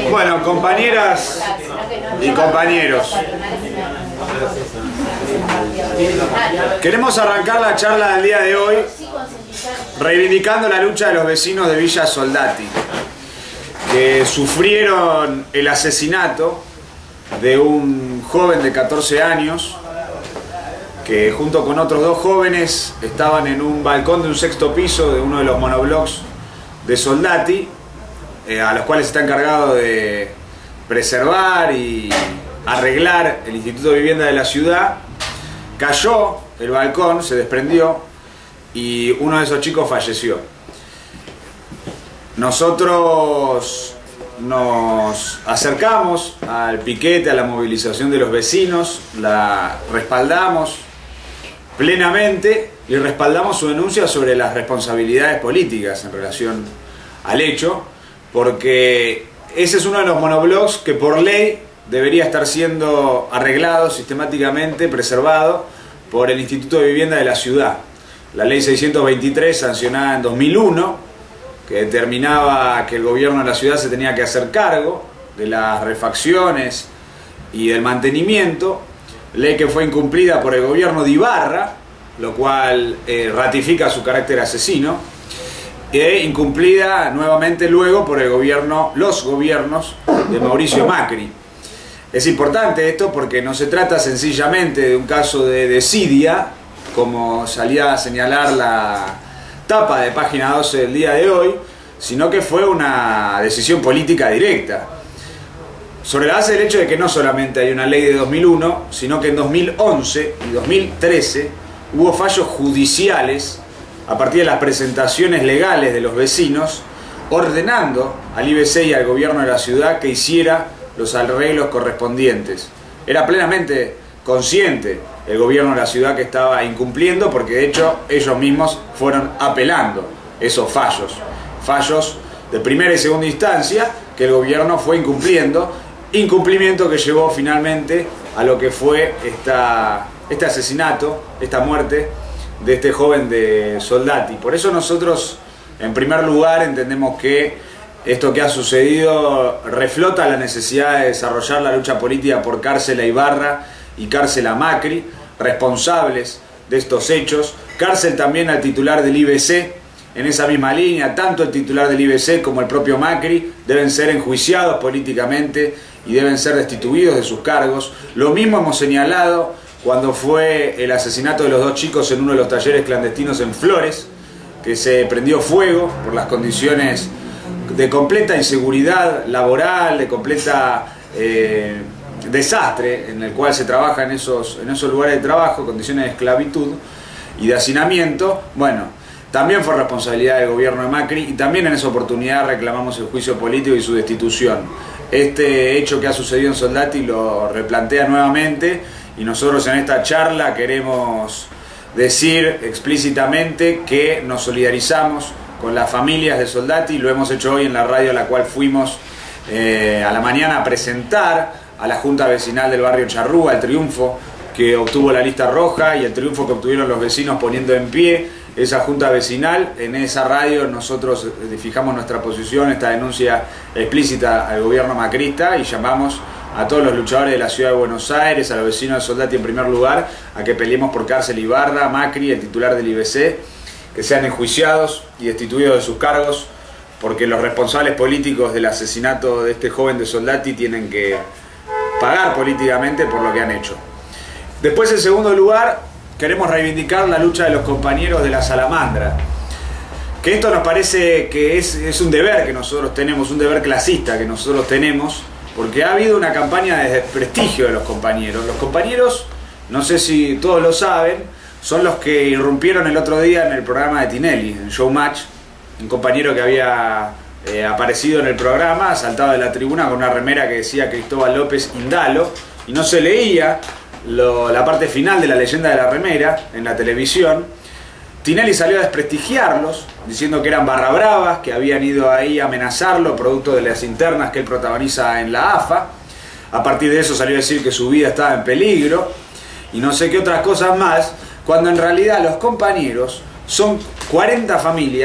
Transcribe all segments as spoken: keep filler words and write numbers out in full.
Bueno, compañeras y compañeros, queremos arrancar la charla del día de hoy reivindicando la lucha de los vecinos de Villa Soldati, que sufrieron el asesinato de un joven de catorce años que junto con otros dos jóvenes estaban en un balcón de un sexto piso de uno de los monoblocks de Soldati, eh, a los cuales está encargado de preservar y arreglar el Instituto de Vivienda de la ciudad. Cayó el balcón, se desprendió y uno de esos chicos falleció. Nosotros nos acercamos al piquete, a la movilización de los vecinos, la respaldamos plenamente y respaldamos su denuncia sobre las responsabilidades políticas en relación al hecho, porque ese es uno de los monoblocks que por ley debería estar siendo arreglado sistemáticamente, preservado por el Instituto de Vivienda de la ciudad. La ley seiscientos veintitrés, sancionada en dos mil uno, que determinaba que el gobierno de la ciudad se tenía que hacer cargo de las refacciones y del mantenimiento, ley que fue incumplida por el gobierno de Ibarra, lo cual eh, ratifica su carácter asesino, e incumplida nuevamente luego por el gobierno, los gobiernos de Mauricio Macri. Es importante esto porque no se trata sencillamente de un caso de desidia, como salía a señalar la tapa de página doce del día de hoy, sino que fue una decisión política directa, sobre la base del hecho de que no solamente hay una ley de dos mil uno, sino que en dos mil once y dos mil trece hubo fallos judiciales a partir de las presentaciones legales de los vecinos, ordenando al I B C y al gobierno de la ciudad que hiciera los arreglos correspondientes. Era plenamente consciente el gobierno de la ciudad que estaba incumpliendo, porque de hecho ellos mismos fueron apelando esos fallos, fallos de primera y segunda instancia que el gobierno fue incumpliendo, incumplimiento que llevó finalmente a lo que fue esta, este asesinato, esta muerte de este joven de Soldati. Por eso nosotros, en primer lugar, entendemos que esto que ha sucedido reflota la necesidad de desarrollar la lucha política por cárcel a Ibarra y cárcel a Macri, responsables de estos hechos, cárcel también al titular del I B C. En esa misma línea, tanto el titular del I B C como el propio Macri deben ser enjuiciados políticamente y deben ser destituidos de sus cargos. Lo mismo hemos señalado cuando fue el asesinato de los dos chicos en uno de los talleres clandestinos en Flores, que se prendió fuego por las condiciones de completa inseguridad laboral, de completa eh, desastre en el cual se trabaja en esos, en esos lugares de trabajo, condiciones de esclavitud y de hacinamiento. Bueno, también fue responsabilidad del gobierno de Macri y también en esa oportunidad reclamamos el juicio político y su destitución. Este hecho que ha sucedido en Soldati lo replantea nuevamente y nosotros en esta charla queremos decir explícitamente que nos solidarizamos con las familias de Soldati. Lo hemos hecho hoy en la radio a la cual fuimos eh, a la mañana a presentar a la Junta Vecinal del barrio Charrúa el triunfo que obtuvo la lista roja y el triunfo que obtuvieron los vecinos poniendo en pie esa Junta Vecinal. En esa radio nosotros fijamos nuestra posición, esta denuncia explícita al gobierno macrista, y llamamos a todos los luchadores de la ciudad de Buenos Aires, a los vecinos de Soldati en primer lugar, a que peleemos por cárcel Ibarra, Macri, el titular del I B C, que sean enjuiciados y destituidos de sus cargos, porque los responsables políticos del asesinato de este joven de Soldati tienen que pagar políticamente por lo que han hecho. Después, en segundo lugar, queremos reivindicar la lucha de los compañeros de la Salamandra, que esto nos parece que es, es un deber que nosotros tenemos, un deber clasista que nosotros tenemos, porque ha habido una campaña de desprestigio de los compañeros. Los compañeros, no sé si todos lo saben, son los que irrumpieron el otro día en el programa de Tinelli, en Showmatch, un compañero que había eh, aparecido en el programa, saltado de la tribuna con una remera que decía Cristóbal López Indalo, y no se leía lo, la parte final de la leyenda de la remera en la televisión. Tinelli salió a desprestigiarlos, diciendo que eran barra bravas, que habían ido ahí a amenazarlo, producto de las internas que él protagoniza en la A F A. A partir de eso salió a decir que su vida estaba en peligro, y no sé qué otras cosas más, cuando en realidad los compañeros son cuarenta familias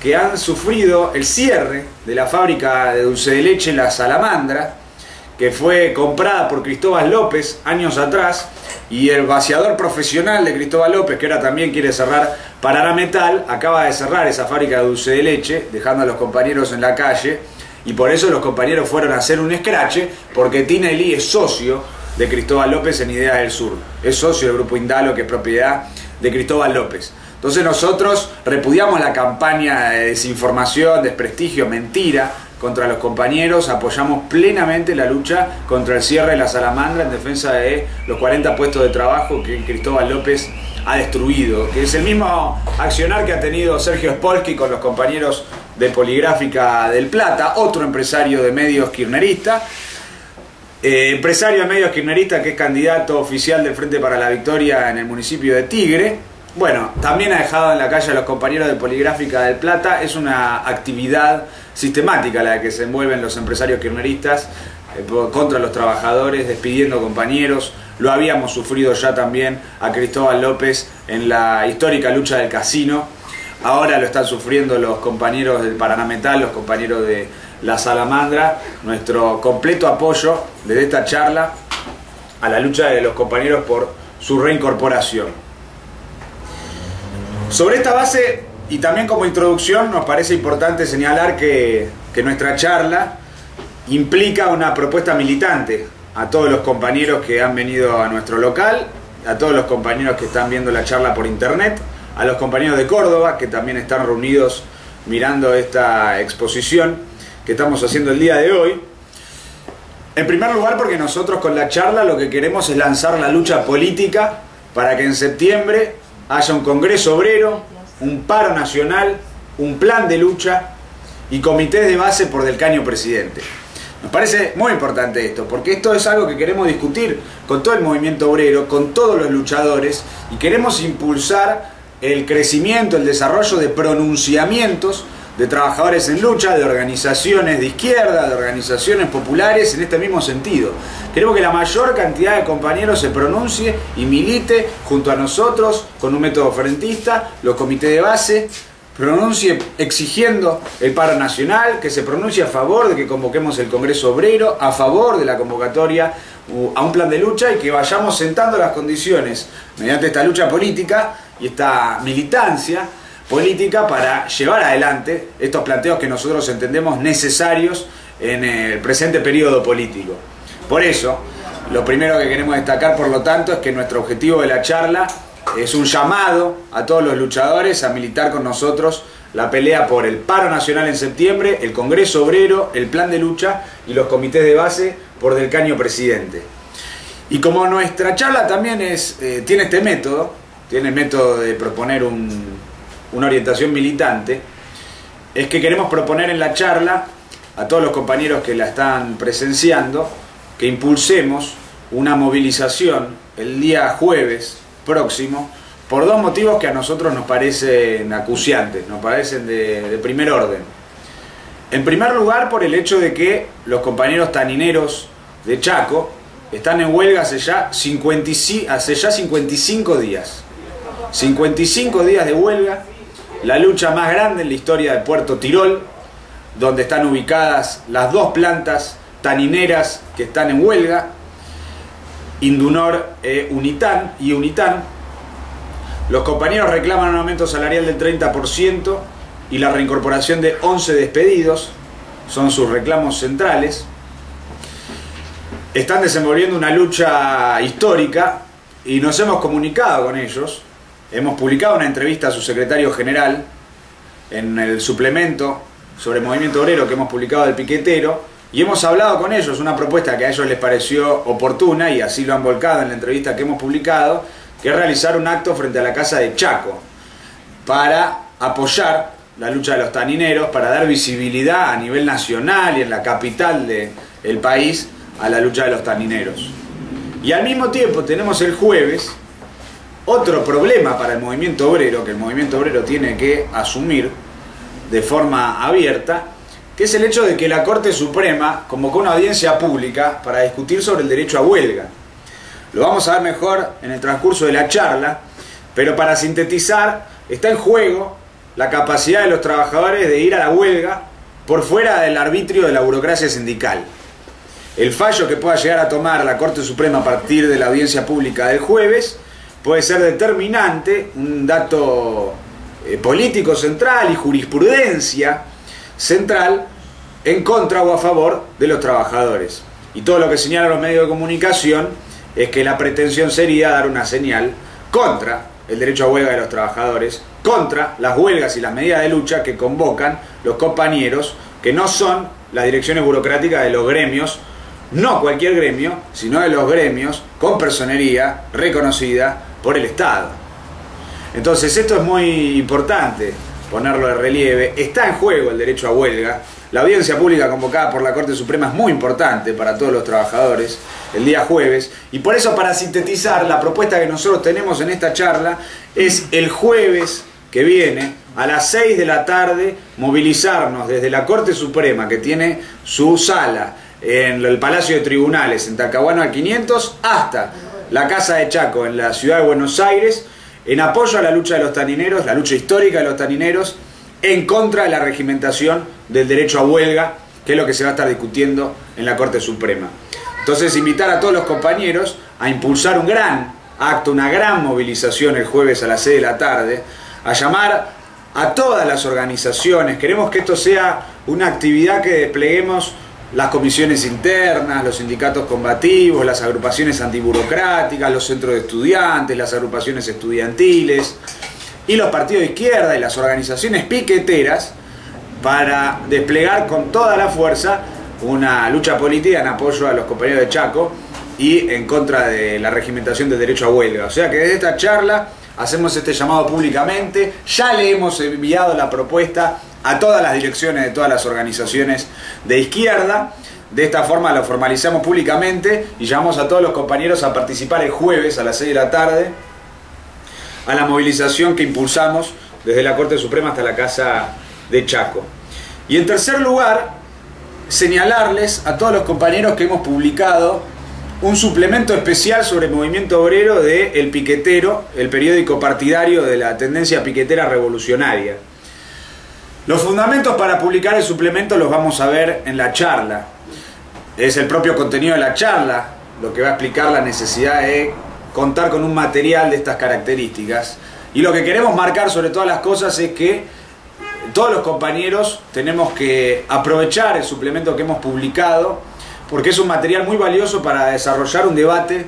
que han sufrido el cierre de la fábrica de dulce de leche La Salamandra, que fue comprada por Cristóbal López años atrás, y el vaciador profesional de Cristóbal López, que ahora también quiere cerrar Paraná Metal, acaba de cerrar esa fábrica de dulce de leche, dejando a los compañeros en la calle, y por eso los compañeros fueron a hacer un escrache, porque Tinelli es socio de Cristóbal López en Ideas del Sur, es socio del Grupo Indalo, que es propiedad de Cristóbal López. Entonces nosotros repudiamos la campaña de desinformación, desprestigio, mentira contra los compañeros, apoyamos plenamente la lucha contra el cierre de La Salamandra en defensa de los cuarenta puestos de trabajo que Cristóbal López ha destruido, que es el mismo accionar que ha tenido Sergio Spolsky con los compañeros de Poligráfica del Plata, otro empresario de medios kirchnerista, eh, empresario de medios kirchnerista que es candidato oficial del Frente para la Victoria en el municipio de Tigre. Bueno, también ha dejado en la calle a los compañeros de Poligráfica del Plata. Es una actividad sistemática la de que se envuelven los empresarios kirchneristas eh, contra los trabajadores, despidiendo compañeros. Lo habíamos sufrido ya también a Cristóbal López en la histórica lucha del casino. Ahora lo están sufriendo los compañeros del Paraná Metal, los compañeros de La Salamandra. Nuestro completo apoyo desde esta charla a la lucha de los compañeros por su reincorporación. Sobre esta base, y también como introducción, nos parece importante señalar que, que nuestra charla implica una propuesta militante a todos los compañeros que han venido a nuestro local, a todos los compañeros que están viendo la charla por internet, a los compañeros de Córdoba que también están reunidos mirando esta exposición que estamos haciendo el día de hoy. En primer lugar, porque nosotros con la charla lo que queremos es lanzar la lucha política para que en septiembre haya un congreso obrero, un paro nacional, un plan de lucha y comités de base por del caño presidente. Nos parece muy importante esto, porque esto es algo que queremos discutir con todo el movimiento obrero, con todos los luchadores, y queremos impulsar el crecimiento, el desarrollo de pronunciamientos de trabajadores en lucha, de organizaciones de izquierda, de organizaciones populares en este mismo sentido. Queremos que la mayor cantidad de compañeros se pronuncie y milite junto a nosotros con un método frentista, los comités de base, pronuncie exigiendo el paro nacional, que se pronuncie a favor de que convoquemos el Congreso Obrero, a favor de la convocatoria a un plan de lucha, y que vayamos sentando las condiciones mediante esta lucha política y esta militancia política para llevar adelante estos planteos que nosotros entendemos necesarios en el presente periodo político. Por eso, lo primero que queremos destacar, por lo tanto, es que nuestro objetivo de la charla es un llamado a todos los luchadores a militar con nosotros la pelea por el paro nacional en septiembre, el Congreso Obrero, el plan de lucha y los comités de base por del caño presidente. Y como nuestra charla también es, eh, tiene este método, tiene el método de proponer un, una orientación militante, es que queremos proponer en la charla a todos los compañeros que la están presenciando que impulsemos una movilización el día jueves próximo por dos motivos que a nosotros nos parecen acuciantes, nos parecen de, de primer orden. En primer lugar, por el hecho de que los compañeros tanineros de Chaco están en huelga hace ya cincuenta y cinco días. cincuenta y cinco días de huelga, la lucha más grande en la historia de Puerto Tirol, donde están ubicadas las dos plantas tanineras que están en huelga, Indunor e Unitan, y Unitan. Los compañeros reclaman un aumento salarial del treinta por ciento y la reincorporación de once despedidos, son sus reclamos centrales. Están desenvolviendo una lucha histórica y nos hemos comunicado con ellos. Hemos publicado una entrevista a su secretario general en el suplemento sobre el movimiento obrero que hemos publicado del Piquetero, y hemos hablado con ellos, una propuesta que a ellos les pareció oportuna y así lo han volcado en la entrevista que hemos publicado, que es realizar un acto frente a la Casa de Chaco para apoyar la lucha de los tanineros, para dar visibilidad a nivel nacional y en la capital del país a la lucha de los tanineros. Y al mismo tiempo tenemos el jueves otro problema para el movimiento obrero, que el movimiento obrero tiene que asumir de forma abierta, que es el hecho de que la Corte Suprema convocó una audiencia pública para discutir sobre el derecho a huelga. Lo vamos a ver mejor en el transcurso de la charla, pero para sintetizar, está en juego la capacidad de los trabajadores de ir a la huelga por fuera del arbitrio de la burocracia sindical. El fallo que pueda llegar a tomar la Corte Suprema a partir de la audiencia pública del jueves puede ser determinante, un dato eh, político central y jurisprudencia central en contra o a favor de los trabajadores. Y todo lo que señalan los medios de comunicación es que la pretensión sería dar una señal contra el derecho a huelga de los trabajadores, contra las huelgas y las medidas de lucha que convocan los compañeros que no son las direcciones burocráticas de los gremios, no cualquier gremio, sino de los gremios con personería reconocida por el Estado. Entonces esto es muy importante ponerlo de relieve. Está en juego el derecho a huelga. La audiencia pública convocada por la Corte Suprema es muy importante para todos los trabajadores el día jueves, y por eso, para sintetizar, la propuesta que nosotros tenemos en esta charla es el jueves que viene a las seis de la tarde movilizarnos desde la Corte Suprema, que tiene su sala en el Palacio de Tribunales en Talcahuano al quinientos, hasta la Casa de Chaco en la ciudad de Buenos Aires, en apoyo a la lucha de los tanineros, la lucha histórica de los tanineros, en contra de la regimentación del derecho a huelga, que es lo que se va a estar discutiendo en la Corte Suprema. Entonces, invitar a todos los compañeros a impulsar un gran acto, una gran movilización el jueves a las seis de la tarde, a llamar a todas las organizaciones. Queremos que esto sea una actividad que despleguemos las comisiones internas, los sindicatos combativos, las agrupaciones antiburocráticas, los centros de estudiantes, las agrupaciones estudiantiles y los partidos de izquierda y las organizaciones piqueteras, para desplegar con toda la fuerza una lucha política en apoyo a los compañeros de Chaco y en contra de la regimentación del derecho a huelga. O sea que desde esta charla hacemos este llamado públicamente. Ya le hemos enviado la propuesta a todas las direcciones de todas las organizaciones de izquierda. De esta forma lo formalizamos públicamente y llamamos a todos los compañeros a participar el jueves a las seis de la tarde a la movilización que impulsamos desde la Corte Suprema hasta la Casa de Chaco. Y en tercer lugar, señalarles a todos los compañeros que hemos publicado un suplemento especial sobre el movimiento obrero de El Piquetero, el periódico partidario de la tendencia piquetera revolucionaria. Los fundamentos para publicar el suplemento los vamos a ver en la charla. Es el propio contenido de la charla lo que va a explicar la necesidad de contar con un material de estas características. Y lo que queremos marcar sobre todas las cosas es que todos los compañeros tenemos que aprovechar el suplemento que hemos publicado, porque es un material muy valioso para desarrollar un debate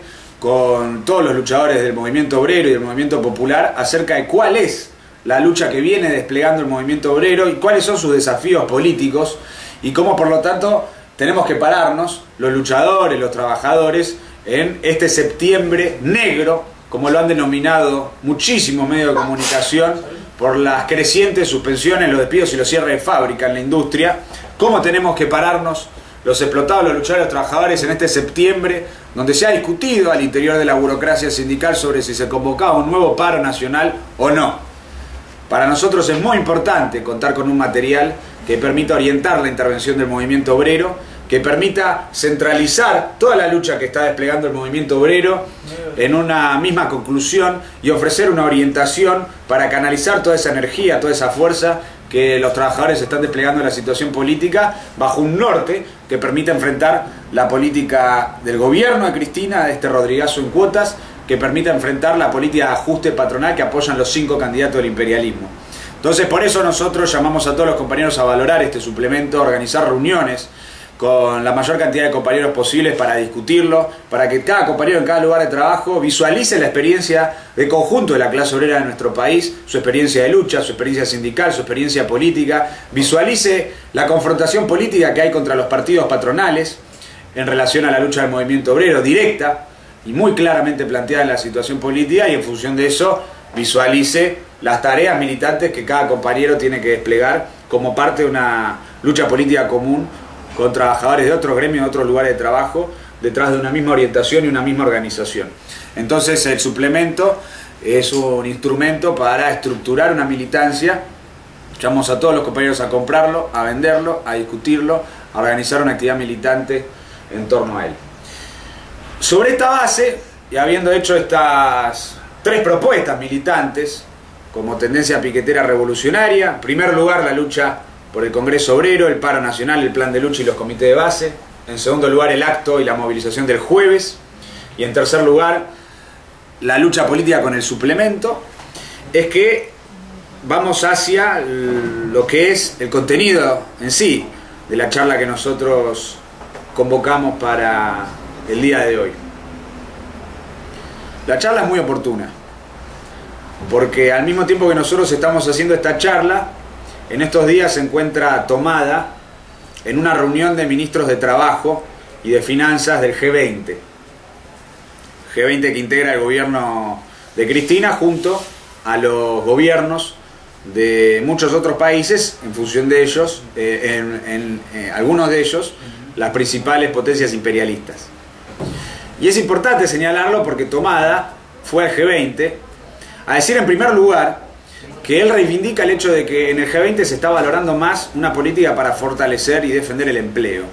con todos los luchadores del movimiento obrero y del movimiento popular acerca de cuál es la lucha que viene desplegando el movimiento obrero y cuáles son sus desafíos políticos, y cómo por lo tanto tenemos que pararnos los luchadores, los trabajadores, en este septiembre negro, como lo han denominado muchísimos medios de comunicación, por las crecientes suspensiones, los despidos y los cierres de fábrica en la industria. Cómo tenemos que pararnos los explotados, los luchadores, los trabajadores en este septiembre, donde se ha discutido al interior de la burocracia sindical sobre si se convocaba un nuevo paro nacional o no. Para nosotros es muy importante contar con un material que permita orientar la intervención del movimiento obrero, que permita centralizar toda la lucha que está desplegando el movimiento obrero en una misma conclusión y ofrecer una orientación para canalizar toda esa energía, toda esa fuerza que los trabajadores están desplegando en la situación política bajo un norte que permita enfrentar la política del gobierno de Cristina, de este Rodrigazo en cuotas, que permita enfrentar la política de ajuste patronal que apoyan los cinco candidatos del imperialismo. Entonces, por eso nosotros llamamos a todos los compañeros a valorar este suplemento, a organizar reuniones con la mayor cantidad de compañeros posibles para discutirlo, para que cada compañero en cada lugar de trabajo visualice la experiencia de conjunto de la clase obrera de nuestro país, su experiencia de lucha, su experiencia sindical, su experiencia política, visualice la confrontación política que hay contra los partidos patronales en relación a la lucha del movimiento obrero, directa y muy claramente planteada en la situación política, y en función de eso visualice las tareas militantes que cada compañero tiene que desplegar como parte de una lucha política común con trabajadores de otros gremios, de otros lugares de trabajo, detrás de una misma orientación y una misma organización. Entonces el suplemento es un instrumento para estructurar una militancia. Llamamos a todos los compañeros a comprarlo, a venderlo, a discutirlo, a organizar una actividad militante en torno a él. Sobre esta base, y habiendo hecho estas tres propuestas militantes, como tendencia piquetera revolucionaria. En primer lugar, la lucha por el Congreso Obrero, el paro nacional, el plan de lucha y los comités de base. En segundo lugar, el acto y la movilización del jueves. Y en tercer lugar, la lucha política con el suplemento. Es que vamos hacia lo que es el contenido en sí de la charla que nosotros convocamos para el día de hoy. La charla es muy oportuna, porque al mismo tiempo que nosotros estamos haciendo esta charla, en estos días se encuentra tomada en una reunión de ministros de Trabajo y de Finanzas del G veinte. G veinte que integra el gobierno de Cristina junto a los gobiernos de muchos otros países, en función de ellos, eh, en, en eh, algunos de ellos, las principales potencias imperialistas. Y es importante señalarlo porque Tomada fue al G veinte a decir en primer lugar que él reivindica el hecho de que en el G veinte se está valorando más una política para fortalecer y defender el empleo.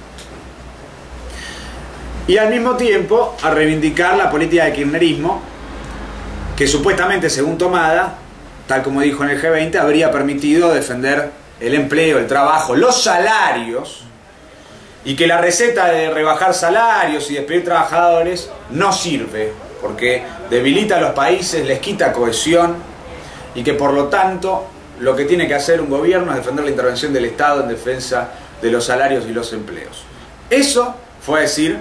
Y al mismo tiempo a reivindicar la política de kirchnerismo que supuestamente, según Tomada, tal como dijo en el G veinte, habría permitido defender el empleo, el trabajo, los salarios, y que la receta de rebajar salarios y despedir trabajadores no sirve, porque debilita a los países, les quita cohesión, y que por lo tanto lo que tiene que hacer un gobierno es defender la intervención del Estado en defensa de los salarios y los empleos. Eso fue a decir,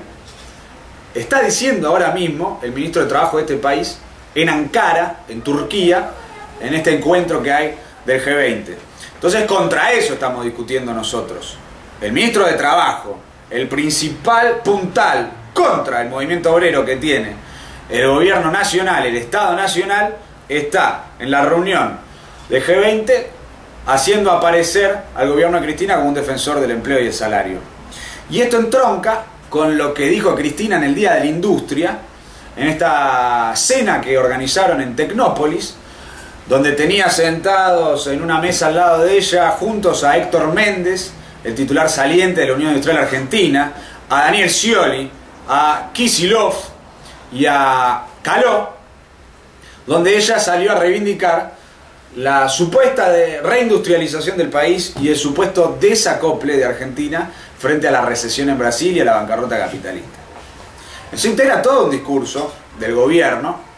está diciendo ahora mismo el ministro de Trabajo de este país en Ankara, en Turquía, en este encuentro que hay del G veinte. Entonces, contra eso estamos discutiendo nosotros. El ministro de Trabajo, el principal puntal contra el movimiento obrero que tiene el gobierno nacional, el Estado nacional, está en la reunión de G veinte haciendo aparecer al gobierno de Cristina como un defensor del empleo y el salario. Y esto entronca con lo que dijo Cristina en el Día de la Industria, en esta cena que organizaron en Tecnópolis, donde tenía sentados en una mesa al lado de ella, juntos a Héctor Méndez, el titular saliente de la Unión Industrial Argentina, a Daniel Scioli, a Kicillof y a Caló, donde ella salió a reivindicar la supuesta de reindustrialización del país y el supuesto desacople de Argentina frente a la recesión en Brasil y a la bancarrota capitalista. Eso integra todo un discurso del gobierno.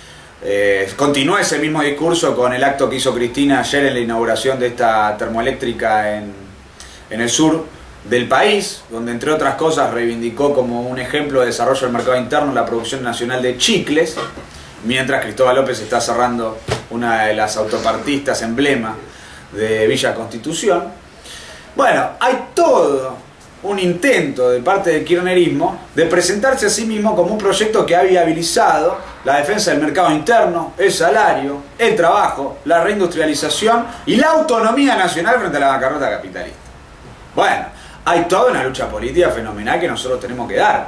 Eh, continúa ese mismo discurso con el acto que hizo Cristina ayer en la inauguración de esta termoeléctrica en, en el sur del país, donde entre otras cosas reivindicó como un ejemplo de desarrollo del mercado interno la producción nacional de chicles, mientras Cristóbal López está cerrando una de las autopartistas emblema de Villa Constitución. Bueno, hay todo un intento de parte del kirchnerismo de presentarse a sí mismo como un proyecto que ha viabilizado la defensa del mercado interno, el salario, el trabajo, la reindustrialización y la autonomía nacional frente a la bancarrota capitalista. Bueno, hay toda una lucha política fenomenal que nosotros tenemos que dar.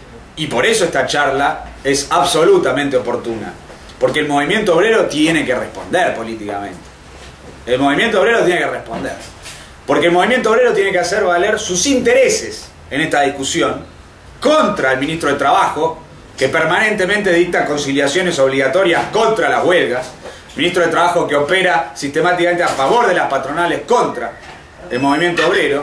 Y por eso esta charla es absolutamente oportuna. Porque el movimiento obrero tiene que responder políticamente. El movimiento obrero tiene que responder. Porque el movimiento obrero tiene que hacer valer sus intereses en esta discusión contra el ministro de Trabajo, que permanentemente dicta conciliaciones obligatorias contra las huelgas. Ministro de Trabajo que opera sistemáticamente a favor de las patronales contra el movimiento obrero.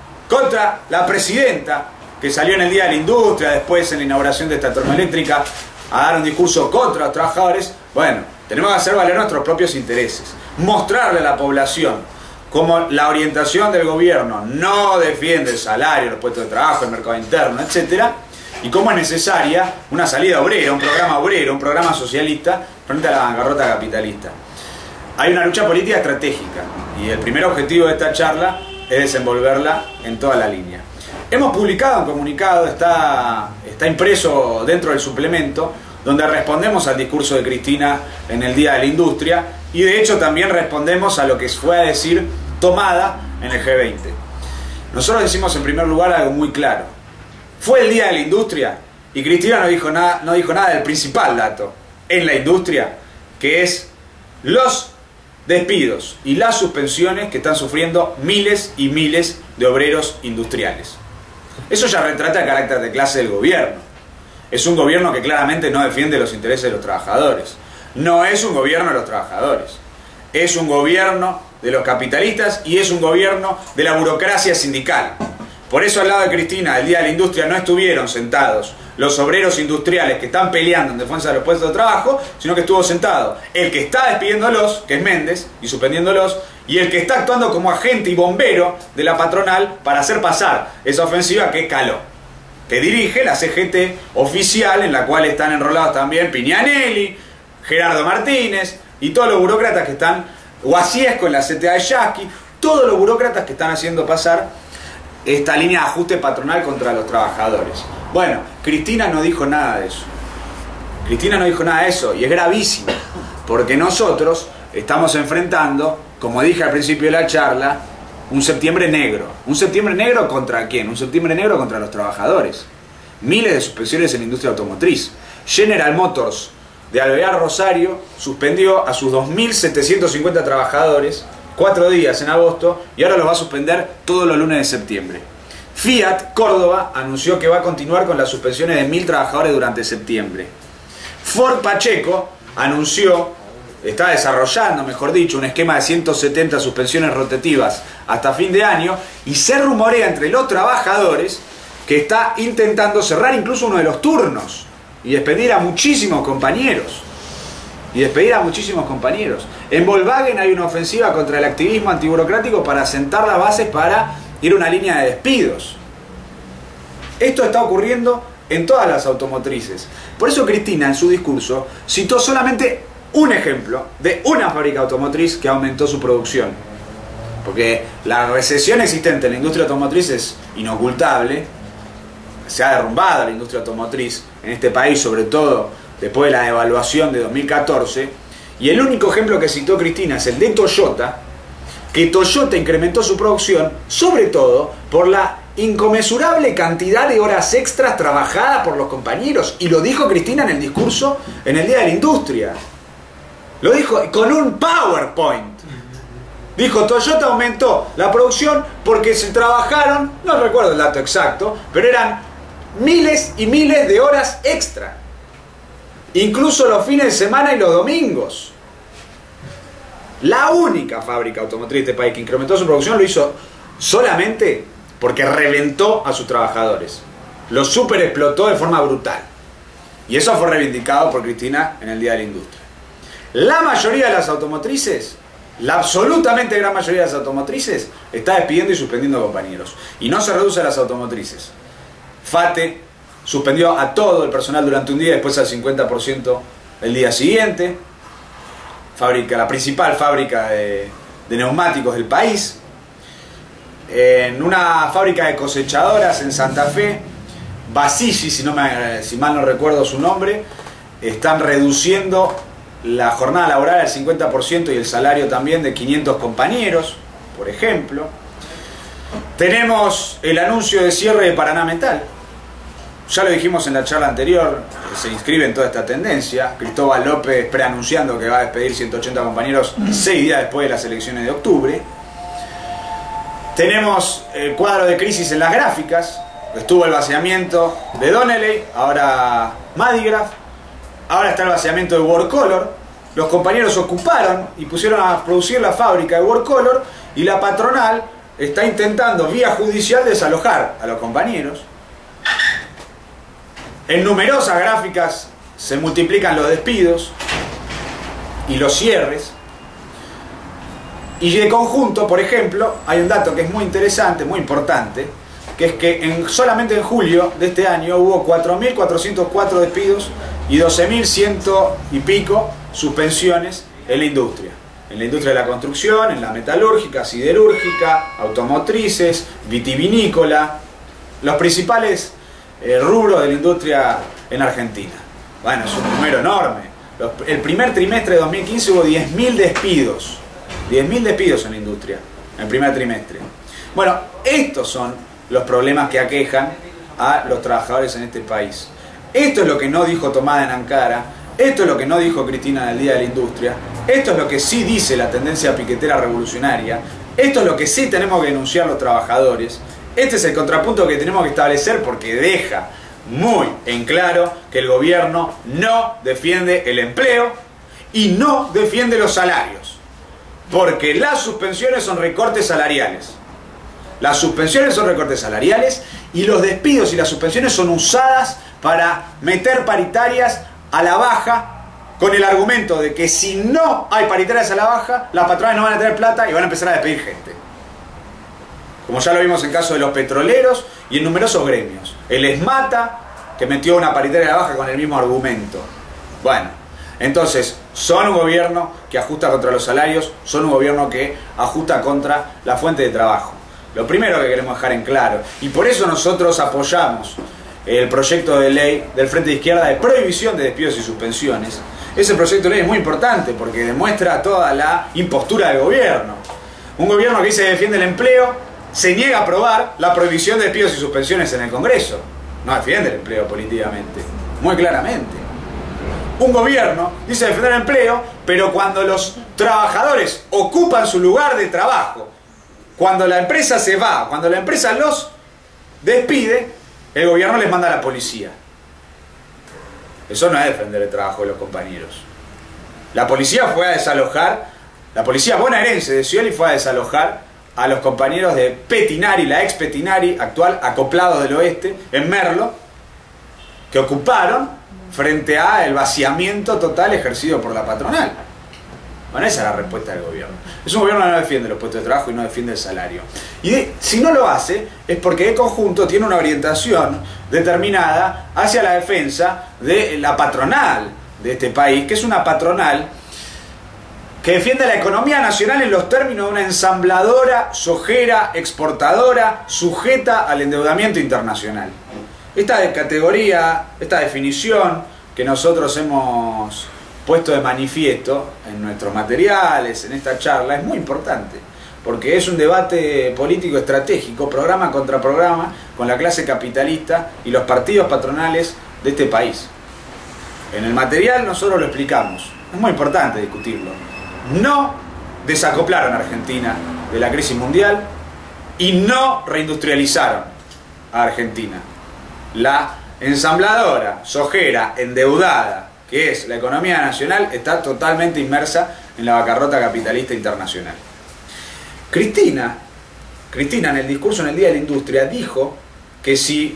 Contra la presidenta, que salió en el Día de la Industria, después en la inauguración de esta termoeléctrica, a dar un discurso contra los trabajadores. Bueno, tenemos que hacer valer nuestros propios intereses. Mostrarle a la población cómo la orientación del gobierno no defiende el salario, los puestos de trabajo, el mercado interno, etcétera, y cómo es necesaria una salida obrera, un programa obrero, un programa socialista frente a la bancarrota capitalista. Hay una lucha política estratégica y el primer objetivo de esta charla es desenvolverla en toda la línea. Hemos publicado un comunicado, está, está impreso dentro del suplemento, donde respondemos al discurso de Cristina en el Día de la Industria y de hecho también respondemos a lo que fue a decir Tomada en el G veinte. Nosotros decimos en primer lugar algo muy claro. Fue el Día de la Industria y Cristina no dijo nada, no dijo nada del principal dato en la industria, que es los despidos y las suspensiones que están sufriendo miles y miles de obreros industriales. Eso ya retrata el carácter de clase del gobierno. Es un gobierno que claramente no defiende los intereses de los trabajadores. No es un gobierno de los trabajadores. es un gobierno de los capitalistas y es un gobierno de la burocracia sindical. Por eso al lado de Cristina, el Día de la Industria, no estuvieron sentados los obreros industriales que están peleando en defensa de los puestos de trabajo, sino que estuvo sentado el que está despidiéndolos, que es Méndez, y suspendiéndolos, y el que está actuando como agente y bombero de la patronal para hacer pasar esa ofensiva que es Caló, que dirige la C G T oficial, en la cual están enrolados también Piñanelli, Gerardo Martínez y todos los burócratas que están, Guasiesco en la C T A de Yasky, todos los burócratas que están haciendo pasar esta línea de ajuste patronal contra los trabajadores. Bueno, Cristina no dijo nada de eso. Cristina no dijo nada de eso y es gravísimo, porque nosotros estamos enfrentando, como dije al principio de la charla, un septiembre negro. ¿Un septiembre negro contra quién? Un septiembre negro contra los trabajadores. Miles de suspensiones en la industria automotriz. General Motors de Alvear Rosario suspendió a sus dos mil setecientos cincuenta trabajadores cuatro días en agosto y ahora los va a suspender todos los lunes de septiembre. Fiat Córdoba anunció que va a continuar con las suspensiones de mil trabajadores durante septiembre. Ford Pacheco anunció, está desarrollando, mejor dicho, un esquema de ciento setenta suspensiones rotativas hasta fin de año y se rumorea entre los trabajadores que está intentando cerrar incluso uno de los turnos y despedir a muchísimos compañeros. Y despedir a muchísimos compañeros. En Volkswagen hay una ofensiva contra el activismo antiburocrático para sentar las bases para ir a una línea de despidos. Esto está ocurriendo en todas las automotrices. Por eso Cristina en su discurso citó solamente un ejemplo de una fábrica automotriz que aumentó su producción. Porque la recesión existente en la industria automotriz es inocultable. Se ha derrumbado la industria automotriz en este país, sobre todo después de la devaluación de dos mil catorce, y el único ejemplo que citó Cristina es el de Toyota, que Toyota incrementó su producción, sobre todo por la inconmensurable cantidad de horas extras trabajadas por los compañeros, y lo dijo Cristina en el discurso en el Día de la Industria. Lo dijo con un PowerPoint. Dijo, Toyota aumentó la producción porque se trabajaron, no recuerdo el dato exacto, pero eran miles y miles de horas extra. Incluso los fines de semana y los domingos. La única fábrica automotriz de este país que incrementó su producción lo hizo solamente porque reventó a sus trabajadores. Los super explotó de forma brutal. Y eso fue reivindicado por Cristina en el Día de la Industria. La mayoría de las automotrices, la absolutamente gran mayoría de las automotrices, está despidiendo y suspendiendo compañeros. Y no se reduce a las automotrices. FATE suspendió a todo el personal durante un día, después al cincuenta por ciento el día siguiente. Fábrica, la principal fábrica de, de neumáticos del país. En una fábrica de cosechadoras en Santa Fe, Basigi, si, no me, si mal no recuerdo su nombre, están reduciendo la jornada laboral al cincuenta por ciento y el salario también de quinientos compañeros, por ejemplo. Tenemos el anuncio de cierre de Paraná Metal. Ya lo dijimos en la charla anterior, se inscribe en toda esta tendencia. Cristóbal López preanunciando que va a despedir ciento ochenta compañeros seis días después de las elecciones de octubre. Tenemos el cuadro de crisis en las gráficas. Estuvo el vaciamiento de Donnelley, ahora Madigraph. Ahora está el vaciamiento de Workcolor. Los compañeros ocuparon y pusieron a producir la fábrica de Workcolor y la patronal está intentando vía judicial desalojar a los compañeros. En numerosas gráficas se multiplican los despidos y los cierres. Y de conjunto, por ejemplo, hay un dato que es muy interesante, muy importante, que es que en, solamente en julio de este año hubo cuatro mil cuatrocientos cuatro despidos y doce mil cien y pico suspensiones en la industria. En la industria de la construcción, en la metalúrgica, siderúrgica, automotrices, vitivinícola, los principales eh, rubros de la industria en Argentina. Bueno, es un número enorme. Los, el primer trimestre de dos mil quince hubo diez mil despidos. diez mil despidos en la industria, en el primer trimestre. Bueno, estos son los problemas que aquejan a los trabajadores en este país. Esto es lo que no dijo Tomás en Ankara, esto es lo que no dijo Cristina en el Día de la Industria, esto es lo que sí dice la tendencia piquetera revolucionaria, esto es lo que sí tenemos que denunciar los trabajadores, este es el contrapunto que tenemos que establecer porque deja muy en claro que el gobierno no defiende el empleo y no defiende los salarios. Porque las suspensiones son recortes salariales. Las suspensiones son recortes salariales y los despidos y las suspensiones son usadas para meter paritarias a la baja con el argumento de que si no hay paritarias a la baja, las patrones no van a tener plata y van a empezar a despedir gente. Como ya lo vimos en el caso de los petroleros y en numerosos gremios. El ESMATA, que metió una paritaria a la baja con el mismo argumento. Bueno, entonces, son un gobierno que ajusta contra los salarios, son un gobierno que ajusta contra la fuente de trabajo. Lo primero que queremos dejar en claro, y por eso nosotros apoyamos el proyecto de ley del Frente de Izquierda de prohibición de despidos y suspensiones. Ese proyecto de ley es muy importante porque demuestra toda la impostura del gobierno. Un gobierno que dice que defiende el empleo, se niega a aprobar la prohibición de despidos y suspensiones en el Congreso. No defiende el empleo políticamente, muy claramente. Un gobierno dice defender el empleo, pero cuando los trabajadores ocupan su lugar de trabajo, cuando la empresa se va, cuando la empresa los despide, el gobierno les manda a la policía. Eso no es defender el trabajo de los compañeros. La policía fue a desalojar, la policía bonaerense de Scioli fue a desalojar a los compañeros de Petinari, la ex Petinari, actual Acoplados del Oeste, en Merlo, que ocuparon frente a el vaciamiento total ejercido por la patronal. Bueno, esa es la respuesta del gobierno. Es un gobierno que no defiende los puestos de trabajo y no defiende el salario. Y de, si no lo hace, es porque de conjunto tiene una orientación determinada hacia la defensa de la patronal de este país, que es una patronal que defiende la economía nacional en los términos de una ensambladora, sojera, exportadora, sujeta al endeudamiento internacional. Esta categoría, esta definición que nosotros hemos puesto de manifiesto en nuestros materiales, en esta charla, es muy importante, porque es un debate político estratégico, programa contra programa, con la clase capitalista y los partidos patronales de este país. En el material nosotros lo explicamos, es muy importante discutirlo. No desacoplaron a Argentina de la crisis mundial y no reindustrializaron a Argentina. La ensambladora, sojera, endeudada, que es la economía nacional, está totalmente inmersa en la bancarrota capitalista internacional. Cristina, Cristina en el discurso en el Día de la Industria dijo que si,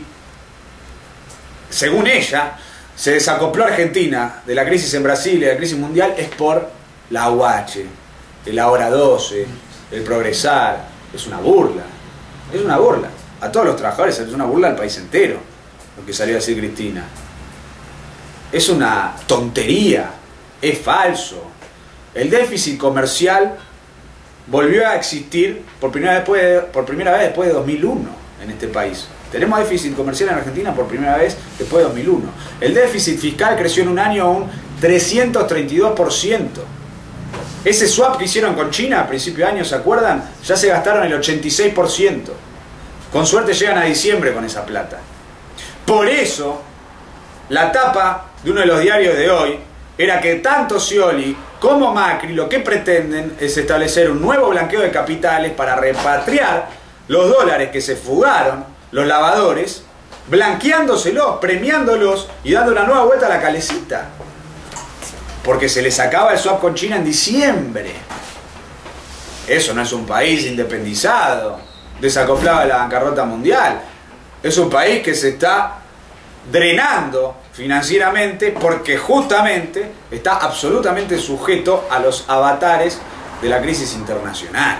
según ella, se desacopló Argentina de la crisis en Brasil y de la crisis mundial es por la U H, el Ahora doce, el Progresar. Es una burla, es una burla. A todos los trabajadores es una burla al país entero, lo que salió a decir Cristina. Es una tontería, es falso. El déficit comercial volvió a existir por primera vez después de, por primera vez después de dos mil uno en este país. Tenemos déficit comercial en Argentina por primera vez después de dos mil uno. El déficit fiscal creció en un año un trescientos treinta y dos por ciento. Ese swap que hicieron con China a principio de año, ¿se acuerdan? Ya se gastaron el ochenta y seis por ciento. Con suerte llegan a diciembre con esa plata. Por eso, la tapa de uno de los diarios de hoy era que tanto Scioli como Macri lo que pretenden es establecer un nuevo blanqueo de capitales para repatriar los dólares que se fugaron los lavadores, blanqueándoselos, premiándolos y dando una nueva vuelta a la calecita. Porque se les acaba el swap con China en diciembre. Eso no es un país independizado, desacoplado de la bancarrota mundial. Es un país que se está drenando financieramente porque justamente está absolutamente sujeto a los avatares de la crisis internacional.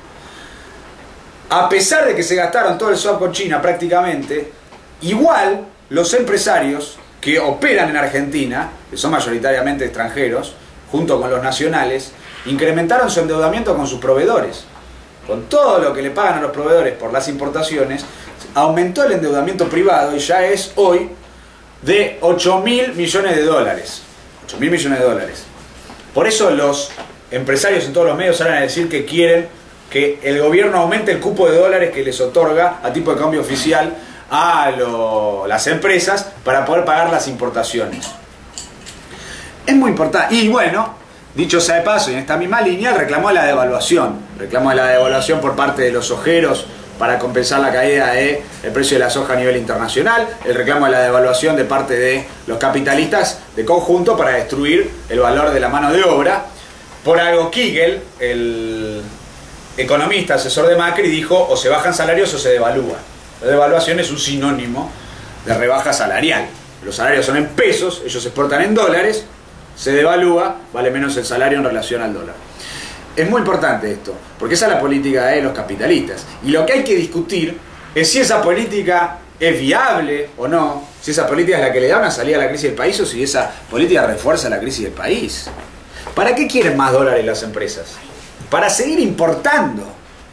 A pesar de que se gastaron todo el swap con China prácticamente, igual los empresarios que operan en Argentina, que son mayoritariamente extranjeros, junto con los nacionales, incrementaron su endeudamiento con sus proveedores. Con todo lo que le pagan a los proveedores por las importaciones, aumentó el endeudamiento privado y ya es hoy de ocho mil millones de dólares. ocho mil millones de dólares. Por eso los empresarios en todos los medios salen a decir que quieren que el gobierno aumente el cupo de dólares que les otorga a tipo de cambio oficial a lo, las empresas para poder pagar las importaciones. Es muy importante. Y bueno, dicho sea de paso, y en esta misma línea, el reclamo de la devaluación. El reclamo de la devaluación por parte de los sojeros para compensar la caída del precio de la soja a nivel internacional. El reclamo de la devaluación de parte de los capitalistas de conjunto para destruir el valor de la mano de obra. Por algo Kigel, el economista asesor de Macri, dijo o se bajan salarios o se devalúa. La devaluación es un sinónimo de rebaja salarial. Los salarios son en pesos, ellos exportan en dólares, se devalúa, vale menos el salario en relación al dólar. Es muy importante esto, porque esa es la política de los capitalistas. Y lo que hay que discutir es si esa política es viable o no, si esa política es la que le da una salida a la crisis del país o si esa política refuerza la crisis del país. ¿Para qué quieren más dólares las empresas? Para seguir importando.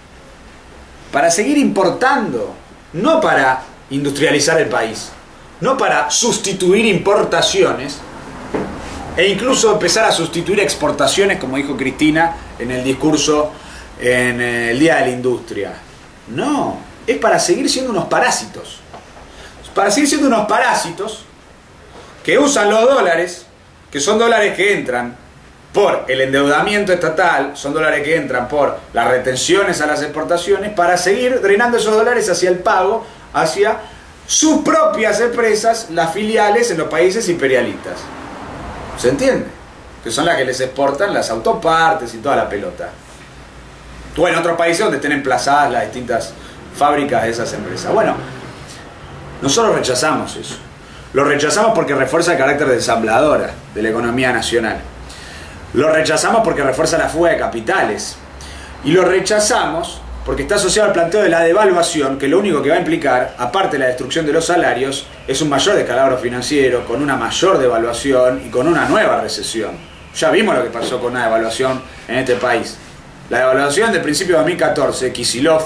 Para seguir importando. No para industrializar el país. No para sustituir importaciones. E incluso empezar a sustituir exportaciones, como dijo Cristina en el discurso en el Día de la Industria. No, es para seguir siendo unos parásitos. Para seguir siendo unos parásitos que usan los dólares, que son dólares que entran por el endeudamiento estatal, son dólares que entran por las retenciones a las exportaciones, para seguir drenando esos dólares hacia el pago, hacia sus propias empresas, las filiales en los países imperialistas. ¿Se entiende? Que son las que les exportan las autopartes y toda la pelota. O en otros países donde estén emplazadas las distintas fábricas de esas empresas. Bueno, nosotros rechazamos eso. Lo rechazamos porque refuerza el carácter de ensambladora de la economía nacional. Lo rechazamos porque refuerza la fuga de capitales. Y lo rechazamos porque está asociado al planteo de la devaluación, que lo único que va a implicar, aparte de la destrucción de los salarios, es un mayor descalabro financiero, con una mayor devaluación y con una nueva recesión. Ya vimos lo que pasó con una devaluación en este país. La devaluación del principio de dos mil catorce, Kicillof,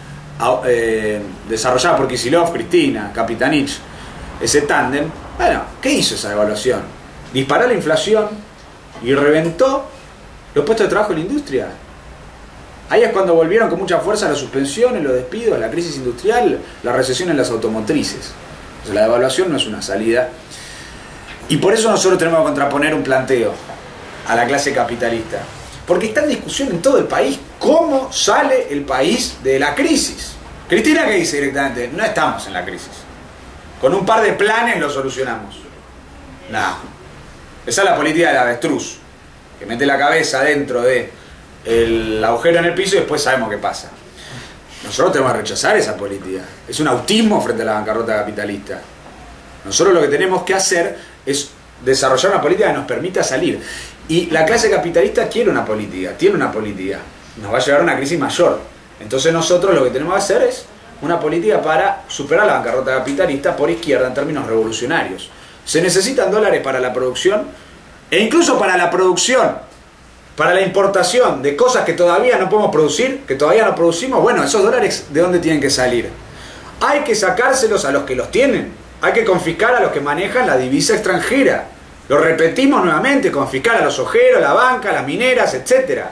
eh, desarrollada por Kicillof, Cristina, Capitanich, ese tándem, bueno, ¿qué hizo esa devaluación? Disparó la inflación y reventó los puestos de trabajo en la industria. Ahí es cuando volvieron con mucha fuerza las suspensiones, los despidos, la crisis industrial, la recesión en las automotrices. O sea, la devaluación no es una salida. Y por eso nosotros tenemos que contraponer un planteo a la clase capitalista. Porque está en discusión en todo el país cómo sale el país de la crisis. Cristina, ¿qué dice directamente? No estamos en la crisis. Con un par de planes lo solucionamos. Nada. Esa es la política del avestruz, que mete la cabeza dentro de el agujero en el piso y después sabemos qué pasa. Nosotros tenemos que rechazar esa política. Es un autismo frente a la bancarrota capitalista. Nosotros lo que tenemos que hacer es desarrollar una política que nos permita salir. Y la clase capitalista quiere una política, tiene una política. Nos va a llevar a una crisis mayor. Entonces nosotros lo que tenemos que hacer es una política para superar la bancarrota capitalista por izquierda en términos revolucionarios. Se necesitan dólares para la producción e incluso para la producción, para la importación de cosas que todavía no podemos producir, que todavía no producimos. Bueno, esos dólares, ¿de dónde tienen que salir? Hay que sacárselos a los que los tienen. Hay que confiscar a los que manejan la divisa extranjera. Lo repetimos nuevamente, confiscar a los ojeros, la banca, las mineras, etcétera.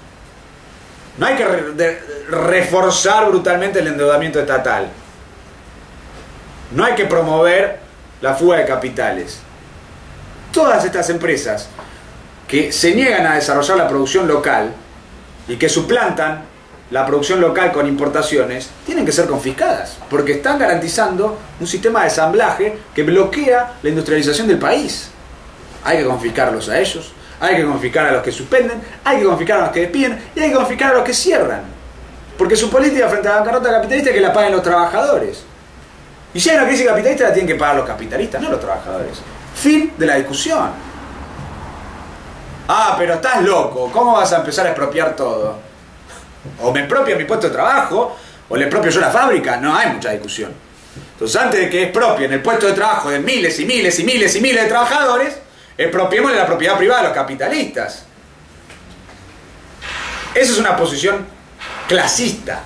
No hay que re reforzar brutalmente el endeudamiento estatal. No hay que promover la fuga de capitales. Todas estas empresas que se niegan a desarrollar la producción local y que suplantan la producción local con importaciones, tienen que ser confiscadas, porque están garantizando un sistema de ensamblaje que bloquea la industrialización del país. Hay que confiscarlos a ellos, hay que confiscar a los que suspenden, hay que confiscar a los que despiden y hay que confiscar a los que cierran. Porque su política frente a la bancarrota capitalista es que la paguen los trabajadores. Y si hay una crisis capitalista la tienen que pagar los capitalistas, no los trabajadores. Fin de la discusión. Ah, pero estás loco, ¿cómo vas a empezar a expropiar todo? O me expropio mi puesto de trabajo, o le expropio yo la fábrica, no hay mucha discusión. Entonces antes de que expropien el puesto de trabajo de miles y miles y miles y miles de trabajadores, expropiémosle la propiedad privada a los capitalistas. Esa es una posición clasista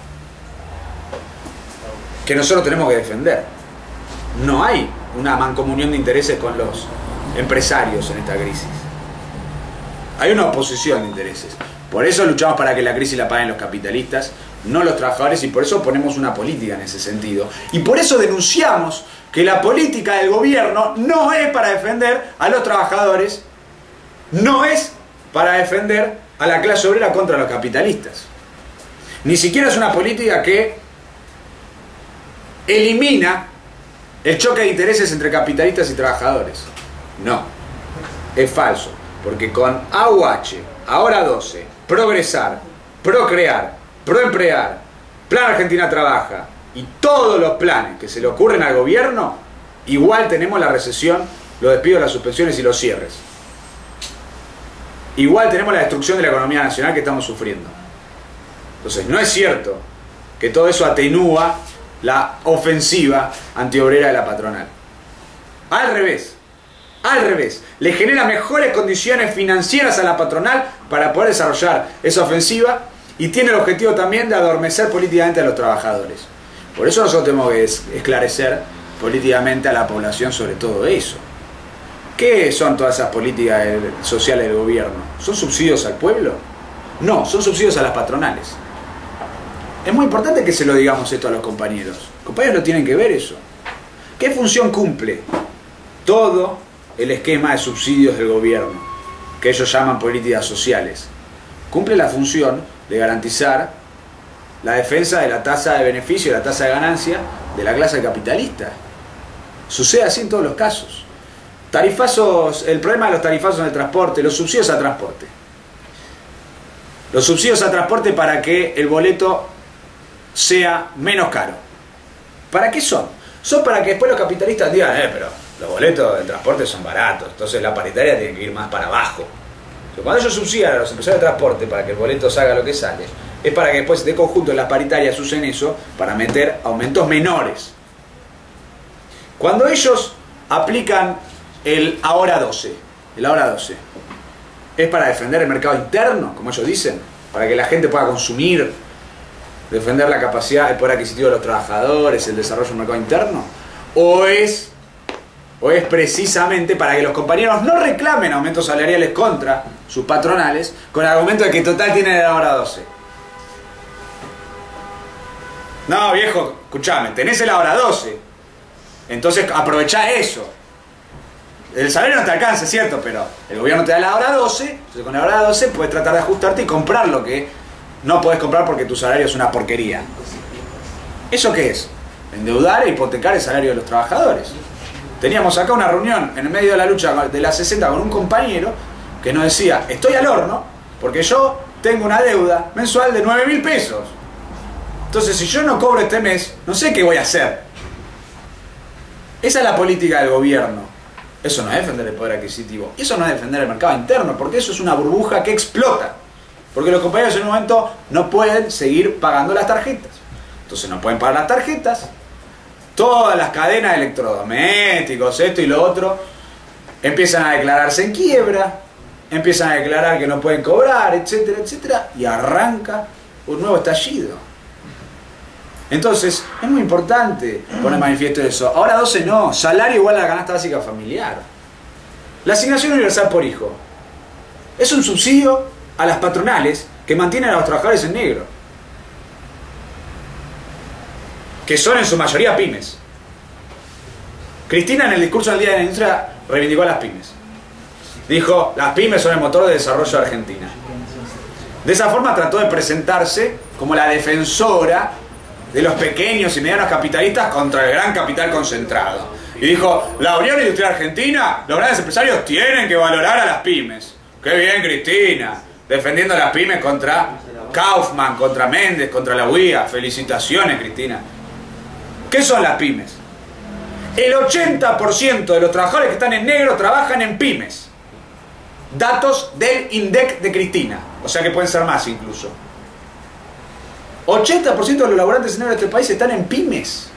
que nosotros tenemos que defender. No hay una mancomunión de intereses con los empresarios en esta crisis. Hay una oposición de intereses. Por eso luchamos para que la crisis la paguen los capitalistas, no los trabajadores, y por eso ponemos una política en ese sentido. Y por eso denunciamos que la política del gobierno no es para defender a los trabajadores, no es para defender a la clase obrera contra los capitalistas. Ni siquiera es una política que elimina el choque de intereses entre capitalistas y trabajadores. No, es falso. Porque con A U H, Ahora doce, Progresar, Procrear, Proemplear, Plan Argentina Trabaja y todos los planes que se le ocurren al gobierno, igual tenemos la recesión, los despidos, las suspensiones y los cierres. Igual tenemos la destrucción de la economía nacional que estamos sufriendo. Entonces, no es cierto que todo eso atenúa la ofensiva antiobrera de la patronal. Al revés, al revés, le genera mejores condiciones financieras a la patronal para poder desarrollar esa ofensiva y tiene el objetivo también de adormecer políticamente a los trabajadores. Por eso nosotros tenemos que esclarecer políticamente a la población sobre todo eso. ¿Qué son todas esas políticas sociales del gobierno? ¿Son subsidios al pueblo? No, son subsidios a las patronales. Es muy importante que se lo digamos esto a los compañeros. Los compañeros no tienen que ver eso. ¿Qué función cumple todo el esquema de subsidios del gobierno, que ellos llaman políticas sociales? Cumple la función de garantizar la defensa de la tasa de beneficio y la tasa de ganancia de la clase capitalista. Sucede así en todos los casos. Tarifazos, el problema de los tarifazos en el transporte, los subsidios a transporte. Los subsidios a transporte para que el boleto sea menos caro. ¿Para qué son? Son para que después los capitalistas digan, eh, pero los boletos de transporte son baratos, entonces la paritaria tiene que ir más para abajo. Pero cuando ellos subsidian a los empresarios de transporte para que el boleto salga lo que sale, es para que después de conjunto las paritarias usen eso para meter aumentos menores. Cuando ellos aplican el Ahora doce, el Ahora doce, es para defender el mercado interno, como ellos dicen, para que la gente pueda consumir, defender la capacidad, el poder adquisitivo de los trabajadores, el desarrollo del mercado interno, o es, o es precisamente para que los compañeros no reclamen aumentos salariales contra sus patronales con el argumento de que total tienen el Ahora doce. No, viejo, escuchame, tenés el Ahora doce, entonces aprovechá eso. El salario no te alcanza, es cierto, pero el gobierno te da la Ahora doce, entonces con la Ahora doce puedes tratar de ajustarte y comprar lo que no podés comprar porque tu salario es una porquería. ¿Eso qué es? Endeudar e hipotecar el salario de los trabajadores. Teníamos acá una reunión en el medio de la lucha de la sesenta con un compañero que nos decía, estoy al horno porque yo tengo una deuda mensual de nueve mil pesos. Entonces si yo no cobro este mes, no sé qué voy a hacer. Esa es la política del gobierno. Eso no es defender el poder adquisitivo. Eso no es defender el mercado interno, porque eso es una burbuja que explota. Porque los compañeros en un momento no pueden seguir pagando las tarjetas. Entonces no pueden pagar las tarjetas. Todas las cadenas de electrodomésticos, esto y lo otro, empiezan a declararse en quiebra, empiezan a declarar que no pueden cobrar, etcétera, etcétera, y arranca un nuevo estallido. Entonces, es muy importante poner manifiesto eso. Ahora doce no, salario igual a la canasta básica familiar. La asignación universal por hijo es un subsidio a las patronales que mantienen a los trabajadores en negro, que son en su mayoría pymes. Cristina en el discurso del Día de la Industria reivindicó a las pymes. Dijo, las pymes son el motor de desarrollo de Argentina. De esa forma trató de presentarse como la defensora de los pequeños y medianos capitalistas contra el gran capital concentrado. Y dijo, la Unión Industrial Argentina, los grandes empresarios tienen que valorar a las pymes. ¡Qué bien, Cristina! Defendiendo a las pymes contra Kaufman, contra Méndez, contra la U I A. Felicitaciones, Cristina. ¿Qué son las pymes? El ochenta por ciento de los trabajadores que están en negro trabajan en pymes. Datos del INDEC de Cristina. O sea que pueden ser más incluso. ochenta por ciento de los laburantes en negro de este país están en pymes.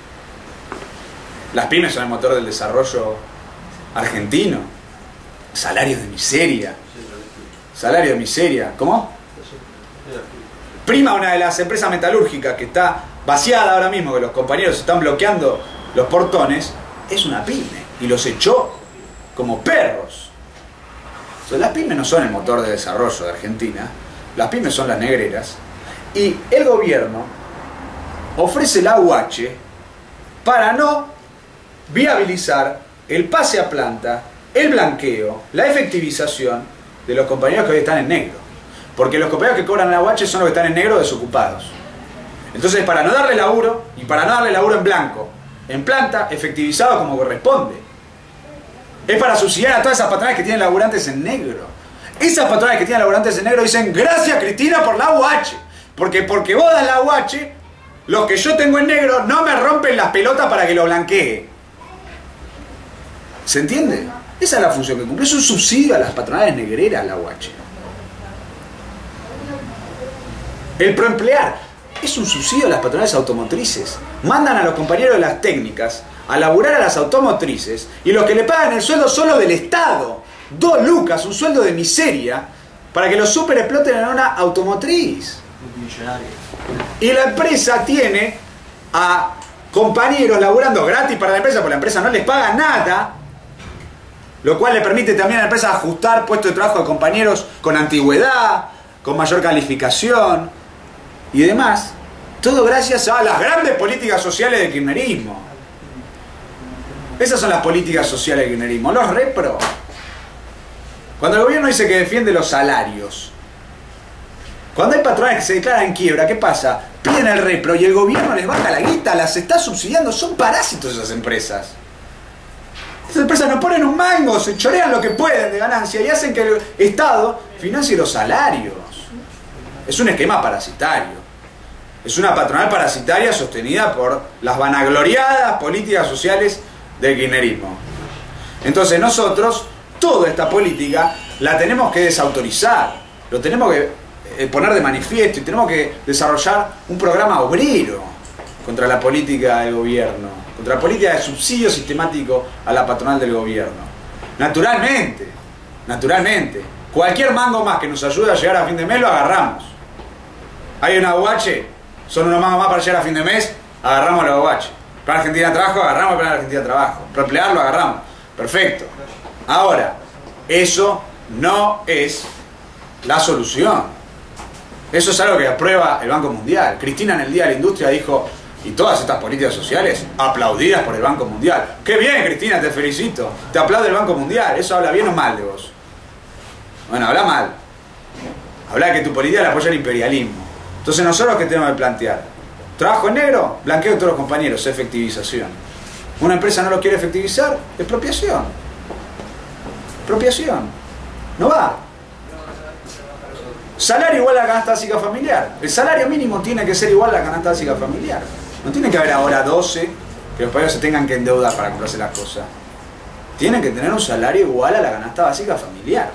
Las pymes son el motor del desarrollo argentino. Salarios de miseria. Salario de miseria. ¿Cómo? Prima, una de las empresas metalúrgicas que está vaciada ahora mismo, que los compañeros están bloqueando los portones, es una pyme. Y los echó como perros. Entonces, las pymes no son el motor de desarrollo de Argentina. Las pymes son las negreras. Y el gobierno ofrece la U H para no viabilizar el pase a planta, el blanqueo, la efectivización de los compañeros que hoy están en negro. Porque los compañeros que cobran la U H son los que están en negro desocupados. Entonces, para no darle laburo, y para no darle laburo en blanco, en planta, efectivizado como corresponde, Es para subsidiar a todas esas patronales que tienen laburantes en negro. Esas patronales que tienen laburantes en negro dicen, gracias Cristina por la U H. Porque porque vos das la U H, los que yo tengo en negro no me rompen las pelotas para que lo blanquee. ¿Se entiende? Esa es la función que cumple. Es un subsidio a las patronales negreras, la U H. El proemplear es un subsidio a las patronales automotrices. Mandan a los compañeros de las técnicas a laburar a las automotrices y los que le pagan el sueldo son los del Estado. Dos lucas, un sueldo de miseria, para que los super exploten en una automotriz. Y la empresa tiene a compañeros laburando gratis para la empresa, porque la empresa no les paga nada, lo cual le permite también a la empresa ajustar puestos de trabajo de compañeros con antigüedad, con mayor calificación y demás. Todo gracias a las grandes políticas sociales del kirchnerismo. Esas son las políticas sociales del kirchnerismo, los repro. Cuando el gobierno dice que defiende los salarios, cuando hay patrones que se declaran en quiebra, ¿qué pasa? Piden el repro y el gobierno les baja la guita, las está subsidiando, son parásitos esas empresas. Esas empresas no ponen un mango, se chorean lo que pueden de ganancia y hacen que el Estado financie los salarios. Es un esquema parasitario. Es una patronal parasitaria sostenida por las vanagloriadas políticas sociales del kirchnerismo. Entonces nosotros, toda esta política la tenemos que desautorizar, lo tenemos que eh, poner de manifiesto y tenemos que desarrollar un programa obrero contra la política del gobierno, contra la política de subsidio sistemático a la patronal del gobierno. Naturalmente, naturalmente, cualquier mango más que nos ayude a llegar a fin de mes lo agarramos. Hay una U H, son unos mangos más para llegar a fin de mes, agarramos la U H. Para Argentina Trabajo, agarramos para Argentina Trabajo. Para emplearlo, agarramos. Perfecto. Ahora, eso no es la solución. Eso es algo que aprueba el Banco Mundial. Cristina en el Día de la Industria dijo, y todas estas políticas sociales aplaudidas por el Banco Mundial. ¡Qué bien, Cristina, te felicito! Te aplaude el Banco Mundial. ¿Eso habla bien o mal de vos? Bueno, habla mal. Habla de que tu política la apoya el imperialismo. Entonces nosotros, ¿qué tenemos que plantear? Trabajo en negro, blanqueo de todos los compañeros, efectivización. Una empresa no lo quiere efectivizar, expropiación. Expropiación. No va. Salario igual a la canasta básica familiar. El salario mínimo tiene que ser igual a la canasta básica familiar. No tiene que haber ahora doce que los padres se tengan que endeudar para comprarse las cosas. Tienen que tener un salario igual a la canasta básica familiar.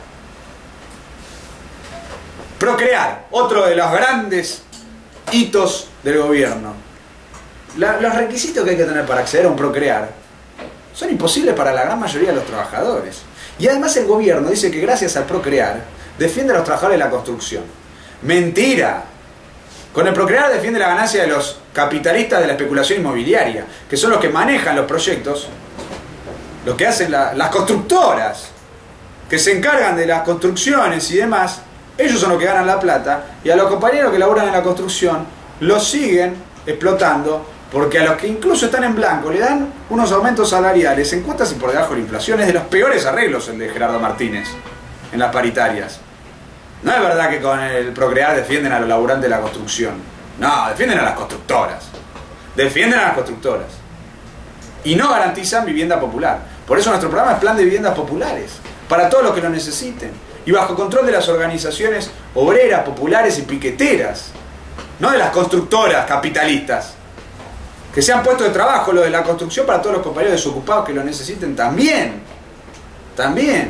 Procrear, otro de los grandes hitos del gobierno. La, los requisitos que hay que tener para acceder a un procrear son imposibles para la gran mayoría de los trabajadores. Y además el gobierno dice que gracias al procrear defiende a los trabajadores de la construcción. Mentira. Con el procrear defiende la ganancia de los capitalistas de la especulación inmobiliaria, que son los que manejan los proyectos, lo que hacen la, las constructoras, que se encargan de las construcciones y demás. Ellos son los que ganan la plata y a los compañeros que laburan en la construcción los siguen explotando, porque a los que incluso están en blanco le dan unos aumentos salariales en cuotas y por debajo de la inflación. Es de los peores arreglos el de Gerardo Martínez en las paritarias. No es verdad que con el procrear defienden a los laburantes de la construcción. No, defienden a las constructoras. Defienden a las constructoras. Y no garantizan vivienda popular. Por eso nuestro programa es Plan de Viviendas Populares, para todos los que lo necesiten. Y bajo control de las organizaciones obreras, populares y piqueteras. No de las constructoras capitalistas. Que se han puesto de trabajo lo de la construcción para todos los compañeros desocupados que lo necesiten también. También.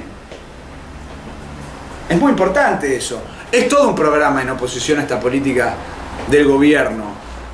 Es muy importante eso. Es todo un programa en oposición a esta política del gobierno.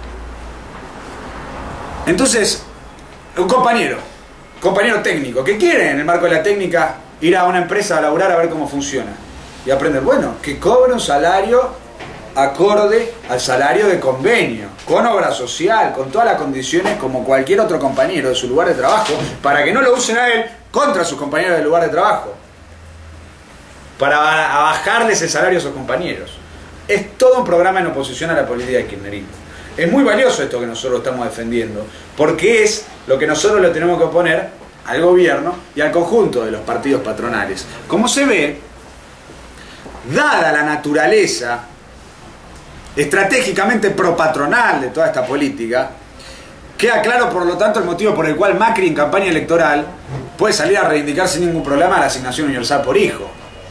Entonces, un compañero, compañero técnico, que quiere en el marco de la técnica ir a una empresa a laburar a ver cómo funciona y aprender, bueno, que cobre un salario acorde al salario de convenio, con obra social, con todas las condiciones como cualquier otro compañero de su lugar de trabajo, para que no lo usen a él contra sus compañeros del lugar de trabajo, para bajarles el salario a sus compañeros. Es todo un programa en oposición a la política de kirchnerismo. Es muy valioso esto que nosotros estamos defendiendo, porque es lo que nosotros le tenemos que oponer al gobierno y al conjunto de los partidos patronales. Como se ve, dada la naturaleza estratégicamente propatronal de toda esta política, queda claro por lo tanto el motivo por el cual Macri en campaña electoral puede salir a reivindicar sin ningún problema la asignación universal por hijo.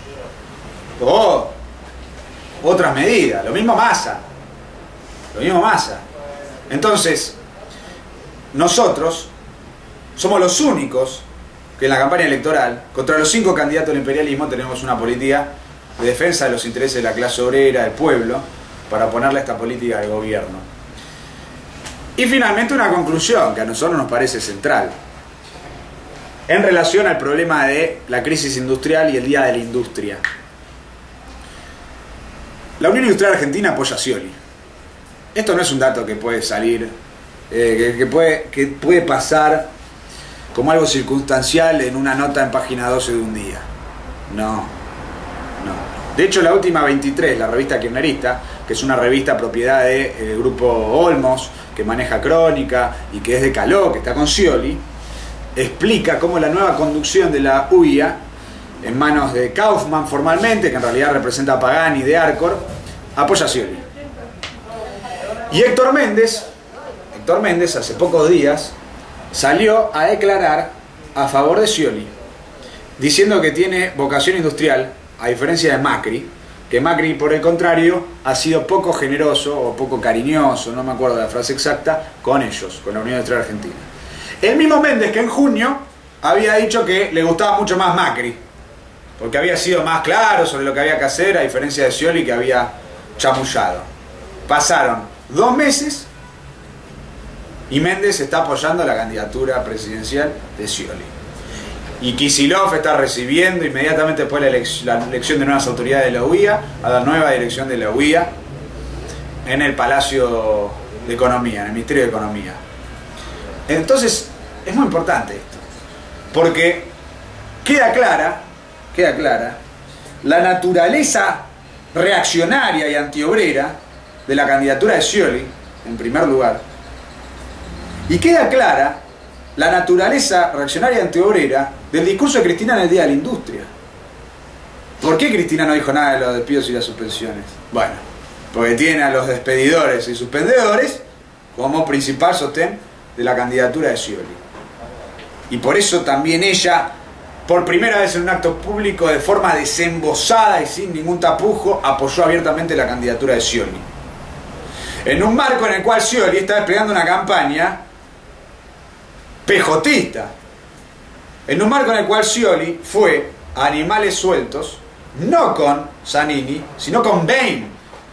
O otras medidas. Lo mismo Massa. Lo mismo Massa. Entonces, nosotros somos los únicos que en la campaña electoral, contra los cinco candidatos del imperialismo, tenemos una política de defensa de los intereses de la clase obrera, del pueblo, para oponerle a esta política del gobierno. Y finalmente una conclusión que a nosotros nos parece central en relación al problema de la crisis industrial y el Día de la Industria. La Unión Industrial Argentina apoya a Scioli. Esto no es un dato que puede salir, eh, que, que, puede, que puede pasar como algo circunstancial en una nota en página doce de un día. No, no. De hecho, la última veintitrés, la revista Kirchnerista, que es una revista propiedad del grupo Olmos, que maneja Crónica y que es de Caló, que está con Scioli, explica cómo la nueva conducción de la U I A, en manos de Kaufman formalmente, que en realidad representa a Pagani de Arcor, apoya a Scioli. Y Héctor Méndez, Héctor Méndez hace pocos días salió a declarar a favor de Scioli, diciendo que tiene vocación industrial, a diferencia de Macri, que Macri, por el contrario, ha sido poco generoso o poco cariñoso, no me acuerdo de la frase exacta, con ellos, con la Unión Industrial Argentina. El mismo Méndez que en junio había dicho que le gustaba mucho más Macri, porque había sido más claro sobre lo que había que hacer, a diferencia de Scioli, que había chamullado. Pasaron dos meses y Méndez está apoyando la candidatura presidencial de Scioli. Y Kicillof está recibiendo inmediatamente después de la, elec la elección de nuevas autoridades de la U I A a la nueva dirección de la U I A en el Palacio de Economía, en el Ministerio de Economía. Entonces, es muy importante esto, porque queda clara, queda clara la naturaleza reaccionaria y antiobrera de la candidatura de Scioli, en primer lugar, y queda clara la naturaleza reaccionaria y antiobrera del discurso de Cristina en el Día de la Industria. ¿Por qué Cristina no dijo nada de los despidos y las suspensiones? Bueno, porque tiene a los despedidores y suspendedores como principal sostén de la candidatura de Scioli. Y por eso también ella, por primera vez en un acto público, de forma desembosada y sin ningún tapujo, apoyó abiertamente la candidatura de Scioli. En un marco en el cual Scioli está desplegando una campaña pejotista. En un marco en el cual Scioli fue a Animales Sueltos, no con Zanini, sino con Bain,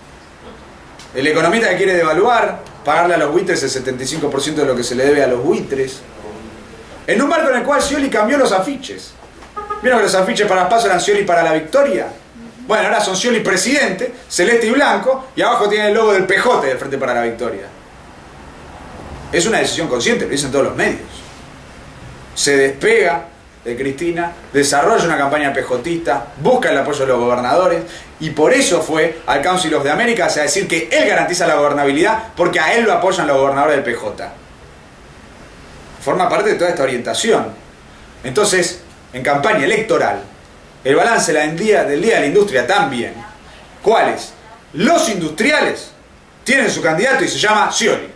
el economista que quiere devaluar, pagarle a los buitres el setenta y cinco por ciento de lo que se le debe a los buitres. En un marco en el cual Scioli cambió los afiches. ¿Vieron que los afiches para las PASO eran Scioli para la victoria? Bueno, ahora son Scioli presidente, celeste y blanco, y abajo tiene el logo del Pejote del Frente para la Victoria. Es una decisión consciente, lo dicen todos los medios. Se despega de Cristina, desarrolla una campaña pejotista, busca el apoyo de los gobernadores, y por eso fue al Council of the Americas a decir que él garantiza la gobernabilidad, porque a él lo apoyan los gobernadores del P J. Forma parte de toda esta orientación. Entonces, en campaña electoral, el balance del día, del día de la Industria también. ¿Cuáles? Los industriales tienen su candidato y se llama Scioli.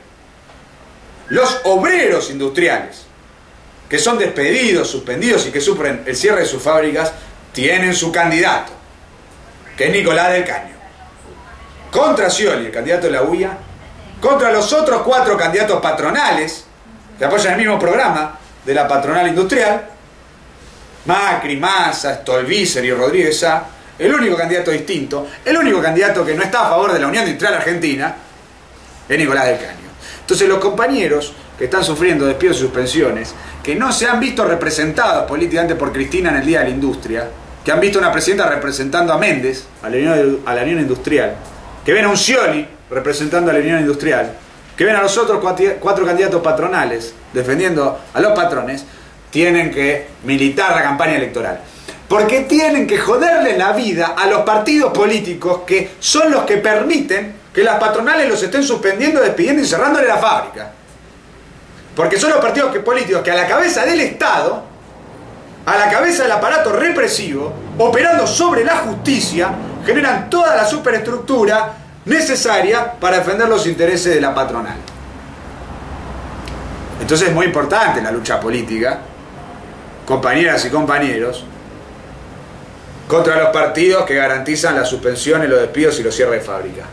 Los obreros industriales, que son despedidos, suspendidos y que sufren el cierre de sus fábricas, tienen su candidato, que es Nicolás del Caño. Contra Scioli, el candidato de la U I A, contra los otros cuatro candidatos patronales, que apoyan el mismo programa de la patronal industrial, Macri, Massa, Stolbizer y Rodríguez Sá, el único candidato distinto, el único candidato que no está a favor de la Unión Industrial Argentina, es Nicolás del Caño. Entonces los compañeros que están sufriendo despidos y suspensiones, que no se han visto representados políticamente por Cristina en el Día de la Industria, que han visto a una presidenta representando a Méndez, a la Unión, a la Unión Industrial, que ven a un Scioli representando a la Unión Industrial, que ven a los otros cuatro, cuatro candidatos patronales defendiendo a los patrones, tienen que militar la campaña electoral. Porque tienen que joderle la vida a los partidos políticos que son los que permiten que las patronales los estén suspendiendo, despidiendo y cerrándole la fábrica. Porque son los partidos que, políticos que a la cabeza del Estado, a la cabeza del aparato represivo, operando sobre la justicia, generan toda la superestructura necesaria para defender los intereses de la patronal. Entonces es muy importante la lucha política compañeras y compañeros, contra los partidos que garantizan las suspensiones, los despidos y los cierres de fábrica.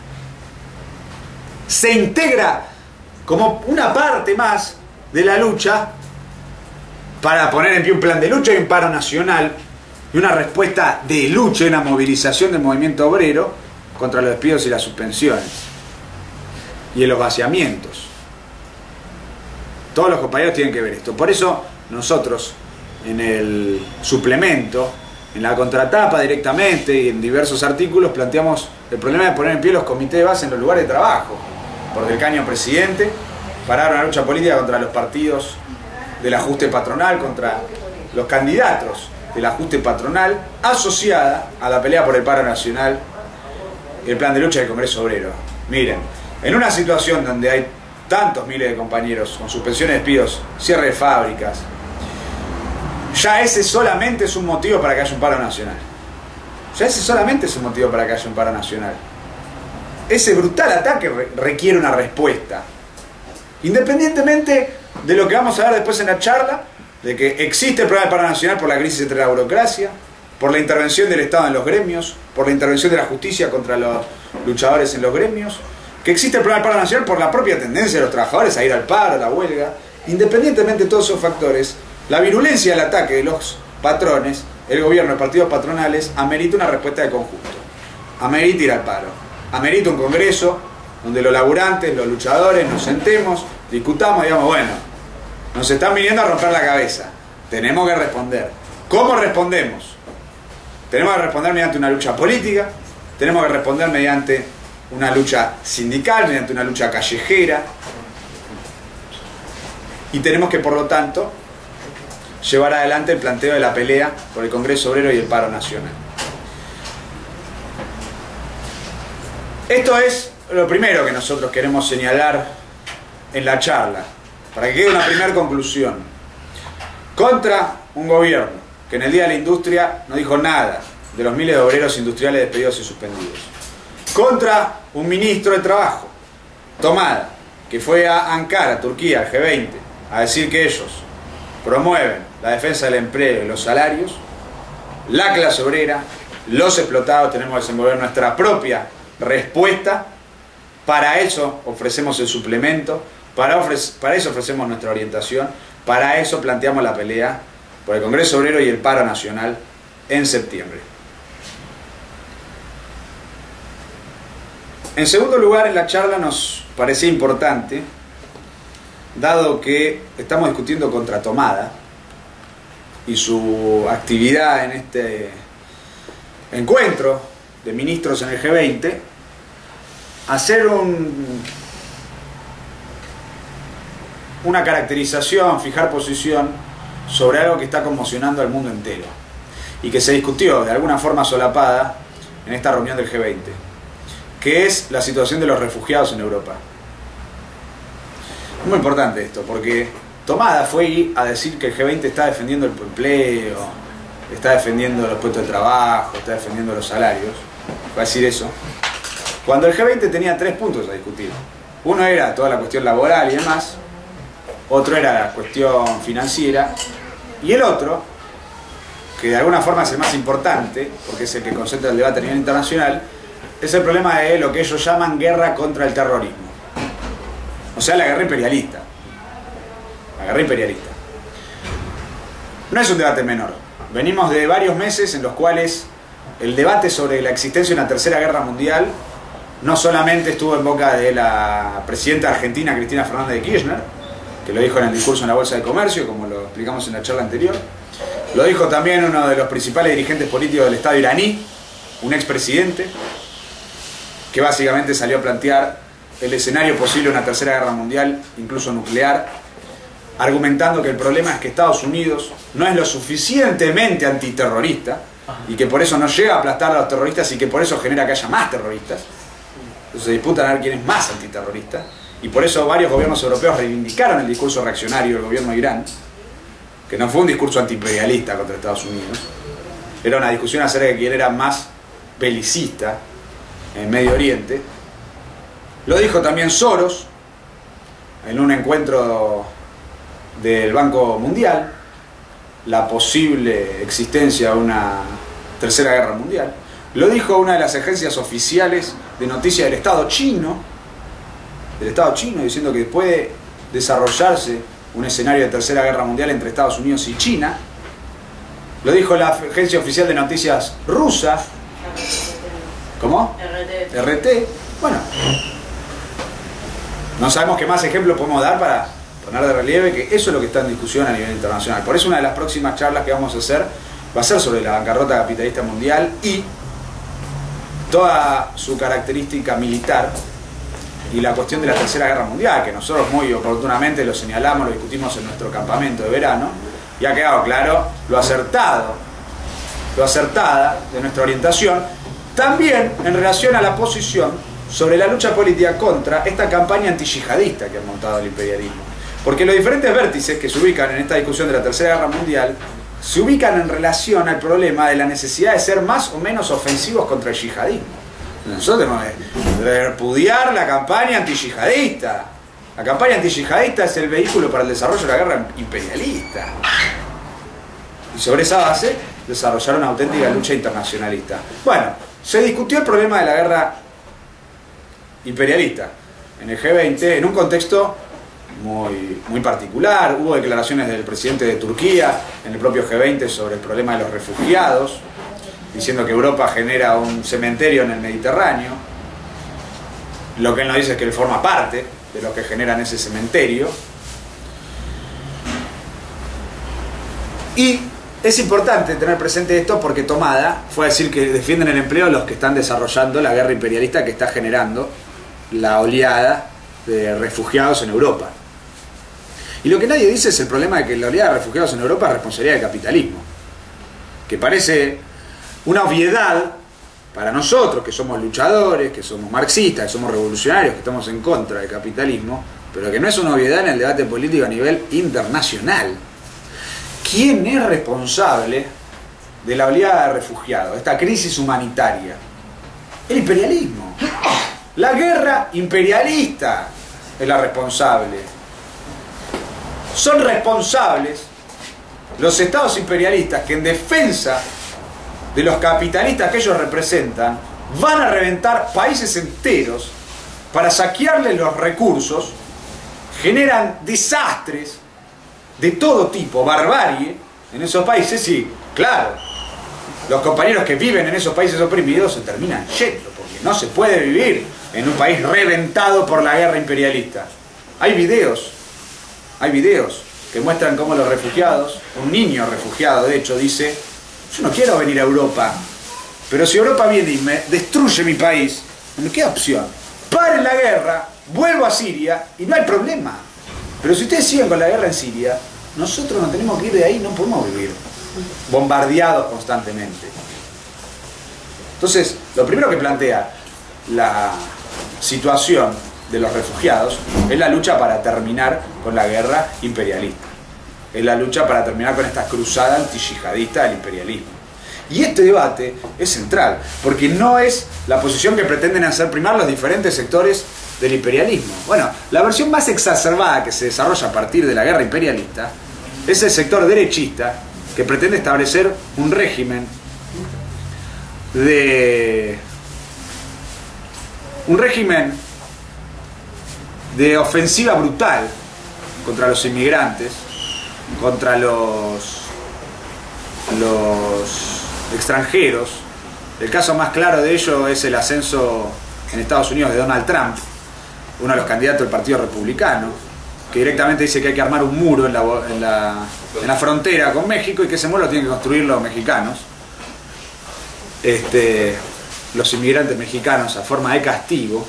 Se integra como una parte más de la lucha para poner en pie un plan de lucha y un paro nacional y una respuesta de lucha y una movilización del movimiento obrero contra los despidos y las suspensiones y en los vaciamientos. Todos los compañeros tienen que ver esto. Por eso nosotros en el suplemento, en la contratapa directamente y en diversos artículos planteamos el problema de poner en pie los comités de base en los lugares de trabajo. Por del caño presidente, parar una lucha política contra los partidos del ajuste patronal, contra los candidatos del ajuste patronal, asociada a la pelea por el paro nacional y el plan de lucha del Congreso Obrero. Miren, en una situación donde hay tantos miles de compañeros con suspensiones de despidos, cierre de fábricas, ya ese solamente es un motivo para que haya un paro nacional. Ya ese solamente es un motivo para que haya un paro nacional. Ese brutal ataque requiere una respuesta. Independientemente de lo que vamos a ver después en la charla, de que existe el problema del paro nacional por la crisis entre la burocracia, por la intervención del Estado en los gremios, por la intervención de la justicia contra los luchadores en los gremios, que existe el problema del paro nacional por la propia tendencia de los trabajadores a ir al paro, a la huelga. Independientemente de todos esos factores, la virulencia del ataque de los patrones, el gobierno, los partidos patronales, amerita una respuesta de conjunto. Amerita ir al paro. Amerita un congreso donde los laburantes, los luchadores, nos sentemos, discutamos, digamos, bueno, nos están viniendo a romper la cabeza. Tenemos que responder. ¿Cómo respondemos? Tenemos que responder mediante una lucha política, tenemos que responder mediante una lucha sindical, mediante una lucha callejera, y tenemos que, por lo tanto, llevar adelante el planteo de la pelea por el Congreso Obrero y el paro nacional. Esto es lo primero que nosotros queremos señalar en la charla, para que quede una primera conclusión. Contra un gobierno que en el Día de la Industria no dijo nada de los miles de obreros industriales despedidos y suspendidos. Contra un ministro de Trabajo, Tomada, que fue a Ankara, Turquía, al G veinte, a decir que ellos promueven la defensa del empleo y los salarios. La clase obrera, los explotados, tenemos que desenvolver nuestra propia respuesta. Para eso ofrecemos el suplemento, para, para eso ofrecemos nuestra orientación, para eso planteamos la pelea por el Congreso Obrero y el paro nacional en septiembre. En segundo lugar, en la charla nos parecía importante, dado que estamos discutiendo contra Tomada y su actividad en este encuentro de ministros en el G veinte, hacer un, una caracterización, fijar posición sobre algo que está conmocionando al mundo entero y que se discutió de alguna forma solapada en esta reunión del G veinte, que es la situación de los refugiados en Europa. Es muy importante esto, porque Tomada fue a decir que el G veinte está defendiendo el empleo, está defendiendo los puestos de trabajo, está defendiendo los salarios. Fue a decir eso cuando el G veinte tenía tres puntos a discutir. Uno era toda la cuestión laboral y demás, otro era la cuestión financiera, y el otro, que de alguna forma es el más importante, porque es el que concentra el debate a nivel internacional, es el problema de lo que ellos llaman guerra contra el terrorismo. O sea, la guerra imperialista. La guerra imperialista. No es un debate menor. Venimos de varios meses en los cuales el debate sobre la existencia de una tercera guerra mundial no solamente estuvo en boca de la presidenta argentina Cristina Fernández de Kirchner, que lo dijo en el discurso en la Bolsa de Comercio, como lo explicamos en la charla anterior, lo dijo también uno de los principales dirigentes políticos del Estado iraní, un expresidente, que básicamente salió a plantear el escenario posible de una tercera guerra mundial, incluso nuclear, argumentando que el problema es que Estados Unidos no es lo suficientemente antiterrorista y que por eso no llega a aplastar a los terroristas y que por eso genera que haya más terroristas. Entonces se disputan a ver quién es más antiterrorista, y por eso varios gobiernos europeos reivindicaron el discurso reaccionario del gobierno de Irán, que no fue un discurso antiimperialista contra Estados Unidos, era una discusión acerca de quién era más belicista en Medio Oriente. Lo dijo también Soros en un encuentro del Banco Mundial. la posible existencia de una tercera guerra mundial. Lo dijo una de las agencias oficiales de noticias del Estado chino, del Estado chino, diciendo que puede desarrollarse un escenario de tercera guerra mundial entre Estados Unidos y China. Lo dijo la agencia oficial de noticias rusa. ¿Cómo? R T. R T. Bueno, no sabemos qué más ejemplos podemos dar para poner de relieve que eso es lo que está en discusión a nivel internacional. Por eso una de las próximas charlas que vamos a hacer va a ser sobre la bancarrota capitalista mundial y toda su característica militar y la cuestión de la tercera guerra mundial, que nosotros muy oportunamente lo señalamos, lo discutimos en nuestro campamento de verano, y ha quedado claro lo acertado, lo acertada de nuestra orientación, también en relación a la posición sobre la lucha política contra esta campaña antiyihadista que ha montado el imperialismo. Porque los diferentes vértices que se ubican en esta discusión de la tercera guerra mundial se ubican en relación al problema de la necesidad de ser más o menos ofensivos contra el yihadismo. Nosotros tenemos que repudiar la campaña antiyihadista. La campaña antiyihadista es el vehículo para el desarrollo de la guerra imperialista. Y sobre esa base desarrollar una auténtica lucha internacionalista. Bueno, se discutió el problema de la guerra imperialista en el G veinte en un contexto muy, muy particular. Hubo declaraciones del presidente de Turquía en el propio G veinte sobre el problema de los refugiados, diciendo que Europa genera un cementerio en el Mediterráneo. Lo que él nos dice es que él forma parte de los que generan ese cementerio. Y es importante tener presente esto porque Tomada fue a decir que defienden el empleo los que están desarrollando la guerra imperialista que está generando la oleada de refugiados en Europa. Y lo que nadie dice es el problema de que la oleada de refugiados en Europa es responsabilidad del capitalismo, que parece una obviedad para nosotros, que somos luchadores, que somos marxistas, que somos revolucionarios, que estamos en contra del capitalismo, pero que no es una obviedad en el debate político a nivel internacional. ¿Quién es responsable de la oleada de refugiados, de esta crisis humanitaria? El imperialismo. La guerra imperialista es la responsable. Son responsables los estados imperialistas que en defensa de los capitalistas que ellos representan van a reventar países enteros para saquearles los recursos, generan desastres de todo tipo, barbarie en esos países. Sí, claro, los compañeros que viven en esos países oprimidos se terminan yendo, porque no se puede vivir en un país reventado por la guerra imperialista. Hay videos, hay videos que muestran cómo los refugiados, un niño refugiado de hecho dice: yo no quiero venir a Europa, pero si Europa viene y me destruye mi país, no me queda opción. Paren la guerra, vuelvo a Siria y no hay problema. Pero si ustedes siguen con la guerra en Siria, nosotros nos tenemos que ir de ahí, no podemos vivir bombardeados constantemente. Entonces, lo primero que plantea la situación de los refugiados es la lucha para terminar con la guerra imperialista. Es la lucha para terminar con esta cruzada antiyihadista del imperialismo. Y este debate es central, porque no es la posición que pretenden hacer primar los diferentes sectores del imperialismo. Bueno, la versión más exacerbada que se desarrolla a partir de la guerra imperialista es el sector derechista que pretende establecer un régimen de un régimen de ofensiva brutal contra los inmigrantes, contra los los extranjeros. El caso más claro de ello es el ascenso en Estados Unidos de Donald Trump, uno de los candidatos del Partido Republicano, que directamente dice que hay que armar un muro en la, en la, en la frontera con México y que ese muro lo tienen que construir los mexicanos, este, los inmigrantes mexicanos, a forma de castigo.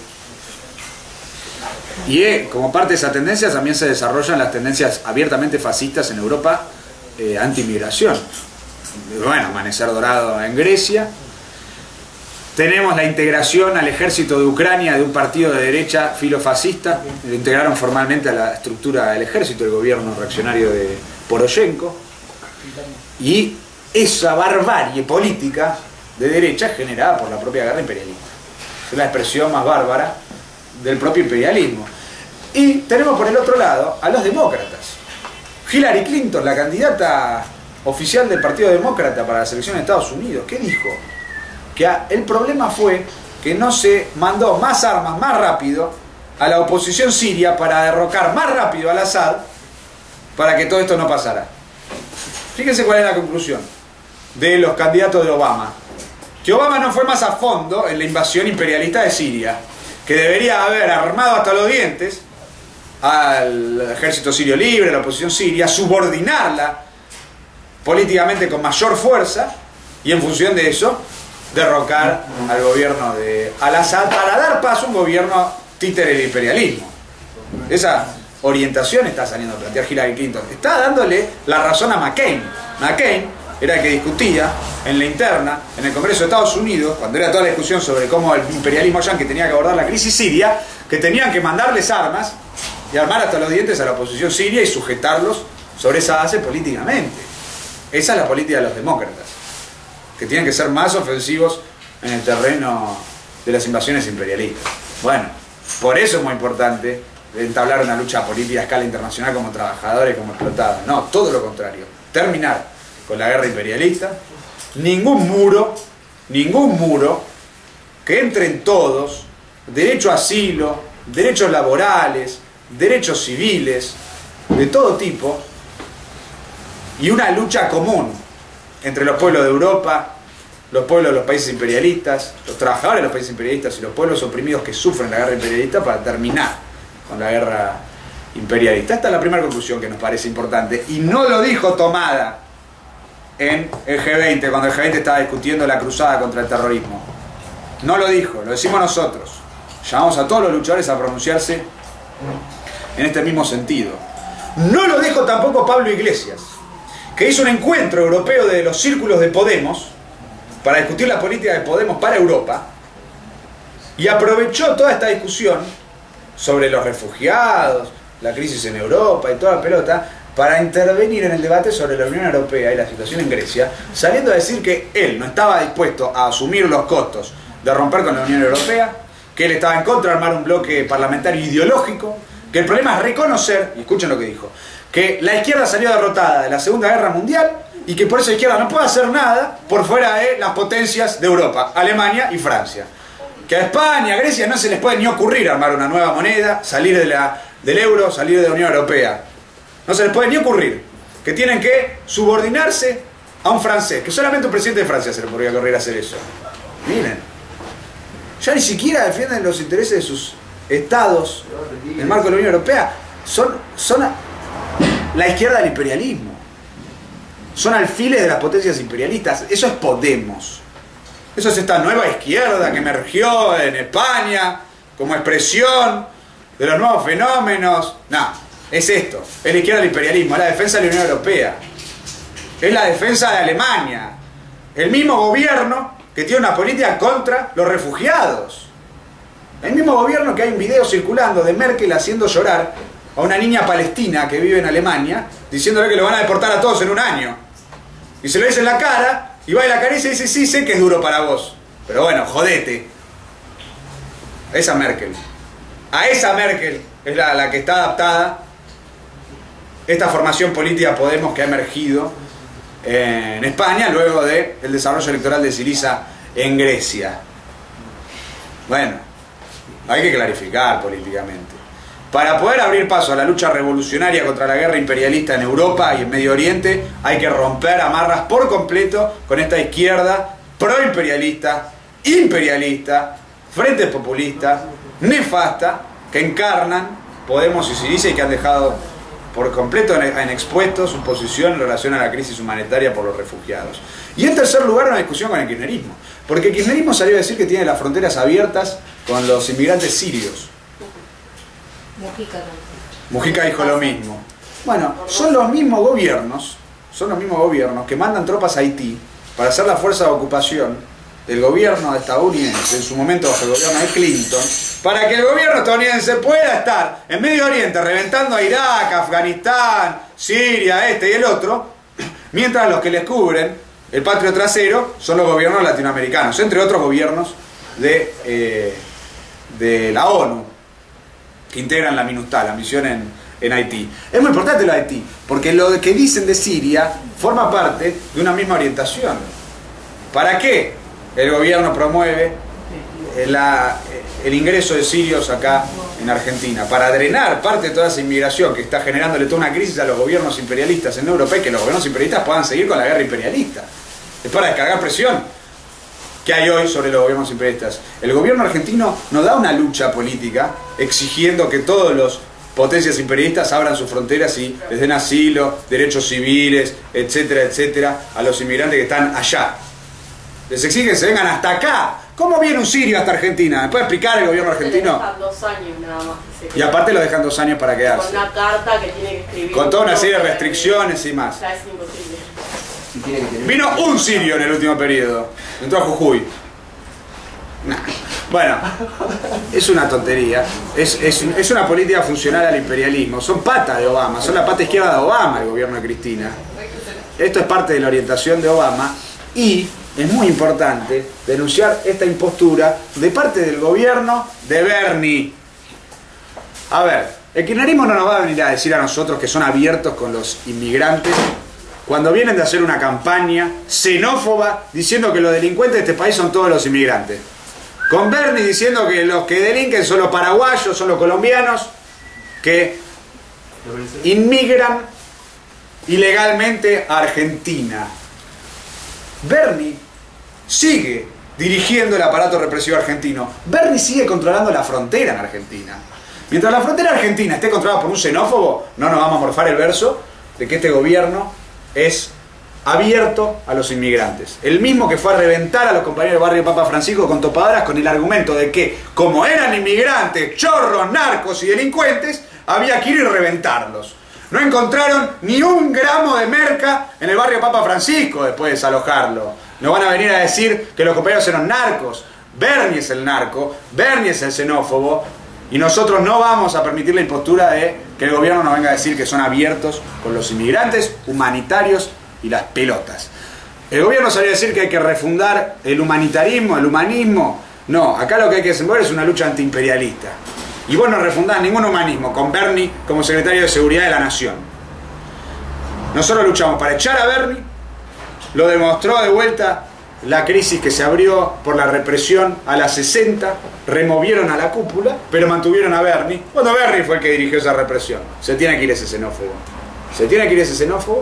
Y eh, como parte de esa tendencia también se desarrollan las tendencias abiertamente fascistas en Europa, eh, anti-inmigración. Bueno, Amanecer Dorado en Grecia. Tenemos la integración al ejército de Ucrania de un partido de derecha filofascista. Lo integraron formalmente a la estructura del ejército, el gobierno reaccionario de Poroshenko. Y esa barbarie política de derecha generada por la propia guerra imperialista. Es la expresión más bárbara del propio imperialismo. Y tenemos por el otro lado a los demócratas. Hillary Clinton, la candidata oficial del Partido Demócrata para la selección de Estados Unidos. ¿Qué dijo? Que a, el problema fue que no se mandó más armas más rápido a la oposición siria para derrocar más rápido al Assad para que todo esto no pasara. Fíjense cuál es la conclusión de los candidatos de Obama. Que Obama no fue más a fondo en la invasión imperialista de Siria, que debería haber armado hasta los dientes al ejército sirio libre, a la oposición siria, subordinarla políticamente con mayor fuerza y en función de eso derrocar al gobierno de Al-Assad para dar paso a un gobierno títere del imperialismo. Esa orientación está saliendo a plantear Hillary Clinton. Está dándole la razón a McCain. McCain era el que discutía en la interna, en el Congreso de Estados Unidos, cuando era toda la discusión sobre cómo el imperialismo yanqui tenía que abordar la crisis siria, que tenían que mandarles armas y armar hasta los dientes a la oposición siria y sujetarlos sobre esa base políticamente. Esa es la política de los demócratas, que tienen que ser más ofensivos en el terreno de las invasiones imperialistas. Bueno, por eso es muy importante entablar una lucha política a escala internacional como trabajadores, como explotados. No, todo lo contrario. Terminar con la guerra imperialista. Ningún muro, ningún muro, que entren todos, derecho a asilo, derechos laborales, derechos civiles, de todo tipo, y una lucha común entre los pueblos de Europa, los pueblos de los países imperialistas, los trabajadores de los países imperialistas y los pueblos oprimidos que sufren la guerra imperialista para terminar con la guerra imperialista. Esta es la primera conclusión que nos parece importante, y no lo dijo Tomada en el G veinte, cuando el G veinte estaba discutiendo la cruzada contra el terrorismo. No lo dijo, lo decimos nosotros. Llamamos a todos los luchadores a pronunciarse en este mismo sentido. No lo dijo tampoco Pablo Iglesias, que hizo un encuentro europeo de los círculos de Podemos para discutir la política de Podemos para Europa, y aprovechó toda esta discusión sobre los refugiados, la crisis en Europa y toda la pelota, para intervenir en el debate sobre la Unión Europea y la situación en Grecia, saliendo a decir que él no estaba dispuesto a asumir los costos de romper con la Unión Europea, que él estaba en contra de armar un bloque parlamentario ideológico, que el problema es reconocer, y escuchen lo que dijo, que la izquierda salió derrotada de la Segunda Guerra Mundial y que por eso la izquierda no puede hacer nada por fuera de las potencias de Europa, Alemania y Francia. Que a España, a Grecia no se les puede ni ocurrir armar una nueva moneda, salir de la, del euro, salir de la Unión Europea. No se les puede ni ocurrir. Que tienen que subordinarse a un francés, que solamente un presidente de Francia se le podría ocurrir hacer eso. Miren, ya ni siquiera defienden los intereses de sus estados en el marco de la Unión Europea. Son, son a, la izquierda del imperialismo. Son alfiles de las potencias imperialistas. Eso es Podemos. Eso es esta nueva izquierda que emergió en España como expresión de los nuevos fenómenos. No, es esto. Es la izquierda del imperialismo, es la defensa de la Unión Europea. Es la defensa de Alemania. El mismo gobierno que tiene una política contra los refugiados. El mismo gobierno que hay un video circulando de Merkel haciendo llorar a una niña palestina que vive en Alemania, diciéndole que lo van a deportar a todos en un año. Y se lo dice en la cara, y va y la acaricia y dice, sí, sé que es duro para vos, pero bueno, jodete. Esa Merkel. A esa Merkel es la, la que está adaptada esta formación política Podemos, que ha emergido en España luego del desarrollo electoral de Syriza en Grecia. Bueno, hay que clarificar políticamente. Para poder abrir paso a la lucha revolucionaria contra la guerra imperialista en Europa y en Medio Oriente, hay que romper amarras por completo con esta izquierda proimperialista, imperialista, frente populista, nefasta, que encarnan Podemos y Syriza y que han dejado por completo en, en expuesto su posición en relación a la crisis humanitaria por los refugiados. Y en tercer lugar, una discusión con el kirchnerismo, porque el kirchnerismo salió a decir que tiene las fronteras abiertas con los inmigrantes sirios. Mujica también. Mujica dijo lo mismo. Bueno, son los mismos gobiernos, son los mismos gobiernos que mandan tropas a Haití para hacer la fuerza de ocupación del gobierno estadounidense, en su momento bajo el gobierno de Clinton, para que el gobierno estadounidense pueda estar en Medio Oriente reventando a Irak, Afganistán, Siria, este y el otro, mientras los que les cubren el patio trasero son los gobiernos latinoamericanos, entre otros gobiernos de, eh, de la ONU, que integran la MINUSTAH, la misión en, en Haití. Es muy importante lo de Haití, porque lo que dicen de Siria forma parte de una misma orientación. ¿Para qué el gobierno promueve la, el ingreso de sirios acá en Argentina? Para drenar parte de toda esa inmigración que está generándole toda una crisis a los gobiernos imperialistas en Europa y que los gobiernos imperialistas puedan seguir con la guerra imperialista. Es para descargar presión que hay hoy sobre los gobiernos imperialistas. El gobierno argentino no da una lucha política exigiendo que todos los potencias imperialistas abran sus fronteras y les den asilo, derechos civiles, etcétera, etcétera, a los inmigrantes que están allá. Les exige que se vengan hasta acá. ¿Cómo viene un sirio hasta Argentina? ¿Me puede explicar el gobierno argentino? Se dejan dos años nada más. Que se Y aparte lo dejan dos años para quedarse. Con una carta que tiene que escribir. Con toda una serie de restricciones y más. Ya es imposible. Vino un sirio en el último periodo. Entró a Jujuy. Nah. Bueno, es una tontería. Es, es, es una política funcional al imperialismo. Son patas de Obama. Son la pata izquierda de Obama, el gobierno de Cristina. Esto es parte de la orientación de Obama. Y es muy importante denunciar esta impostura de parte del gobierno de Bernie. A ver, el kirchnerismo no nos va a venir a decir a nosotros que son abiertos con los inmigrantes cuando vienen de hacer una campaña xenófoba diciendo que los delincuentes de este país son todos los inmigrantes. Con Bernie diciendo que los que delinquen son los paraguayos, son los colombianos que inmigran ilegalmente a Argentina. Bernie sigue dirigiendo el aparato represivo argentino. Bernie sigue controlando la frontera en Argentina. Mientras la frontera argentina esté controlada por un xenófobo, no nos vamos a morfar el verso de que este gobierno es abierto a los inmigrantes. El mismo que fue a reventar a los compañeros del barrio Papa Francisco con topadoras con el argumento de que, como eran inmigrantes, chorros, narcos y delincuentes, había que ir y reventarlos. No encontraron ni un gramo de merca en el barrio Papa Francisco después de desalojarlo. Nos van a venir a decir que los compañeros eran narcos. Bernie es el narco, Bernie es el xenófobo, y nosotros no vamos a permitir la impostura de que el gobierno nos venga a decir que son abiertos con los inmigrantes, humanitarios y las pelotas. El gobierno salió a decir que hay que refundar el humanitarismo, el humanismo. No, acá lo que hay que desenvolver es una lucha antiimperialista. Y vos no refundás ningún humanismo con Bernie como secretario de Seguridad de la Nación. Nosotros luchamos para echar a Bernie. Lo demostró de vuelta la crisis que se abrió por la represión a las sesenta. Removieron a la cúpula, pero mantuvieron a Bernie. Cuando Bernie fue el que dirigió esa represión. Se tiene que ir ese xenófobo. Se tiene que ir ese xenófobo.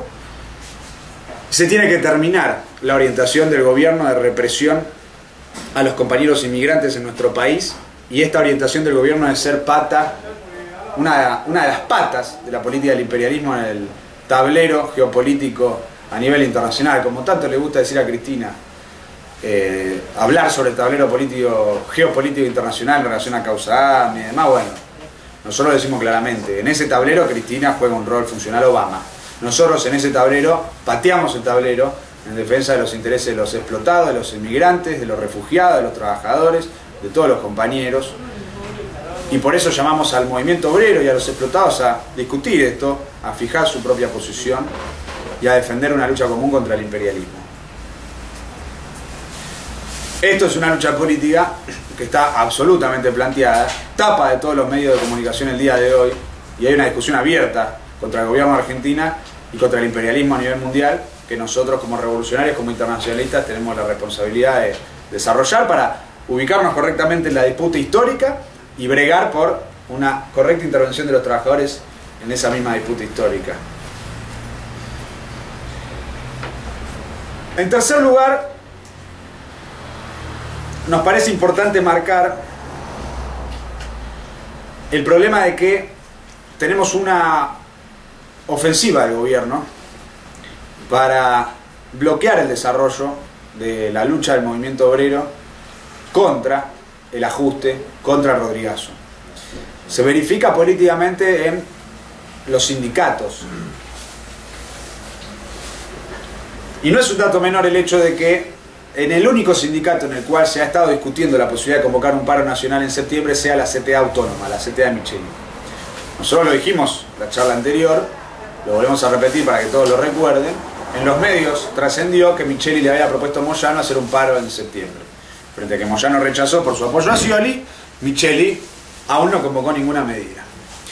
Se tiene que terminar la orientación del gobierno de represión a los compañeros inmigrantes en nuestro país. Y esta orientación del gobierno de ser pata, una, una de las patas de la política del imperialismo en el tablero geopolítico a nivel internacional, como tanto le gusta decir a Cristina, eh, hablar sobre el tablero político, geopolítico internacional en relación a causa A M I y demás. Bueno, nosotros lo decimos claramente, en ese tablero Cristina juega un rol funcional Obama. Nosotros en ese tablero pateamos el tablero en defensa de los intereses de los explotados, de los inmigrantes, de los refugiados, de los trabajadores, de todos los compañeros, y por eso llamamos al movimiento obrero y a los explotados a discutir esto, a fijar su propia posición y a defender una lucha común contra el imperialismo. Esto es una lucha política que está absolutamente planteada, tapa de todos los medios de comunicación el día de hoy, y hay una discusión abierta contra el gobierno de Argentina y contra el imperialismo a nivel mundial, que nosotros como revolucionarios, como internacionalistas, tenemos la responsabilidad de desarrollar para ubicarnos correctamente en la disputa histórica y bregar por una correcta intervención de los trabajadores en esa misma disputa histórica. En tercer lugar, nos parece importante marcar el problema de que tenemos una ofensiva del gobierno para bloquear el desarrollo de la lucha del movimiento obrero contra el ajuste, contra el Rodrigazo. Se verifica políticamente en los sindicatos. Y no es un dato menor el hecho de que en el único sindicato en el cual se ha estado discutiendo la posibilidad de convocar un paro nacional en septiembre sea la C T A autónoma, la C T A de Micheli. Nosotros lo dijimos en la charla anterior, lo volvemos a repetir para que todos lo recuerden. En los medios trascendió que Micheli le había propuesto a Moyano hacer un paro en septiembre. Frente a que Moyano rechazó por su apoyo a Scioli, Micheli aún no convocó ninguna medida.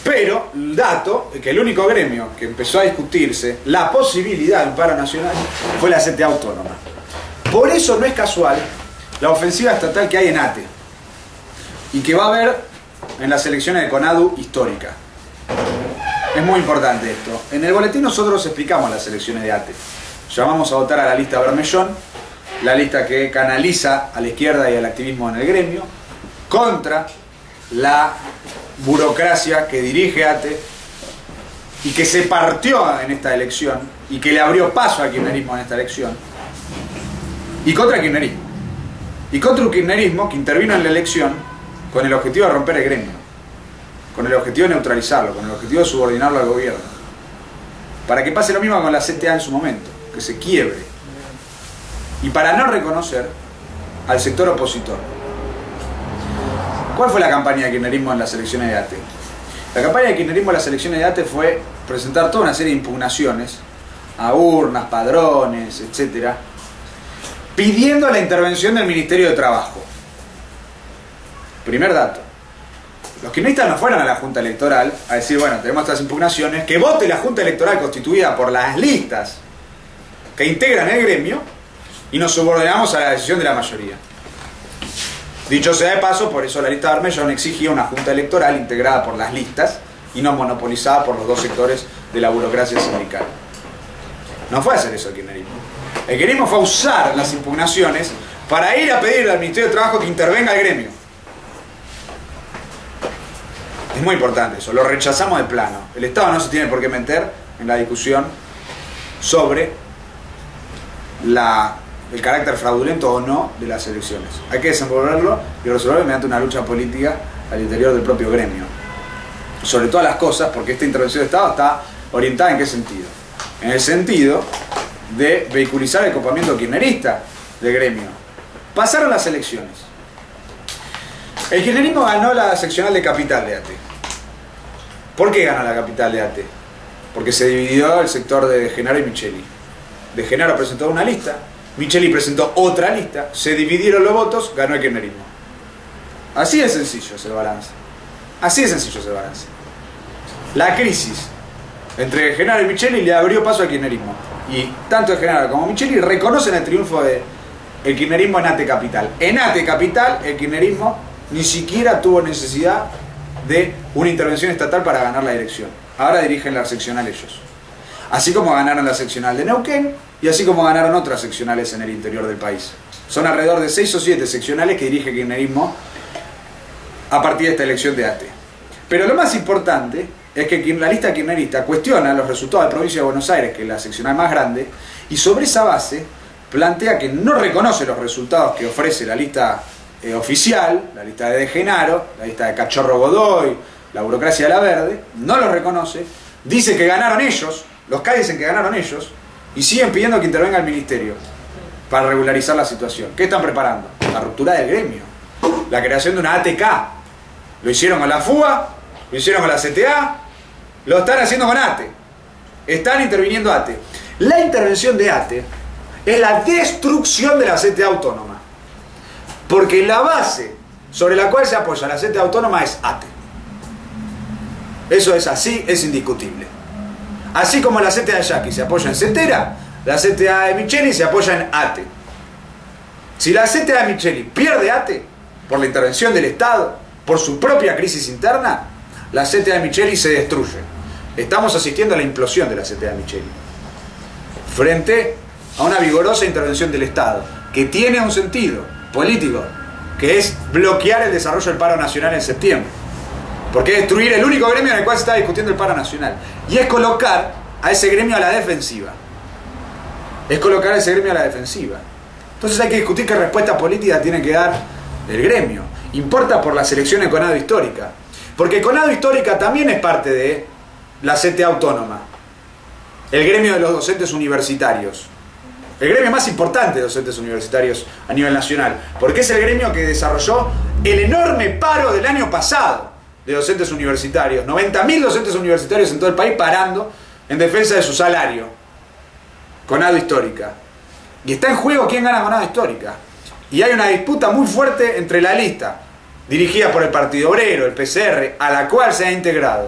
Pero el dato es que el único gremio que empezó a discutirse la posibilidad de un paro nacional fue la C T A autónoma. Por eso no es casual la ofensiva estatal que hay en ATE y que va a haber en las elecciones de CONADU histórica. Es muy importante esto. En el boletín nosotros explicamos las elecciones de ATE. Llamamos a votar a la lista Bermellón, la lista que canaliza a la izquierda y al activismo en el gremio, contra la burocracia que dirige ATE y que se partió en esta elección y que le abrió paso al kirchnerismo en esta elección, y contra el kirchnerismo. Y contra un kirchnerismo que intervino en la elección con el objetivo de romper el gremio, con el objetivo de neutralizarlo, con el objetivo de subordinarlo al gobierno, para que pase lo mismo con la C T A en su momento, que se quiebre, y para no reconocer al sector opositor. ¿Cuál fue la campaña de kirchnerismo en las elecciones de ATE? La campaña de kirchnerismo en las elecciones de ATE fue presentar toda una serie de impugnaciones a urnas, padrones, etcétera, pidiendo la intervención del Ministerio de Trabajo. Primer dato. Los kirchneristas no fueron a la Junta Electoral a decir, bueno, tenemos estas impugnaciones, que vote la Junta Electoral constituida por las listas que integran el gremio y nos subordinamos a la decisión de la mayoría. Dicho sea de paso, por eso la lista de Bermellón exigía una Junta Electoral integrada por las listas y no monopolizada por los dos sectores de la burocracia sindical. No fue a hacer eso el kirchnerismo. El kirchnerismo fue a usar las impugnaciones para ir a pedirle al Ministerio de Trabajo que intervenga el gremio. Es muy importante eso, lo rechazamos de plano. El Estado no se tiene por qué meter en la discusión sobre la, el carácter fraudulento o no de las elecciones. Hay que desenvolverlo y resolverlo mediante una lucha política al interior del propio gremio. Sobre todas las cosas, porque esta intervención de Estado está orientada ¿en qué sentido? En el sentido de vehiculizar el copamiento kirchnerista del gremio. Pasaron las elecciones. El kirchnerismo ganó la seccional de Capital de ATE. ¿Por qué ganó la Capital de ATE? Porque se dividió el sector de Genaro y Micheli. De Genaro presentó una lista, Micheli presentó otra lista, se dividieron los votos, ganó el kirchnerismo. Así de sencillo es el balance. Así de sencillo es el balance. La crisis entre Genaro y Micheli le abrió paso al kirchnerismo. Y tanto Genaro como Micheli reconocen el triunfo del kirchnerismo en ATE Capital. En ATE Capital el kirchnerismo ni siquiera tuvo necesidad de una intervención estatal para ganar la elección. Ahora dirigen la seccional ellos. Así como ganaron la seccional de Neuquén y así como ganaron otras seccionales en el interior del país. Son alrededor de seis o siete seccionales que dirige el kirchnerismo a partir de esta elección de ATE. Pero lo más importante es que la lista kirchnerista cuestiona los resultados de la provincia de Buenos Aires, que es la seccional más grande, y sobre esa base plantea que no reconoce los resultados que ofrece la lista eh, oficial, la lista de De Genaro, la lista de Cachorro Godoy, la burocracia de la Verde, no los reconoce, dice que ganaron ellos, los C A dicen que ganaron ellos, y siguen pidiendo que intervenga el ministerio para regularizar la situación. ¿Qué están preparando? La ruptura del gremio, la creación de una A T K. Lo hicieron con la FUA, lo hicieron con la C T A, lo están haciendo con ATE. Están interviniendo ATE. La intervención de ATE es la destrucción de la C T A autónoma. Porque la base sobre la cual se apoya la C T A autónoma es ATE. Eso es así, es indiscutible. Así como la C T A de Yaqui se apoya en Cetera, la C T A de Micheli se apoya en ATE. Si la C T A de Micheli pierde ATE por la intervención del Estado, por su propia crisis interna, la C T A de Micheli se destruye. Estamos asistiendo a la implosión de la C T A de Micheli frente a una vigorosa intervención del Estado que tiene un sentido político, que es bloquear el desarrollo del paro nacional en septiembre, porque es destruir el único gremio en el cual se está discutiendo el paro nacional, y es colocar a ese gremio a la defensiva. Es colocar a ese gremio a la defensiva. Entonces hay que discutir qué respuesta política tiene que dar el gremio. Importa por las elecciones CONADU histórica, porque CONADU histórica también es parte de la C T A autónoma, el gremio de los docentes universitarios, el gremio más importante de docentes universitarios a nivel nacional, porque es el gremio que desarrolló el enorme paro del año pasado de docentes universitarios, noventa mil docentes universitarios en todo el país parando en defensa de su salario. CONADU histórica. Y está en juego quién gana CONADU histórica. Y hay una disputa muy fuerte entre la lista dirigida por el Partido Obrero, el P C R, a la cual se ha integrado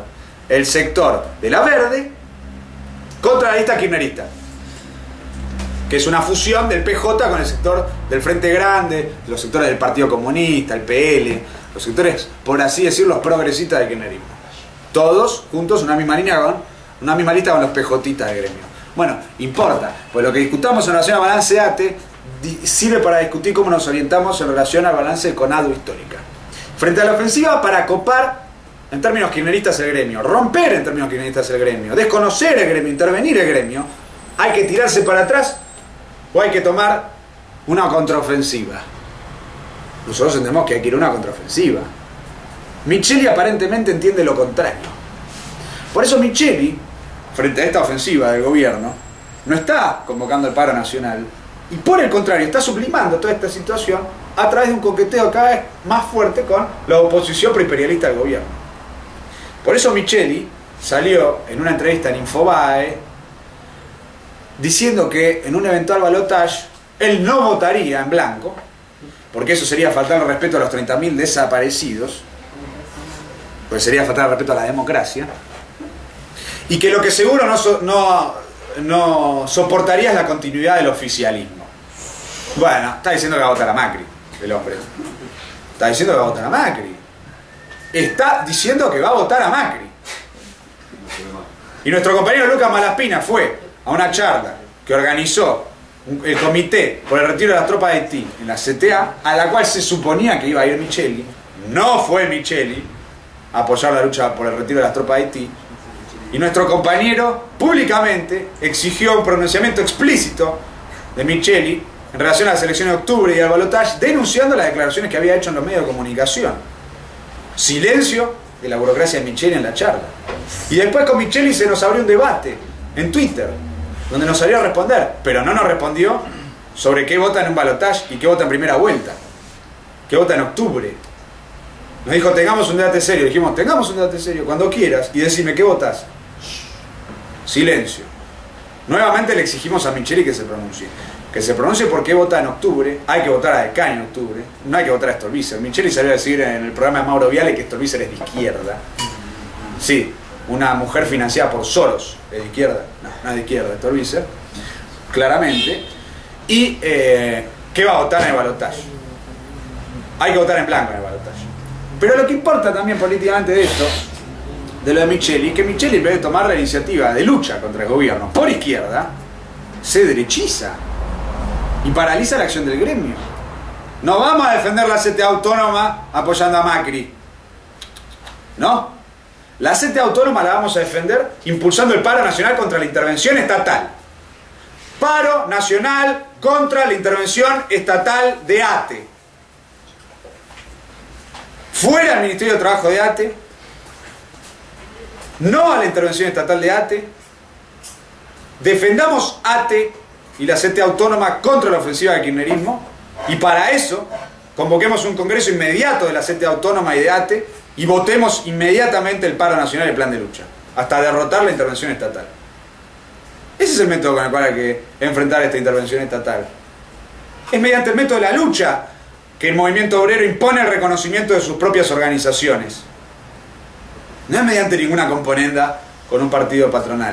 el sector de la Verde contra la lista kirchnerista, que es una fusión del P J con el sector del Frente Grande, los sectores del Partido Comunista, el P L, los sectores, por así decirlo, los progresistas del kirchnerismo. Todos juntos, una misma línea con, una misma lista con los P J-istas del gremio. Bueno, importa, pues lo que discutamos en relación al balance de ATE sirve para discutir cómo nos orientamos en relación al balance de CONADU histórica. Frente a la ofensiva para copar en términos kirchneristas el gremio, romper en términos kirchneristas el gremio, desconocer el gremio, intervenir el gremio, hay que tirarse para atrás o hay que tomar una contraofensiva. Nosotros entendemos que hay que ir a una contraofensiva. Micheli aparentemente entiende lo contrario. Por eso Micheli, frente a esta ofensiva del gobierno, no está convocando el paro nacional y por el contrario está sublimando toda esta situación a través de un coqueteo cada vez más fuerte con la oposición preimperialista del gobierno. Por eso Micheli salió en una entrevista en Infobae diciendo que en un eventual balotaje él no votaría en blanco, porque eso sería faltar el respeto a los treinta mil desaparecidos, pues sería faltar el respeto a la democracia, y que lo que seguro no, so, no, no soportaría es la continuidad del oficialismo. Bueno, está diciendo que va a votar a Macri, el hombre. Está diciendo que va a votar a Macri. Está diciendo que va a votar a Macri. Y nuestro compañero Lucas Malaspina fue a una charla que organizó el comité por el retiro de las tropas de Haití en la C T A, a la cual se suponía que iba a ir Micheli. No fue Micheli a apoyar la lucha por el retiro de las tropas de Haití. Y nuestro compañero públicamente exigió un pronunciamiento explícito de Micheli en relación a las elecciones de octubre y al balotaje, denunciando las declaraciones que había hecho en los medios de comunicación. Silencio de la burocracia de Micheli en la charla. Y después con Micheli se nos abrió un debate en Twitter, donde nos salió a responder, pero no nos respondió sobre qué vota en un balotaje y qué vota en primera vuelta, qué vota en octubre. Nos dijo, tengamos un debate serio. Dijimos, tengamos un debate serio cuando quieras y decime qué votas. Silencio. Nuevamente le exigimos a Micheli que se pronuncie. Que se pronuncie por qué vota en octubre. Hay que votar a Decani en octubre. No hay que votar a Stolbizer. Micheli salió a decir en el programa de Mauro Viale que Stolbizer es de izquierda. Sí, una mujer financiada por Soros es de izquierda. No, no es de izquierda, Stolbizer. Claramente. Y eh, ¿qué va a votar en el balotaje? Hay que votar en blanco en el balotaje. Pero lo que importa también políticamente de esto, de lo de Micheli, es que Micheli, en vez de tomar la iniciativa de lucha contra el gobierno por izquierda, se derechiza y paraliza la acción del gremio. No vamos a defender la C T A autónoma apoyando a Macri. No. La C T A autónoma la vamos a defender impulsando el paro nacional contra la intervención estatal. Paro nacional contra la intervención estatal de ATE. Fuera el Ministerio de Trabajo de ATE, no a la intervención estatal de ATE, defendamos ATE y la C T A autónoma contra la ofensiva del kirchnerismo, y para eso convoquemos un congreso inmediato de la C T A autónoma y de ATE y votemos inmediatamente el paro nacional y el plan de lucha, hasta derrotar la intervención estatal. Ese es el método con el cual hay que enfrentar esta intervención estatal. Es mediante el método de la lucha que el movimiento obrero impone el reconocimiento de sus propias organizaciones. No es mediante ninguna componenda con un partido patronal.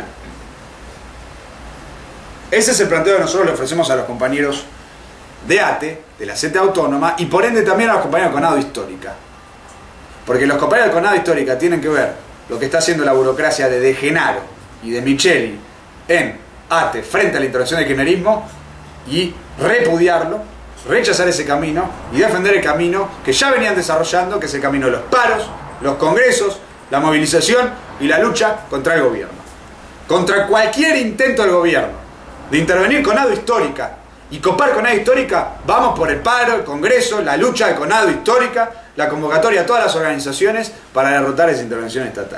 Ese es el planteo que nosotros le ofrecemos a los compañeros de ATE, de la C T A autónoma, y por ende también a los compañeros de CONADU histórica. Porque los compañeros de CONADU histórica tienen que ver lo que está haciendo la burocracia de De Genaro y de Micheli en ATE frente a la intervención del kirchnerismo y repudiarlo, rechazar ese camino y defender el camino que ya venían desarrollando, que es el camino de los paros, los congresos, la movilización y la lucha contra el gobierno. Contra cualquier intento del gobierno de intervenir CONADU histórica y copar CONADU histórica, vamos por el paro, el congreso, la lucha de CONADU histórica, la convocatoria a todas las organizaciones para derrotar esa intervención estatal.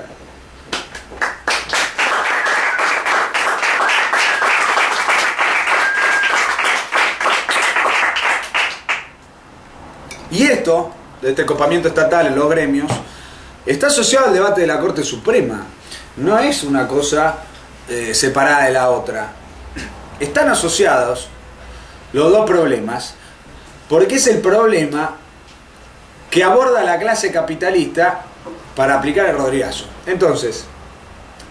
Y esto, de este copamiento estatal en los gremios, está asociado al debate de la Corte Suprema. No es una cosa eh, separada de la otra. Están asociados los dos problemas, porque es el problema que aborda la clase capitalista para aplicar el Rodrigazo. Entonces,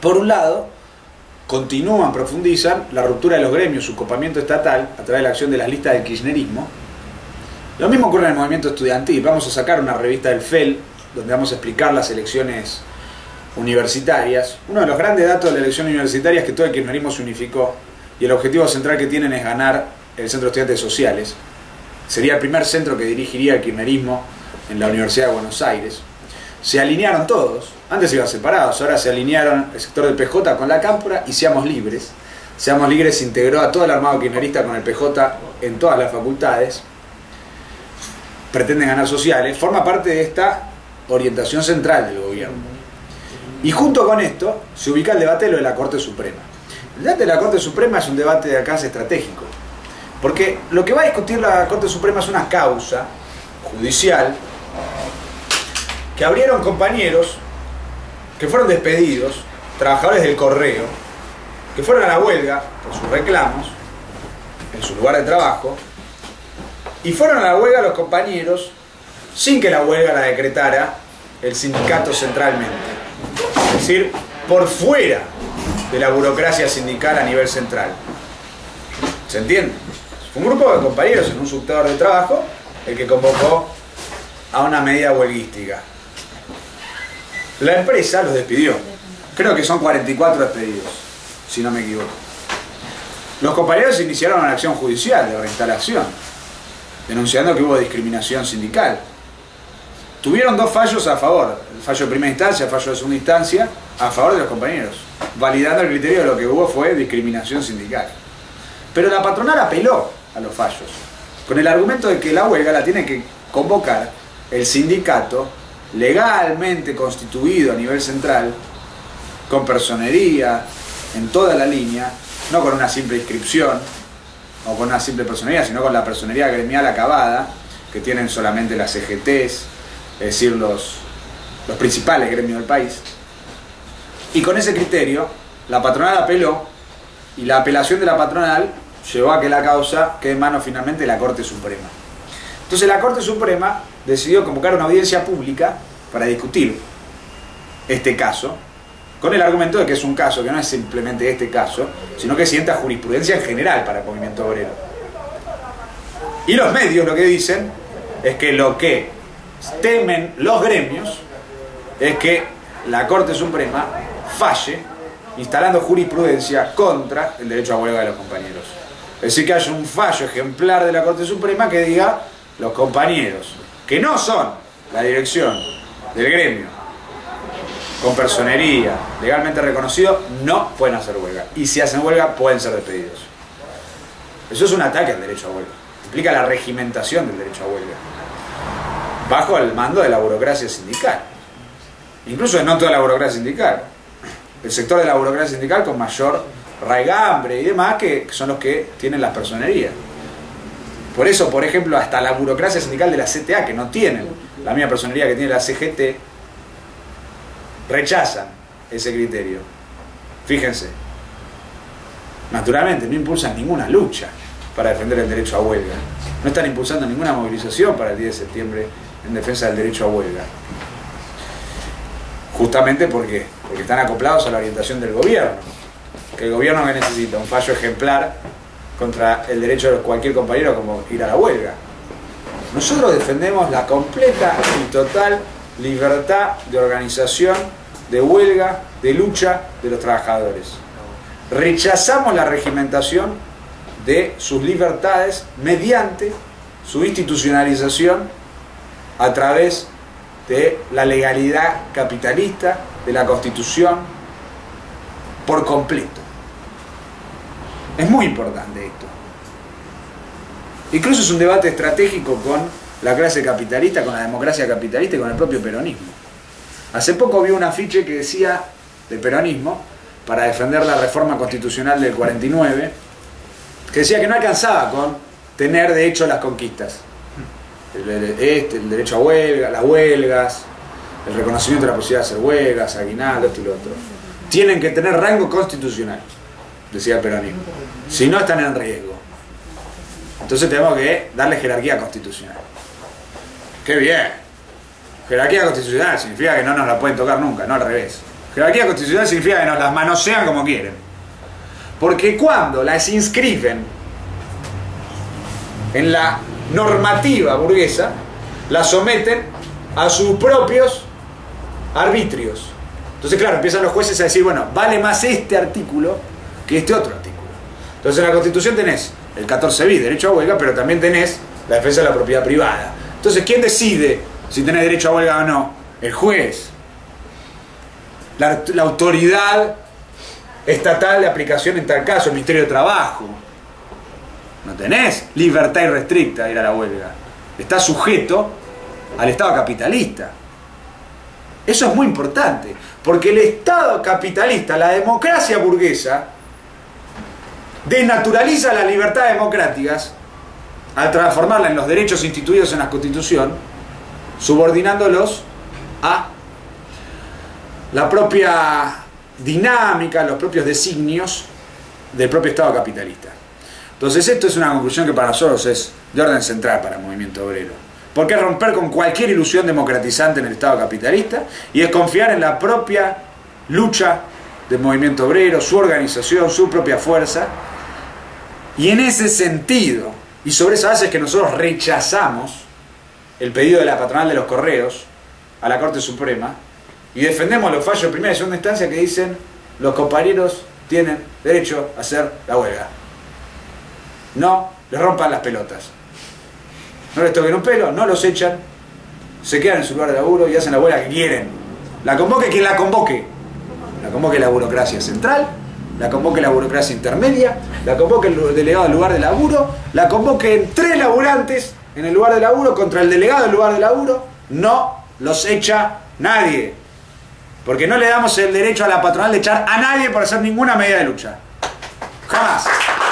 Por un lado, continúan, profundizan la ruptura de los gremios, su copamiento estatal a través de la acción de las listas del kirchnerismo. Lo mismo ocurre en el movimiento estudiantil. Vamos a sacar una revista del F E L donde vamos a explicar las elecciones universitarias. Uno de los grandes datos de la elección universitaria es que todo el kirchnerismo se unificó y el objetivo central que tienen es ganar el Centro de Estudiantes Sociales. Sería el primer centro que dirigiría el kirchnerismo en la Universidad de Buenos Aires. Se alinearon todos, antes iban separados, ahora se alinearon el sector del P J con la Cámpora y Seamos Libres. Seamos Libres integró a todo el armado kirchnerista con el P J en todas las facultades. Pretenden ganar sociales, forma parte de esta orientación central del gobierno. Y junto con esto se ubica el debate de lo de la Corte Suprema. El debate de la Corte Suprema es un debate de alcance estratégico, porque lo que va a discutir la Corte Suprema es una causa judicial que abrieron compañeros que fueron despedidos, trabajadores del correo, que fueron a la huelga por sus reclamos en su lugar de trabajo, y fueron a la huelga los compañeros sin que la huelga la decretara el sindicato centralmente. Es decir, por fuera de la burocracia sindical a nivel central. ¿Se entiende? Fue un grupo de compañeros en un sector de trabajo el que convocó a una medida huelguística. La empresa los despidió. Creo que son cuarenta y cuatro despedidos, si no me equivoco. Los compañeros iniciaron una acción judicial de reinstalación, denunciando que hubo discriminación sindical. Tuvieron dos fallos a favor, el fallo de primera instancia, el fallo de segunda instancia, a favor de los compañeros, validando el criterio de lo que hubo fue discriminación sindical. Pero la patronal apeló a los fallos, con el argumento de que la huelga la tiene que convocar el sindicato legalmente constituido a nivel central, con personería, en toda la línea, no con una simple inscripción, o con una simple personería, sino con la personería gremial acabada, que tienen solamente las C G Ts, es decir, los, los principales gremios del país. Y con ese criterio, la patronal apeló, y la apelación de la patronal llevó a que la causa quede en manos finalmente de la Corte Suprema. Entonces la Corte Suprema decidió convocar una audiencia pública para discutir este caso, con el argumento de que es un caso que no es simplemente este caso, sino que sienta jurisprudencia en general para el movimiento obrero. Y los medios lo que dicen es que lo que temen los gremios es que la Corte Suprema falle instalando jurisprudencia contra el derecho a huelga de los compañeros. Es decir, que haya un fallo ejemplar de la Corte Suprema que diga: los compañeros que no son la dirección del gremio con personería legalmente reconocido no pueden hacer huelga, y si hacen huelga pueden ser despedidos. Eso es un ataque al derecho a huelga, implica la regimentación del derecho a huelga bajo el mando de la burocracia sindical, incluso de no toda la burocracia sindical, el sector de la burocracia sindical con mayor raigambre y demás, que son los que tienen las personerías. Por eso, por ejemplo, hasta la burocracia sindical de la C T A, que no tienen la misma personería que tiene la C G T, rechazan ese criterio. Fíjense, naturalmente no impulsan ninguna lucha para defender el derecho a huelga, no están impulsando ninguna movilización para el diez de septiembre en defensa del derecho a huelga, justamente porque, porque están acoplados a la orientación del gobierno, que el gobierno que necesita un fallo ejemplar contra el derecho de cualquier compañero como ir a la huelga. Nosotros defendemos la completa y total libertad de organización, de huelga, de lucha de los trabajadores. Rechazamos la regimentación de sus libertades mediante su institucionalización a través de la legalidad capitalista, de la Constitución, por completo. Es muy importante esto. Incluso es un debate estratégico con la clase capitalista, con la democracia capitalista y con el propio peronismo. Hace poco vi un afiche que decía, del peronismo, para defender la reforma constitucional del cuarenta y nueve, que decía que no alcanzaba con tener de hecho las conquistas. El, este, el derecho a huelga, las huelgas, el reconocimiento de la posibilidad de hacer huelgas, aguinaldo, esto y lo otro. Tienen que tener rango constitucional, decía el peronismo. Si no, están en riesgo. Entonces tenemos que darle jerarquía constitucional. ¡Qué bien! Jerarquía constitucional significa que no nos la pueden tocar nunca, no al revés. Jerarquía constitucional significa que nos las manosean como quieren. Porque cuando las inscriben en la normativa burguesa, las someten a sus propios arbitrios. Entonces, claro, empiezan los jueces a decir, bueno, vale más este artículo que este otro artículo. Entonces, en la Constitución tenés el catorce bis, derecho a huelga, pero también tenés la defensa de la propiedad privada. Entonces, ¿quién decide si tenés derecho a huelga o no? El juez. La, la autoridad estatal de aplicación en tal caso, el Ministerio de Trabajo. No tenés libertad irrestricta de ir a la huelga. Está sujeto al Estado capitalista. Eso es muy importante, porque el Estado capitalista, la democracia burguesa, desnaturaliza las libertades democráticas al transformarla en los derechos instituidos en la Constitución, subordinándolos a la propia dinámica, los propios designios del propio Estado capitalista. Entonces esto es una conclusión que para nosotros es de orden central para el movimiento obrero, porque es romper con cualquier ilusión democratizante en el Estado capitalista y es confiar en la propia lucha del movimiento obrero, su organización, su propia fuerza. Y en ese sentido, y sobre esa base es que nosotros rechazamos el pedido de la patronal de los correos a la Corte Suprema y defendemos los fallos de primera y segunda instancia que dicen los compañeros tienen derecho a hacer la huelga. No les rompan las pelotas, no les toquen un pelo, no los echan, se quedan en su lugar de laburo y hacen la huelga que quieren. La convoque quien la convoque. La convoque la burocracia central, la convoque la burocracia intermedia, la convoque el delegado del lugar de laburo, la convoquen tres laburantes en el lugar de laburo contra el delegado del lugar de laburo. No los echa nadie, porque no le damos el derecho a la patronal de echar a nadie por hacer ninguna medida de lucha. Jamás.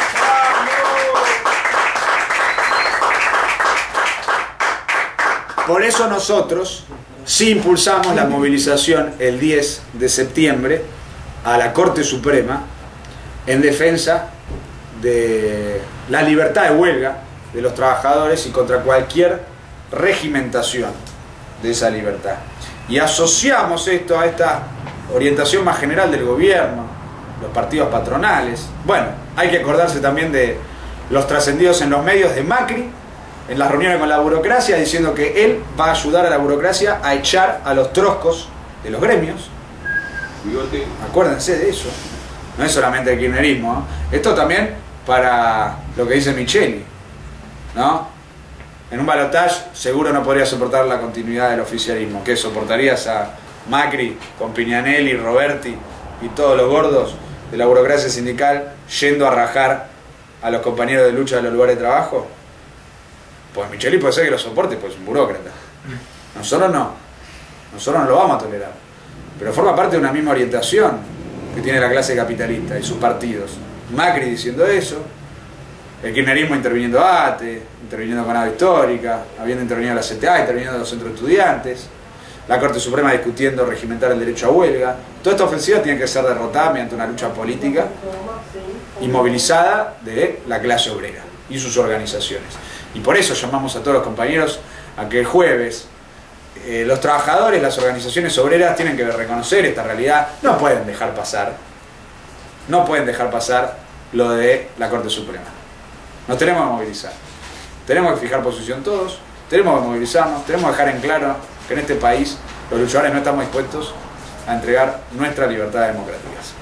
Por eso nosotros sí impulsamos la movilización el diez de septiembre a la Corte Suprema en defensa de la libertad de huelga de los trabajadores y contra cualquier regimentación de esa libertad. Y asociamos esto a esta orientación más general del gobierno, los partidos patronales. Bueno, hay que acordarse también de los trascendidos en los medios de Macri, en las reuniones con la burocracia, diciendo que él va a ayudar a la burocracia a echar a los troscos de los gremios. Acuérdense de eso. No es solamente el kirchnerismo, ¿no? Esto también para lo que dice Micheli, ¿no? En un balotaje seguro no podría soportar la continuidad del oficialismo. ¿Qué soportarías a Macri con Piñanelli, Roberti y todos los gordos de la burocracia sindical yendo a rajar a los compañeros de lucha de los lugares de trabajo? Pues Micheli puede ser que lo soporte, pues es un burócrata. Nosotros no. Nosotros no lo vamos a tolerar. Pero forma parte de una misma orientación que tiene la clase capitalista y sus partidos. Macri diciendo eso, el kirchnerismo interviniendo a ATE, interviniendo con ADO Histórica, habiendo intervenido la C T A, interviniendo los centros de estudiantes, la Corte Suprema discutiendo regimentar el derecho a huelga. Toda esta ofensiva tiene que ser derrotada mediante una lucha política y movilizada de la clase obrera y sus organizaciones. Y por eso llamamos a todos los compañeros a que el jueves eh, los trabajadores, las organizaciones obreras tienen que reconocer esta realidad. No pueden dejar pasar, no pueden dejar pasar lo de la Corte Suprema. Nos tenemos que movilizar, tenemos que fijar posición todos, tenemos que movilizarnos, tenemos que dejar en claro que en este país los luchadores no estamos dispuestos a entregar nuestras libertades democráticas.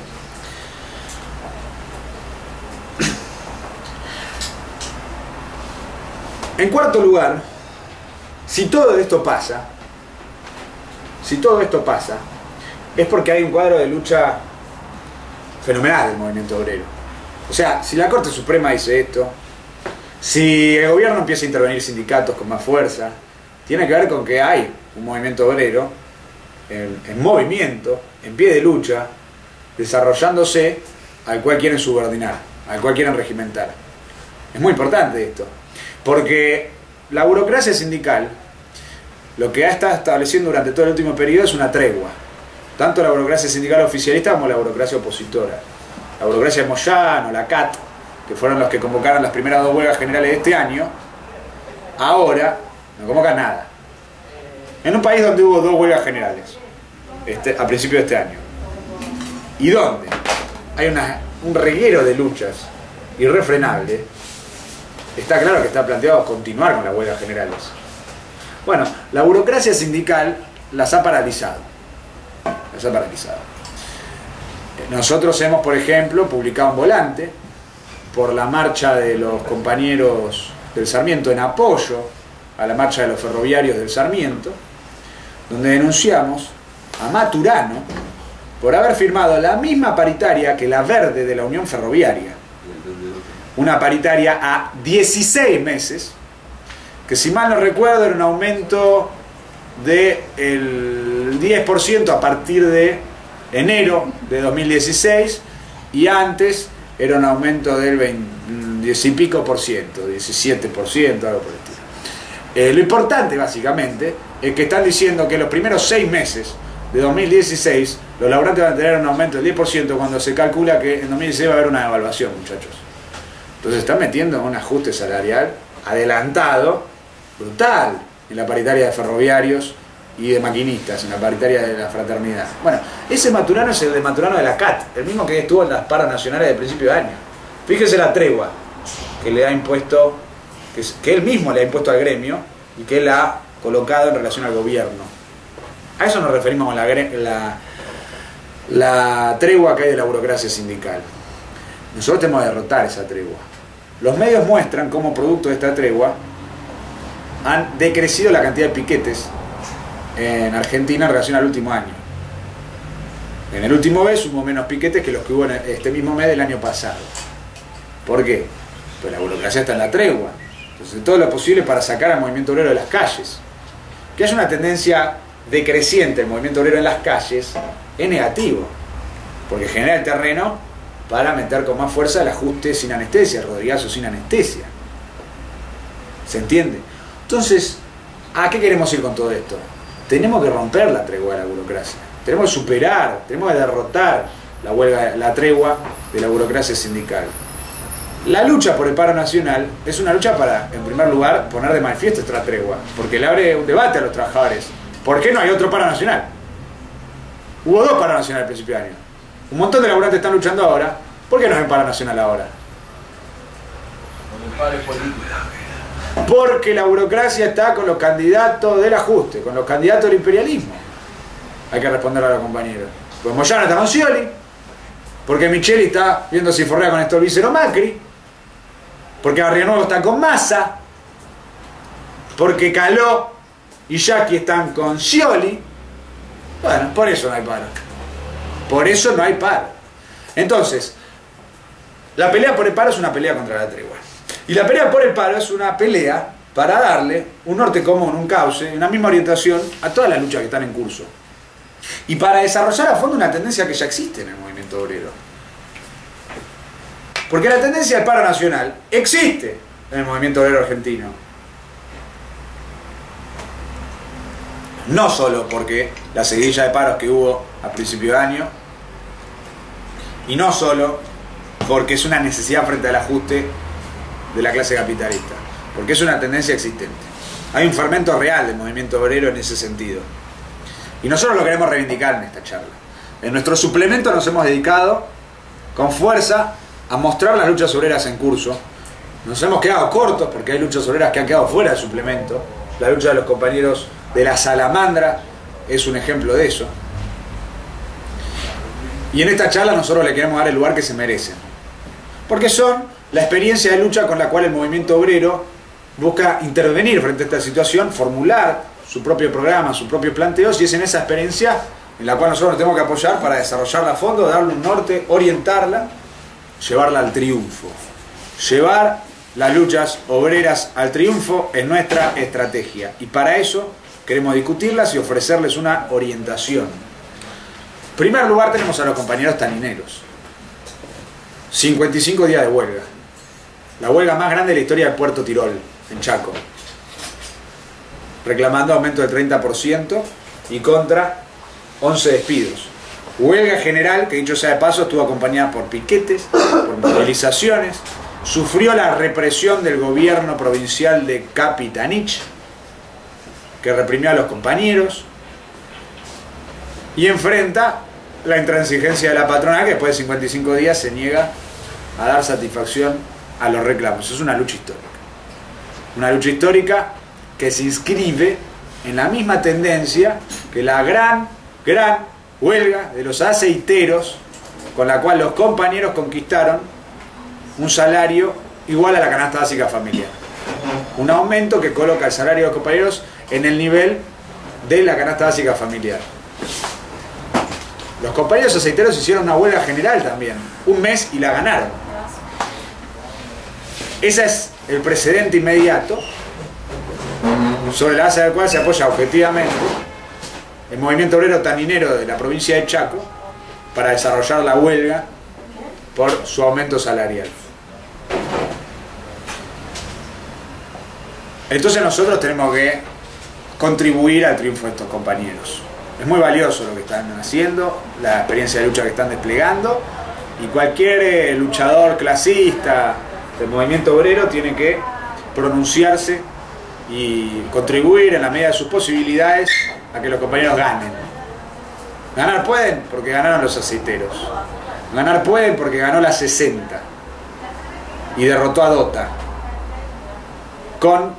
En cuarto lugar, si todo esto pasa, si todo esto pasa, es porque hay un cuadro de lucha fenomenal del movimiento obrero. O sea, si la Corte Suprema dice esto, si el gobierno empieza a intervenir sindicatos con más fuerza, tiene que ver con que hay un movimiento obrero en, en movimiento, en pie de lucha, desarrollándose, al cual quieren subordinar, al cual quieren regimentar. Es muy importante esto. Porque la burocracia sindical lo que ha estado estableciendo durante todo el último periodo es una tregua. Tanto la burocracia sindical oficialista como la burocracia opositora. La burocracia de Moyano, la C A T, que fueron los que convocaron las primeras dos huelgas generales de este año, ahora no convocan nada. En un país donde hubo dos huelgas generales, este, a principios de este año. ¿Y dónde? Hay una, un reguero de luchas irrefrenable. Está claro que está planteado continuar con las huelgas generales. Bueno, la burocracia sindical las ha paralizado. Las ha paralizado. Nosotros hemos, por ejemplo, publicado un volante por la marcha de los compañeros del Sarmiento en apoyo a la marcha de los ferroviarios del Sarmiento, donde denunciamos a Maturano por haber firmado la misma paritaria que la verde de la Unión Ferroviaria. Una paritaria a dieciséis meses, que si mal no recuerdo era un aumento del diez por ciento a partir de enero de dos mil dieciséis, y antes era un aumento del veinte, diez y pico por ciento, diecisiete por ciento, algo por el estilo. Eh, lo importante básicamente es que están diciendo que los primeros seis meses de dos mil dieciséis los laburantes van a tener un aumento del diez por ciento cuando se calcula que en dos mil dieciséis va a haber una devaluación, muchachos. Entonces están metiendo un ajuste salarial adelantado, brutal, en la paritaria de ferroviarios y de maquinistas, en la paritaria de la fraternidad. Bueno, ese Maturano es el de Maturano de la C A T, el mismo que estuvo en las paras nacionales de principio de año. Fíjese la tregua que le ha impuesto, que, es, que él mismo le ha impuesto al gremio y que él ha colocado en relación al gobierno. A eso nos referimos con la, la, la tregua que hay de la burocracia sindical. Nosotros tenemos que derrotar esa tregua. Los medios muestran cómo producto de esta tregua han decrecido la cantidad de piquetes en Argentina en relación al último año. En el último mes hubo menos piquetes que los que hubo en este mismo mes del año pasado. ¿Por qué? Pues la burocracia está en la tregua. Entonces todo lo posible para sacar al movimiento obrero de las calles. Que haya una tendencia decreciente del movimiento obrero en las calles es negativo, porque genera el terreno para meter con más fuerza el ajuste sin anestesia, Rodrigazo sin anestesia. ¿Se entiende? Entonces, ¿a qué queremos ir con todo esto? Tenemos que romper la tregua de la burocracia. Tenemos que superar, tenemos que derrotar la huelga, la tregua de la burocracia sindical. La lucha por el paro nacional es una lucha para, en primer lugar, poner de manifiesto esta tregua, porque le abre un debate a los trabajadores. ¿Por qué no hay otro paro nacional? Hubo dos paros nacionales al principio de año. Un montón de laburantes están luchando ahora. ¿Por qué no hay un paro nacional ahora? Porque la burocracia está con los candidatos del ajuste, con los candidatos del imperialismo. Hay que responder a los compañeros. Pues Moyano está con Scioli, porque Micheli está viendo si forrea con Stolbizer o Macri, porque Barrionuevo está con Massa, porque Caló y Yaqui están con Scioli. Bueno, por eso no hay paro. Por eso no hay paro. Entonces, la pelea por el paro es una pelea contra la tregua. Y la pelea por el paro es una pelea para darle un norte común, un cauce, una misma orientación a todas las luchas que están en curso. Y para desarrollar a fondo una tendencia que ya existe en el movimiento obrero. Porque la tendencia del paro nacional existe en el movimiento obrero argentino. No solo porque la seguidilla de paros que hubo a principio de año, y no solo porque es una necesidad frente al ajuste de la clase capitalista, porque es una tendencia existente. Hay un fermento real del movimiento obrero en ese sentido. Y nosotros lo queremos reivindicar en esta charla. En nuestro suplemento nos hemos dedicado con fuerza a mostrar las luchas obreras en curso. Nos hemos quedado cortos porque hay luchas obreras que han quedado fuera del suplemento. La lucha de los compañeros de la Salamandra es un ejemplo de eso. Y en esta charla nosotros le queremos dar el lugar que se merecen. Porque son la experiencia de lucha con la cual el movimiento obrero busca intervenir frente a esta situación, formular su propio programa, sus propios planteos, y es en esa experiencia en la cual nosotros nos tenemos que apoyar para desarrollarla a fondo, darle un norte, orientarla, llevarla al triunfo. Llevar las luchas obreras al triunfo es nuestra estrategia. Y para eso queremos discutirlas y ofrecerles una orientación. En primer lugar tenemos a los compañeros tanineros. cincuenta y cinco días de huelga. La huelga más grande de la historia del Puerto Tirol, en Chaco. Reclamando aumento del treinta por ciento y contra once despidos. Huelga general que, dicho sea de paso, estuvo acompañada por piquetes, por movilizaciones. Sufrió la represión del gobierno provincial de Capitanich, que reprimió a los compañeros. y enfrenta la intransigencia de la patronal, que después de cincuenta y cinco días se niega a dar satisfacción a los reclamos. Es una lucha histórica. Una lucha histórica que se inscribe en la misma tendencia que la gran, gran huelga de los aceiteros, con la cual los compañeros conquistaron un salario igual a la canasta básica familiar. Un aumento que coloca el salario de los compañeros en el nivel de la canasta básica familiar. Los compañeros aceiteros hicieron una huelga general también, un mes, y la ganaron. Ese es el precedente inmediato sobre la base del cual se apoya objetivamente el movimiento obrero taninero de la provincia de Chaco para desarrollar la huelga por su aumento salarial. Entonces nosotros tenemos que contribuir al triunfo de estos compañeros. Es muy valioso lo que están haciendo, la experiencia de lucha que están desplegando, y cualquier eh, luchador clasista del movimiento obrero tiene que pronunciarse y contribuir en la medida de sus posibilidades a que los compañeros ganen. Ganar pueden porque ganaron los aceiteros. Ganar pueden porque ganó la sesenta y derrotó a Dota con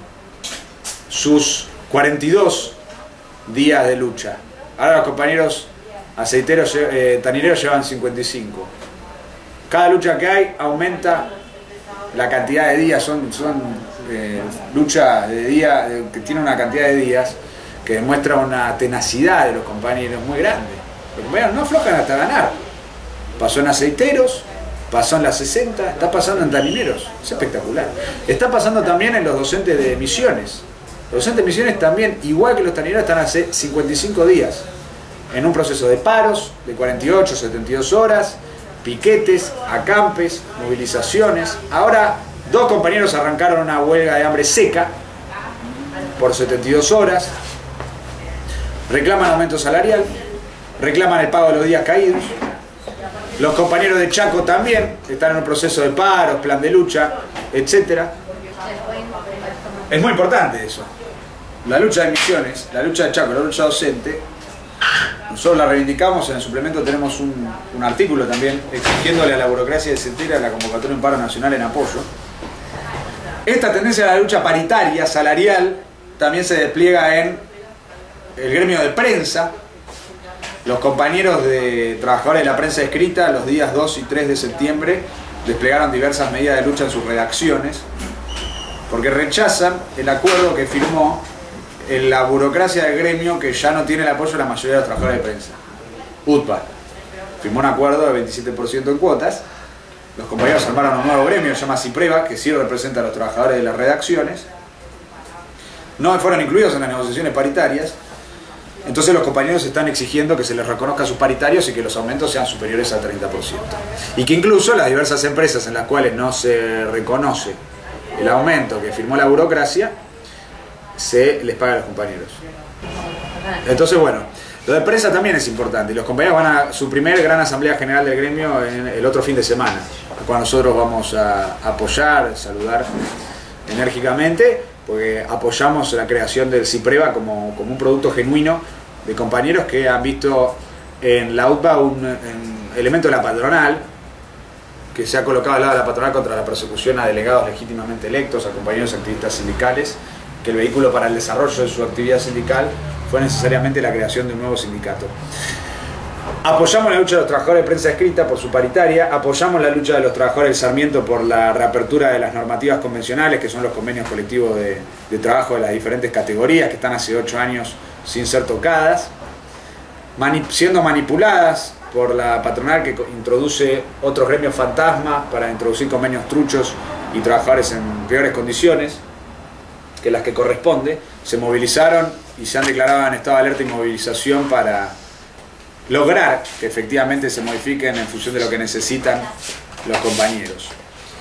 sus cuarenta y dos días de lucha. Ahora los compañeros aceiteros, eh, tanineros llevan cincuenta y cinco. Cada lucha que hay aumenta la cantidad de días, son, son eh, luchas de día eh, que tienen una cantidad de días que demuestra una tenacidad de los compañeros muy grande. Los compañeros no aflojan hasta ganar. Pasó en aceiteros, pasó en la sesenta, está pasando en tanineros. Es espectacular. Está pasando también en los docentes de misiones. Los docentes de misiones también, igual que los tanineros, están hace cincuenta y cinco días en un proceso de paros de cuarenta y ocho, setenta y dos horas, piquetes, acampes, movilizaciones. Ahora dos compañeros arrancaron una huelga de hambre seca por setenta y dos horas, reclaman aumento salarial, reclaman el pago de los días caídos. Los compañeros de Chaco también están en un proceso de paros, plan de lucha, etcétera. Es muy importante eso. La lucha de misiones, la lucha de Chaco, la lucha docente, nosotros la reivindicamos. En el suplemento tenemos un, un artículo también exigiéndole a la burocracia decentera la convocatoria de un paro nacional en apoyo. Esta tendencia a la lucha paritaria, salarial, también se despliega en el gremio de prensa. Los compañeros de trabajadores de la prensa escrita los días dos y tres de septiembre desplegaron diversas medidas de lucha en sus redacciones porque rechazan el acuerdo que firmó en la burocracia del gremio, que ya no tiene el apoyo de la mayoría de los trabajadores de prensa. U T P A firmó un acuerdo de veintisiete por ciento en cuotas. Los compañeros armaron un nuevo gremio, se llama CIPREVA, que sí representa a los trabajadores de las redacciones. No fueron incluidos en las negociaciones paritarias. Entonces los compañeros están exigiendo que se les reconozca a sus paritarios y que los aumentos sean superiores al treinta por ciento. Y que incluso las diversas empresas en las cuales no se reconoce el aumento que firmó la burocracia, se les paga a los compañeros. Entonces, bueno, lo de prensa también es importante. Los compañeros van a su primer gran asamblea general del gremio en el otro fin de semana, a cual nosotros vamos a apoyar, saludar enérgicamente, porque apoyamos la creación del CIPREVA como, como un producto genuino de compañeros que han visto en la U T P A un, un elemento de la patronal, que se ha colocado al lado de la patronal contra la persecución a delegados legítimamente electos, a compañeros activistas sindicales, que el vehículo para el desarrollo de su actividad sindical fue necesariamente la creación de un nuevo sindicato. Apoyamos la lucha de los trabajadores de prensa escrita por su paritaria, apoyamos la lucha de los trabajadores del Sarmiento por la reapertura de las normativas convencionales, que son los convenios colectivos de, de trabajo de las diferentes categorías, que están hace ocho años sin ser tocadas, mani- siendo manipuladas por la patronal, que introduce otros gremios fantasma para introducir convenios truchos y trabajadores en peores condiciones que las que corresponde. Se movilizaron y se han declarado en estado de alerta y movilización para lograr que efectivamente se modifiquen en función de lo que necesitan los compañeros.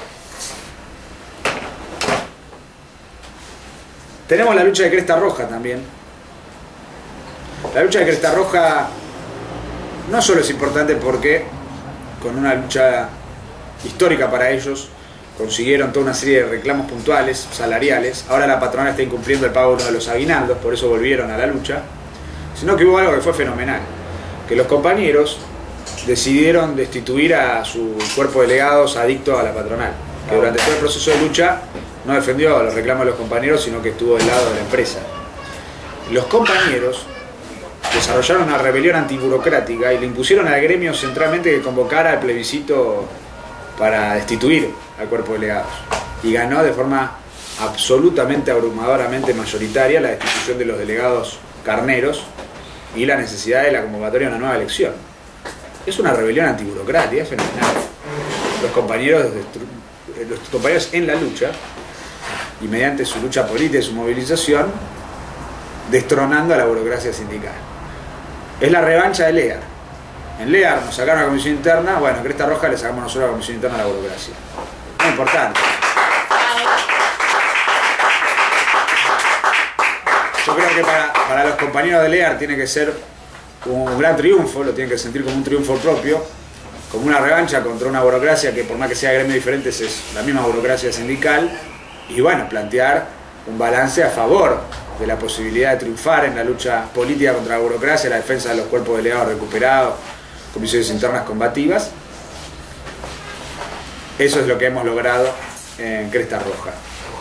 Tenemos la lucha de Cresta Roja también. La lucha de Cresta Roja no solo es importante porque con una lucha histórica para ellos consiguieron toda una serie de reclamos puntuales, salariales. Ahora la patronal está incumpliendo el pago de uno de los aguinaldos, por eso volvieron a la lucha. Sino que hubo algo que fue fenomenal. que los compañeros decidieron destituir a su cuerpo de delegados adicto a la patronal, que durante todo el proceso de lucha no defendió los reclamos de los compañeros, sino que estuvo del lado de la empresa. Los compañeros desarrollaron una rebelión antiburocrática y le impusieron al gremio centralmente que convocara al plebiscito para destituir al cuerpo de delegados. Y ganó de forma absolutamente abrumadoramente mayoritaria la destitución de los delegados carneros y la necesidad de la convocatoria de una nueva elección. Es una rebelión antiburocrática, es fenomenal. Los compañeros, los compañeros en la lucha, y mediante su lucha política y su movilización, destronando a la burocracia sindical. Es la revancha de Lear. En Lear nos sacaron a la comisión interna, bueno, en Cresta Roja le sacamos nosotros a la comisión interna a la burocracia. Muy importante. Yo creo que para, para los compañeros de Lear tiene que ser un gran triunfo, lo tienen que sentir como un triunfo propio, como una revancha contra una burocracia que, por más que sea gremios diferentes, es la misma burocracia sindical, y bueno, plantear un balance a favor de la posibilidad de triunfar en la lucha política contra la burocracia, la defensa de los cuerpos delegados recuperados, comisiones internas combativas. Eso es lo que hemos logrado en Cresta Roja.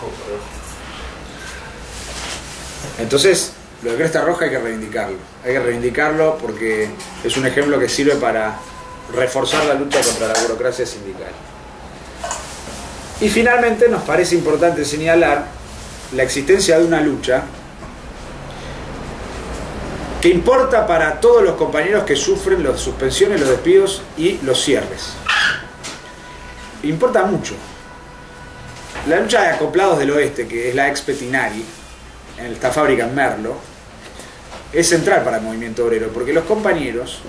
Entonces, lo de Cresta Roja hay que reivindicarlo. Hay que reivindicarlo porque es un ejemplo que sirve para reforzar la lucha contra la burocracia sindical. Y finalmente nos parece importante señalar la existencia de una lucha que importa para todos los compañeros que sufren las suspensiones, los despidos y los cierres. Importa mucho. La lucha de acoplados del oeste, que es la ex Petinari, en esta fábrica en Merlo, es central para el movimiento obrero, porque los compañeros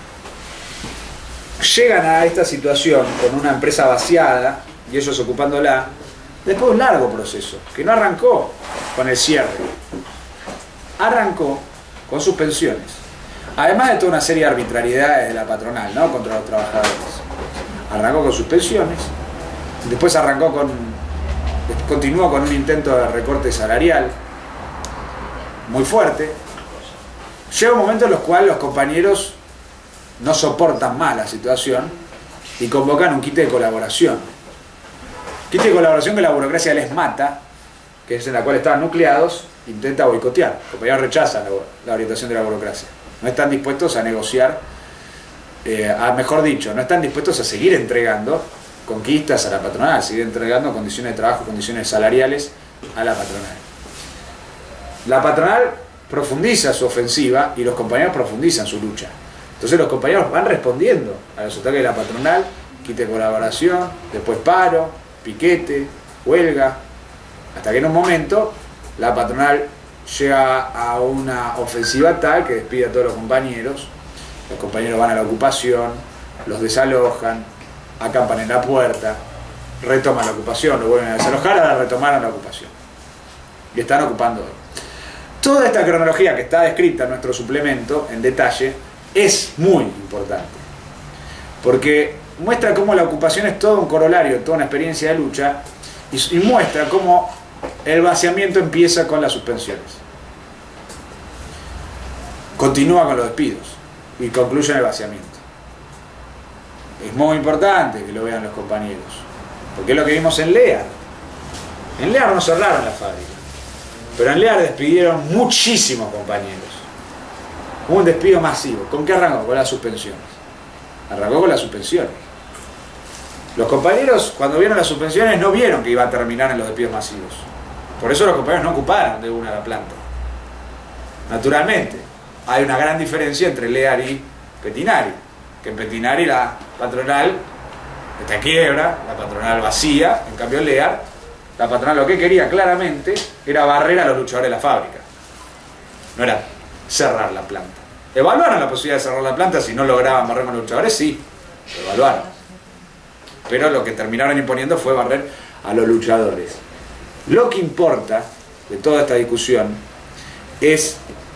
llegan a esta situación con una empresa vaciada y ellos ocupándola, después de un largo proceso, que no arrancó con el cierre, arrancó con suspensiones, además de toda una serie de arbitrariedades de la patronal, ¿no?, contra los trabajadores. Arrancó con suspensiones, después arrancó con, continuó con un intento de recorte salarial muy fuerte. Llega un momento en el cual los compañeros no soportan más la situación y convocan un quite de colaboración. Quite de colaboración que la burocracia les mata, que es en la cual estaban nucleados, intenta boicotear. Los compañeros rechazan la, la orientación de la burocracia. No están dispuestos a negociar, eh, a, mejor dicho, no están dispuestos a seguir entregando conquistas a la patronal, a seguir entregando condiciones de trabajo, condiciones salariales a la patronal. La patronal profundiza su ofensiva y los compañeros profundizan su lucha. Entonces los compañeros van respondiendo a los ataques de la patronal, quite de colaboración, después paro, piquete, huelga, hasta que en un momento la patronal llega a una ofensiva tal que despide a todos los compañeros. Los compañeros van a la ocupación, los desalojan, acampan en la puerta, retoman la ocupación, lo vuelven a desalojar, ahora retomaron la ocupación y están ocupando hoy. Toda esta cronología que está descrita en nuestro suplemento en detalle es muy importante, porque muestra cómo la ocupación es todo un corolario, toda una experiencia de lucha, y, y muestra cómo el vaciamiento empieza con las suspensiones, continúa con los despidos y concluye en el vaciamiento. Es muy importante que lo vean los compañeros, porque es lo que vimos en Lear. En Lear no cerraron la fábrica, pero en Lear despidieron muchísimos compañeros. Hubo un despido masivo. ¿Con qué arrancó? Con las suspensiones. Arrancó con las suspensiones. Los compañeros, cuando vieron las suspensiones, no vieron que iba a terminar en los despidos masivos. Por eso los compañeros no ocuparon de una la planta. Naturalmente, hay una gran diferencia entre Lear y Petinari. Que en Petinari la patronal está en quiebra, la patronal vacía, en cambio en Lear, la patronal lo que quería claramente era barrer a los luchadores de la fábrica. No era cerrar la planta. Evaluaron la posibilidad de cerrar la planta si no lograban barrer con los luchadores, sí, lo evaluaron. Pero lo que terminaron imponiendo fue barrer a los luchadores. Lo que importa de toda esta discusión es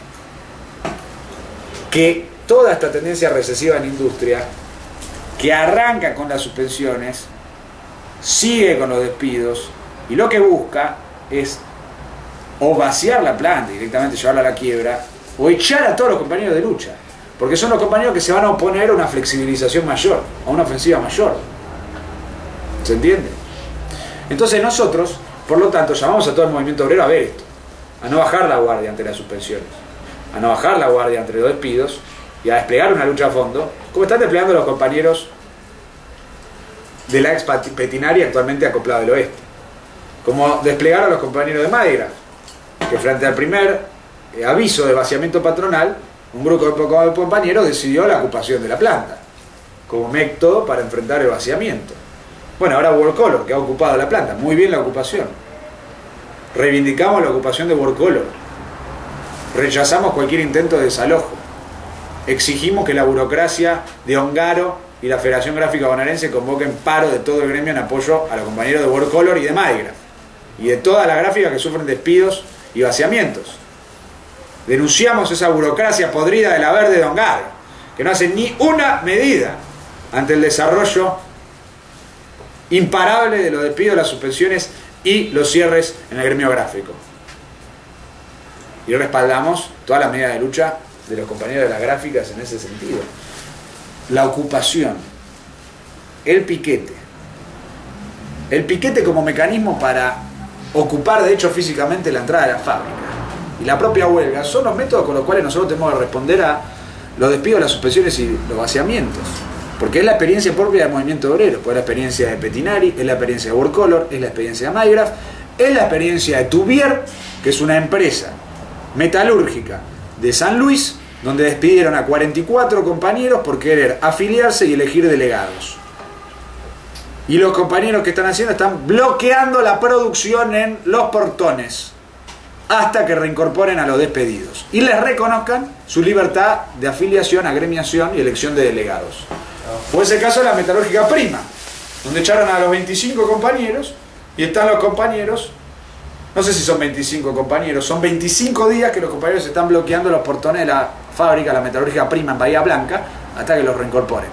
que toda esta tendencia recesiva en la industria, que arranca con las suspensiones, sigue con los despidos, y lo que busca es o vaciar la planta y directamente llevarla a la quiebra, o echar a todos los compañeros de lucha. porque son los compañeros que se van a oponer a una flexibilización mayor, a una ofensiva mayor. ¿Se entiende? Entonces nosotros, por lo tanto, llamamos a todo el movimiento obrero a ver esto, a no bajar la guardia ante las suspensiones, a no bajar la guardia ante los despidos y a desplegar una lucha a fondo, como están desplegando los compañeros de la ex Pettinari actualmente acoplado del oeste, como desplegaron los compañeros de Madera, que frente al primer eh, aviso de vaciamiento patronal, un grupo de compañeros decidió la ocupación de la planta como método para enfrentar el vaciamiento. Bueno, ahora Workcolor, que ha ocupado la planta, muy bien la ocupación. Reivindicamos la ocupación de Workcolor, rechazamos cualquier intento de desalojo, exigimos que la burocracia de Ongaro y la Federación Gráfica Bonaerense convoquen paro de todo el gremio en apoyo a los compañeros de Workcolor y de Mygraph y de todas las gráficas que sufren despidos y vaciamientos. Denunciamos esa burocracia podrida de la Verde de Ongaro, que no hace ni una medida ante el desarrollo imparable de los despidos, las suspensiones y los cierres en el gremio gráfico. Y respaldamos todas las medidas de lucha de los compañeros de las gráficas en ese sentido. La ocupación, el piquete, el piquete como mecanismo para ocupar de hecho físicamente la entrada de la fábrica y la propia huelga son los métodos con los cuales nosotros tenemos que responder a los despidos, las suspensiones y los vaciamientos, porque es la experiencia propia del movimiento obrero, pues es la experiencia de Pettinari, es la experiencia de Workcolor, es la experiencia de Mygraph, es la experiencia de Tubier, que es una empresa metalúrgica de San Luis, donde despidieron a cuarenta y cuatro compañeros por querer afiliarse y elegir delegados. Y los compañeros que están haciendo están bloqueando la producción en los portones hasta que reincorporen a los despedidos y les reconozcan su libertad de afiliación, agremiación y elección de delegados. Fue ese caso de la metalúrgica Prima, donde echaron a los veinticinco compañeros y están los compañeros, no sé si son veinticinco compañeros, son veinticinco días que los compañeros están bloqueando los portones de la fábrica, la metalúrgica Prima en Bahía Blanca, hasta que los reincorporen.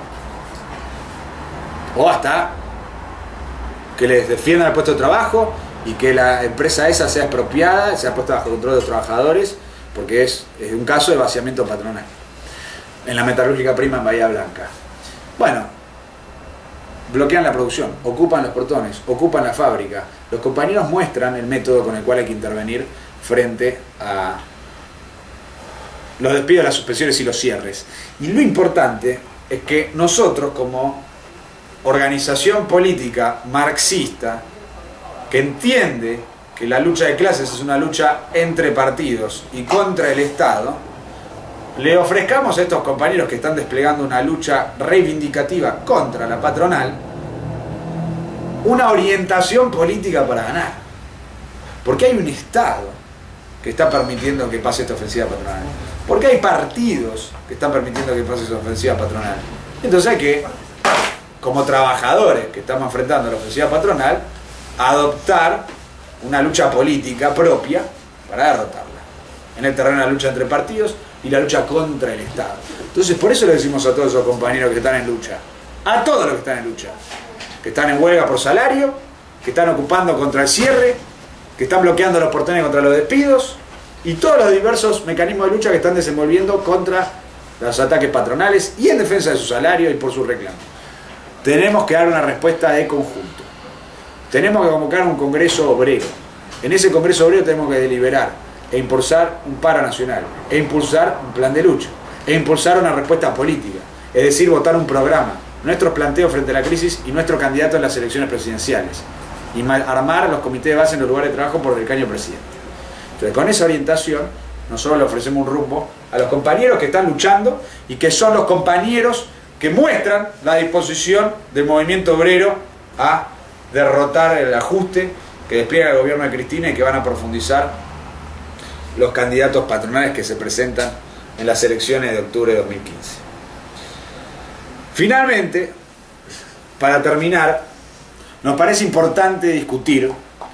O hasta que les defiendan el puesto de trabajo y que la empresa esa sea expropiada, sea puesta bajo control de los trabajadores, porque es, es un caso de vaciamiento patronal en la metalúrgica Prima en Bahía Blanca. Bueno, bloquean la producción, ocupan los portones, ocupan la fábrica. Los compañeros muestran el método con el cual hay que intervenir frente a los despidos, las suspensiones y los cierres. Y lo importante es que nosotros, como organización política marxista que entiende que la lucha de clases es una lucha entre partidos y contra el Estado, le ofrezcamos a estos compañeros que están desplegando una lucha reivindicativa contra la patronal una orientación política para ganar, porque hay un Estado que está permitiendo que pase esta ofensiva patronal, porque hay partidos que están permitiendo que pase esta ofensiva patronal. Entonces hay que, como trabajadores que estamos enfrentando a la ofensiva patronal, adoptar una lucha política propia para derrotarla, en el terreno de la lucha entre partidos y la lucha contra el Estado. Entonces por eso le decimos a todos esos compañeros que están en lucha, a todos los que están en lucha, que están en huelga por salario, que están ocupando contra el cierre, que están bloqueando los portones contra los despidos y todos los diversos mecanismos de lucha que están desenvolviendo contra los ataques patronales y en defensa de su salario y por su reclamo. Tenemos que dar una respuesta de conjunto. Tenemos que convocar un congreso obrero. En ese congreso obrero tenemos que deliberar e impulsar un paro nacional, e impulsar un plan de lucha, e impulsar una respuesta política, es decir, votar un programa, nuestros planteos frente a la crisis y nuestro candidato en las elecciones presidenciales, y armar los comités de base en los lugares de trabajo por el caño presidente. Entonces, con esa orientación, nosotros le ofrecemos un rumbo a los compañeros que están luchando y que son los compañeros que muestran la disposición del movimiento obrero a derrotar el ajuste que despliega el gobierno de Cristina y que van a profundizar los candidatos patronales que se presentan en las elecciones de octubre de dos mil quince. Finalmente, para terminar, nos parece importante discutir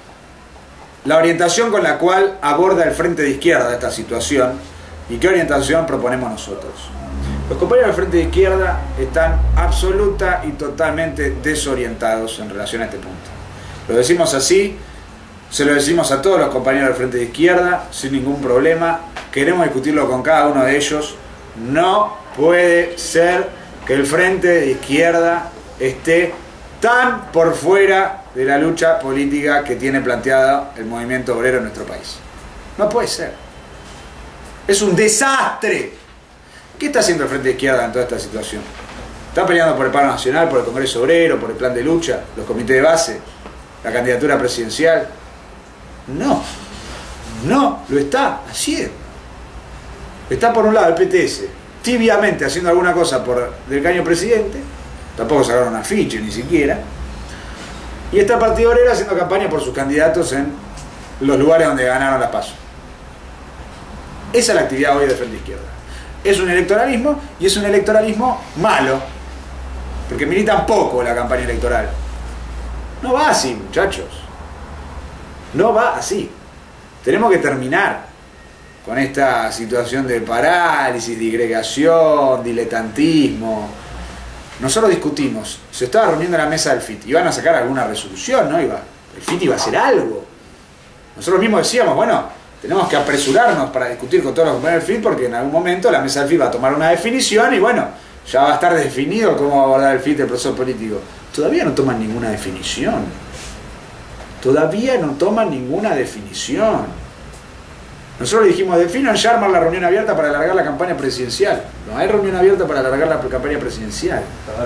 la orientación con la cual aborda el Frente de Izquierda esta situación y qué orientación proponemos nosotros. Los compañeros del Frente de Izquierda están absoluta y totalmente desorientados en relación a este punto. Lo decimos así, se lo decimos a todos los compañeros del Frente de Izquierda sin ningún problema. Queremos discutirlo con cada uno de ellos No puede ser que el Frente de Izquierda esté tan por fuera de la lucha política que tiene planteada el movimiento obrero en nuestro país. No puede ser. Es un desastre. ¿Qué está haciendo el Frente de Izquierda en toda esta situación? ¿Está peleando por el paro nacional, por el Congreso Obrero, por el plan de lucha, los comités de base, la candidatura presidencial? No, no lo está haciendo. Está por un lado el P T S, tibiamente haciendo alguna cosa por Del Caño presidente, tampoco sacaron un afiche ni siquiera, y está el Partido Obrero haciendo campaña por sus candidatos en los lugares donde ganaron la PASO. Esa es la actividad hoy del Frente de Izquierda. Es un electoralismo, y es un electoralismo malo, porque militan poco la campaña electoral. No va así, muchachos. No va así. Tenemos que terminar con esta situación de parálisis, digregación, diletantismo. Nosotros discutimos, se estaba reuniendo la mesa del F I T, iban a sacar alguna resolución, ¿no? Iba, el F I T iba a hacer algo. Nosotros mismos decíamos, bueno, tenemos que apresurarnos para discutir con todos los compañeros del F I T porque en algún momento la mesa del F I T va a tomar una definición y bueno, ya va a estar definido cómo va a abordar el F I T el proceso político. Todavía no toman ninguna definición. Todavía no toman ninguna definición. Nosotros le dijimos, definan ya armar la reunión abierta para alargar la campaña presidencial. No hay reunión abierta para alargar la campaña presidencial.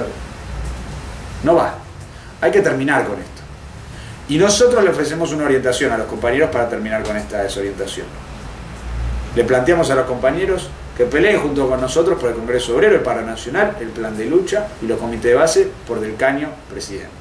No va. Hay que terminar con esto. Y nosotros le ofrecemos una orientación a los compañeros para terminar con esta desorientación. Le planteamos a los compañeros que peleen junto con nosotros por el Congreso Obrero, el Paro Nacional, el Plan de Lucha y los comités de base por Del Caño presidente.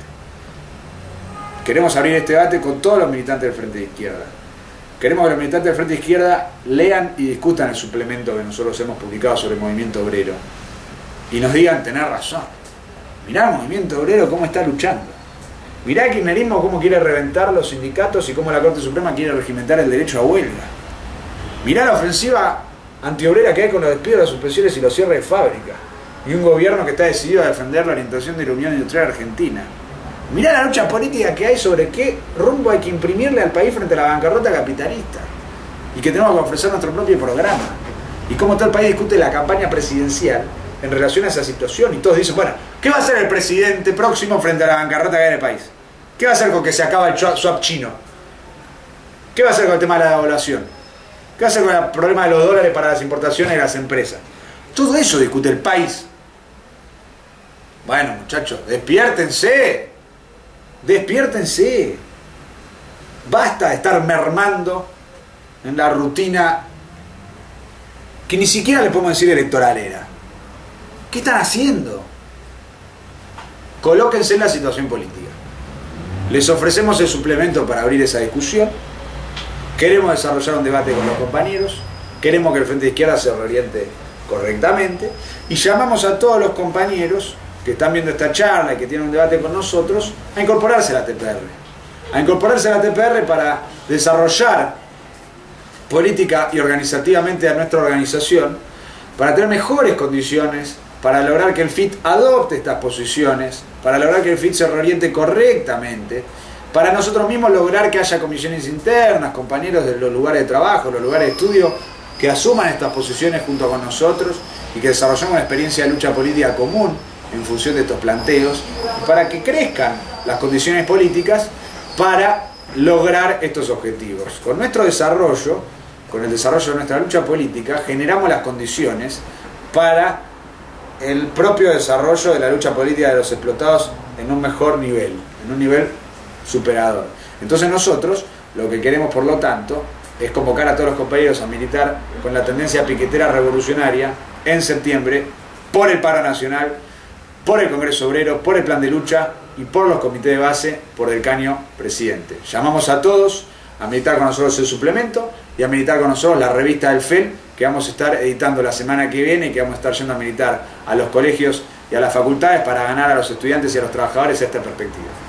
Queremos abrir este debate con todos los militantes del Frente de Izquierda. Queremos que los militantes del Frente de Izquierda lean y discutan el suplemento que nosotros hemos publicado sobre el movimiento obrero y nos digan, tener razón. Mirá el movimiento obrero cómo está luchando. Mirá el kirchnerismo cómo quiere reventar los sindicatos y cómo la Corte Suprema quiere regimentar el derecho a huelga. Mirá la ofensiva antiobrera que hay con los despidos, las suspensiones y los cierres de fábrica. Y un gobierno que está decidido a defender la orientación de la Unión Industrial Argentina. Mirá la lucha política que hay sobre qué rumbo hay que imprimirle al país frente a la bancarrota capitalista. Y que tenemos que ofrecer nuestro propio programa. Y cómo todo el país discute la campaña presidencial en relación a esa situación. Y todos dicen, bueno, ¿qué va a hacer el presidente próximo frente a la bancarrota que hay en el país? ¿Qué va a hacer con que se acaba el swap chino? ¿Qué va a hacer con el tema de la devaluación? ¿Qué va a hacer con el problema de los dólares para las importaciones de las empresas? Todo eso discute el país. Bueno, muchachos, despiértense. Despiértense. Basta de estar mermando en la rutina que ni siquiera le podemos decir electoralera. ¿Qué están haciendo? Colóquense en la situación política. Les ofrecemos el suplemento para abrir esa discusión. Queremos desarrollar un debate con los compañeros. Queremos que el Frente de Izquierda se reoriente correctamente. Y llamamos a todos los compañeros que están viendo esta charla y que tienen un debate con nosotros, a incorporarse a la T P R. A incorporarse a la T P R para desarrollar política y organizativamente a nuestra organización, para tener mejores condiciones, para lograr que el F I T adopte estas posiciones, para lograr que el F I T se reoriente correctamente, para nosotros mismos lograr que haya comisiones internas, compañeros de los lugares de trabajo, los lugares de estudio, que asuman estas posiciones junto con nosotros y que desarrollemos una experiencia de lucha política común en función de estos planteos, para que crezcan las condiciones políticas para lograr estos objetivos. Con nuestro desarrollo, con el desarrollo de nuestra lucha política, generamos las condiciones para el propio desarrollo de la lucha política de los explotados en un mejor nivel, en un nivel superador. Entonces nosotros lo que queremos, por lo tanto, es convocar a todos los compañeros a militar con la tendencia piquetera revolucionaria en septiembre por el paro nacional, por el Congreso Obrero, por el plan de lucha y por los comités de base por Del Caño presidente. Llamamos a todos a militar con nosotros el suplemento y a militar con nosotros la revista del F E L que vamos a estar editando la semana que viene y que vamos a estar yendo a militar a los colegios y a las facultades para ganar a los estudiantes y a los trabajadores esta perspectiva.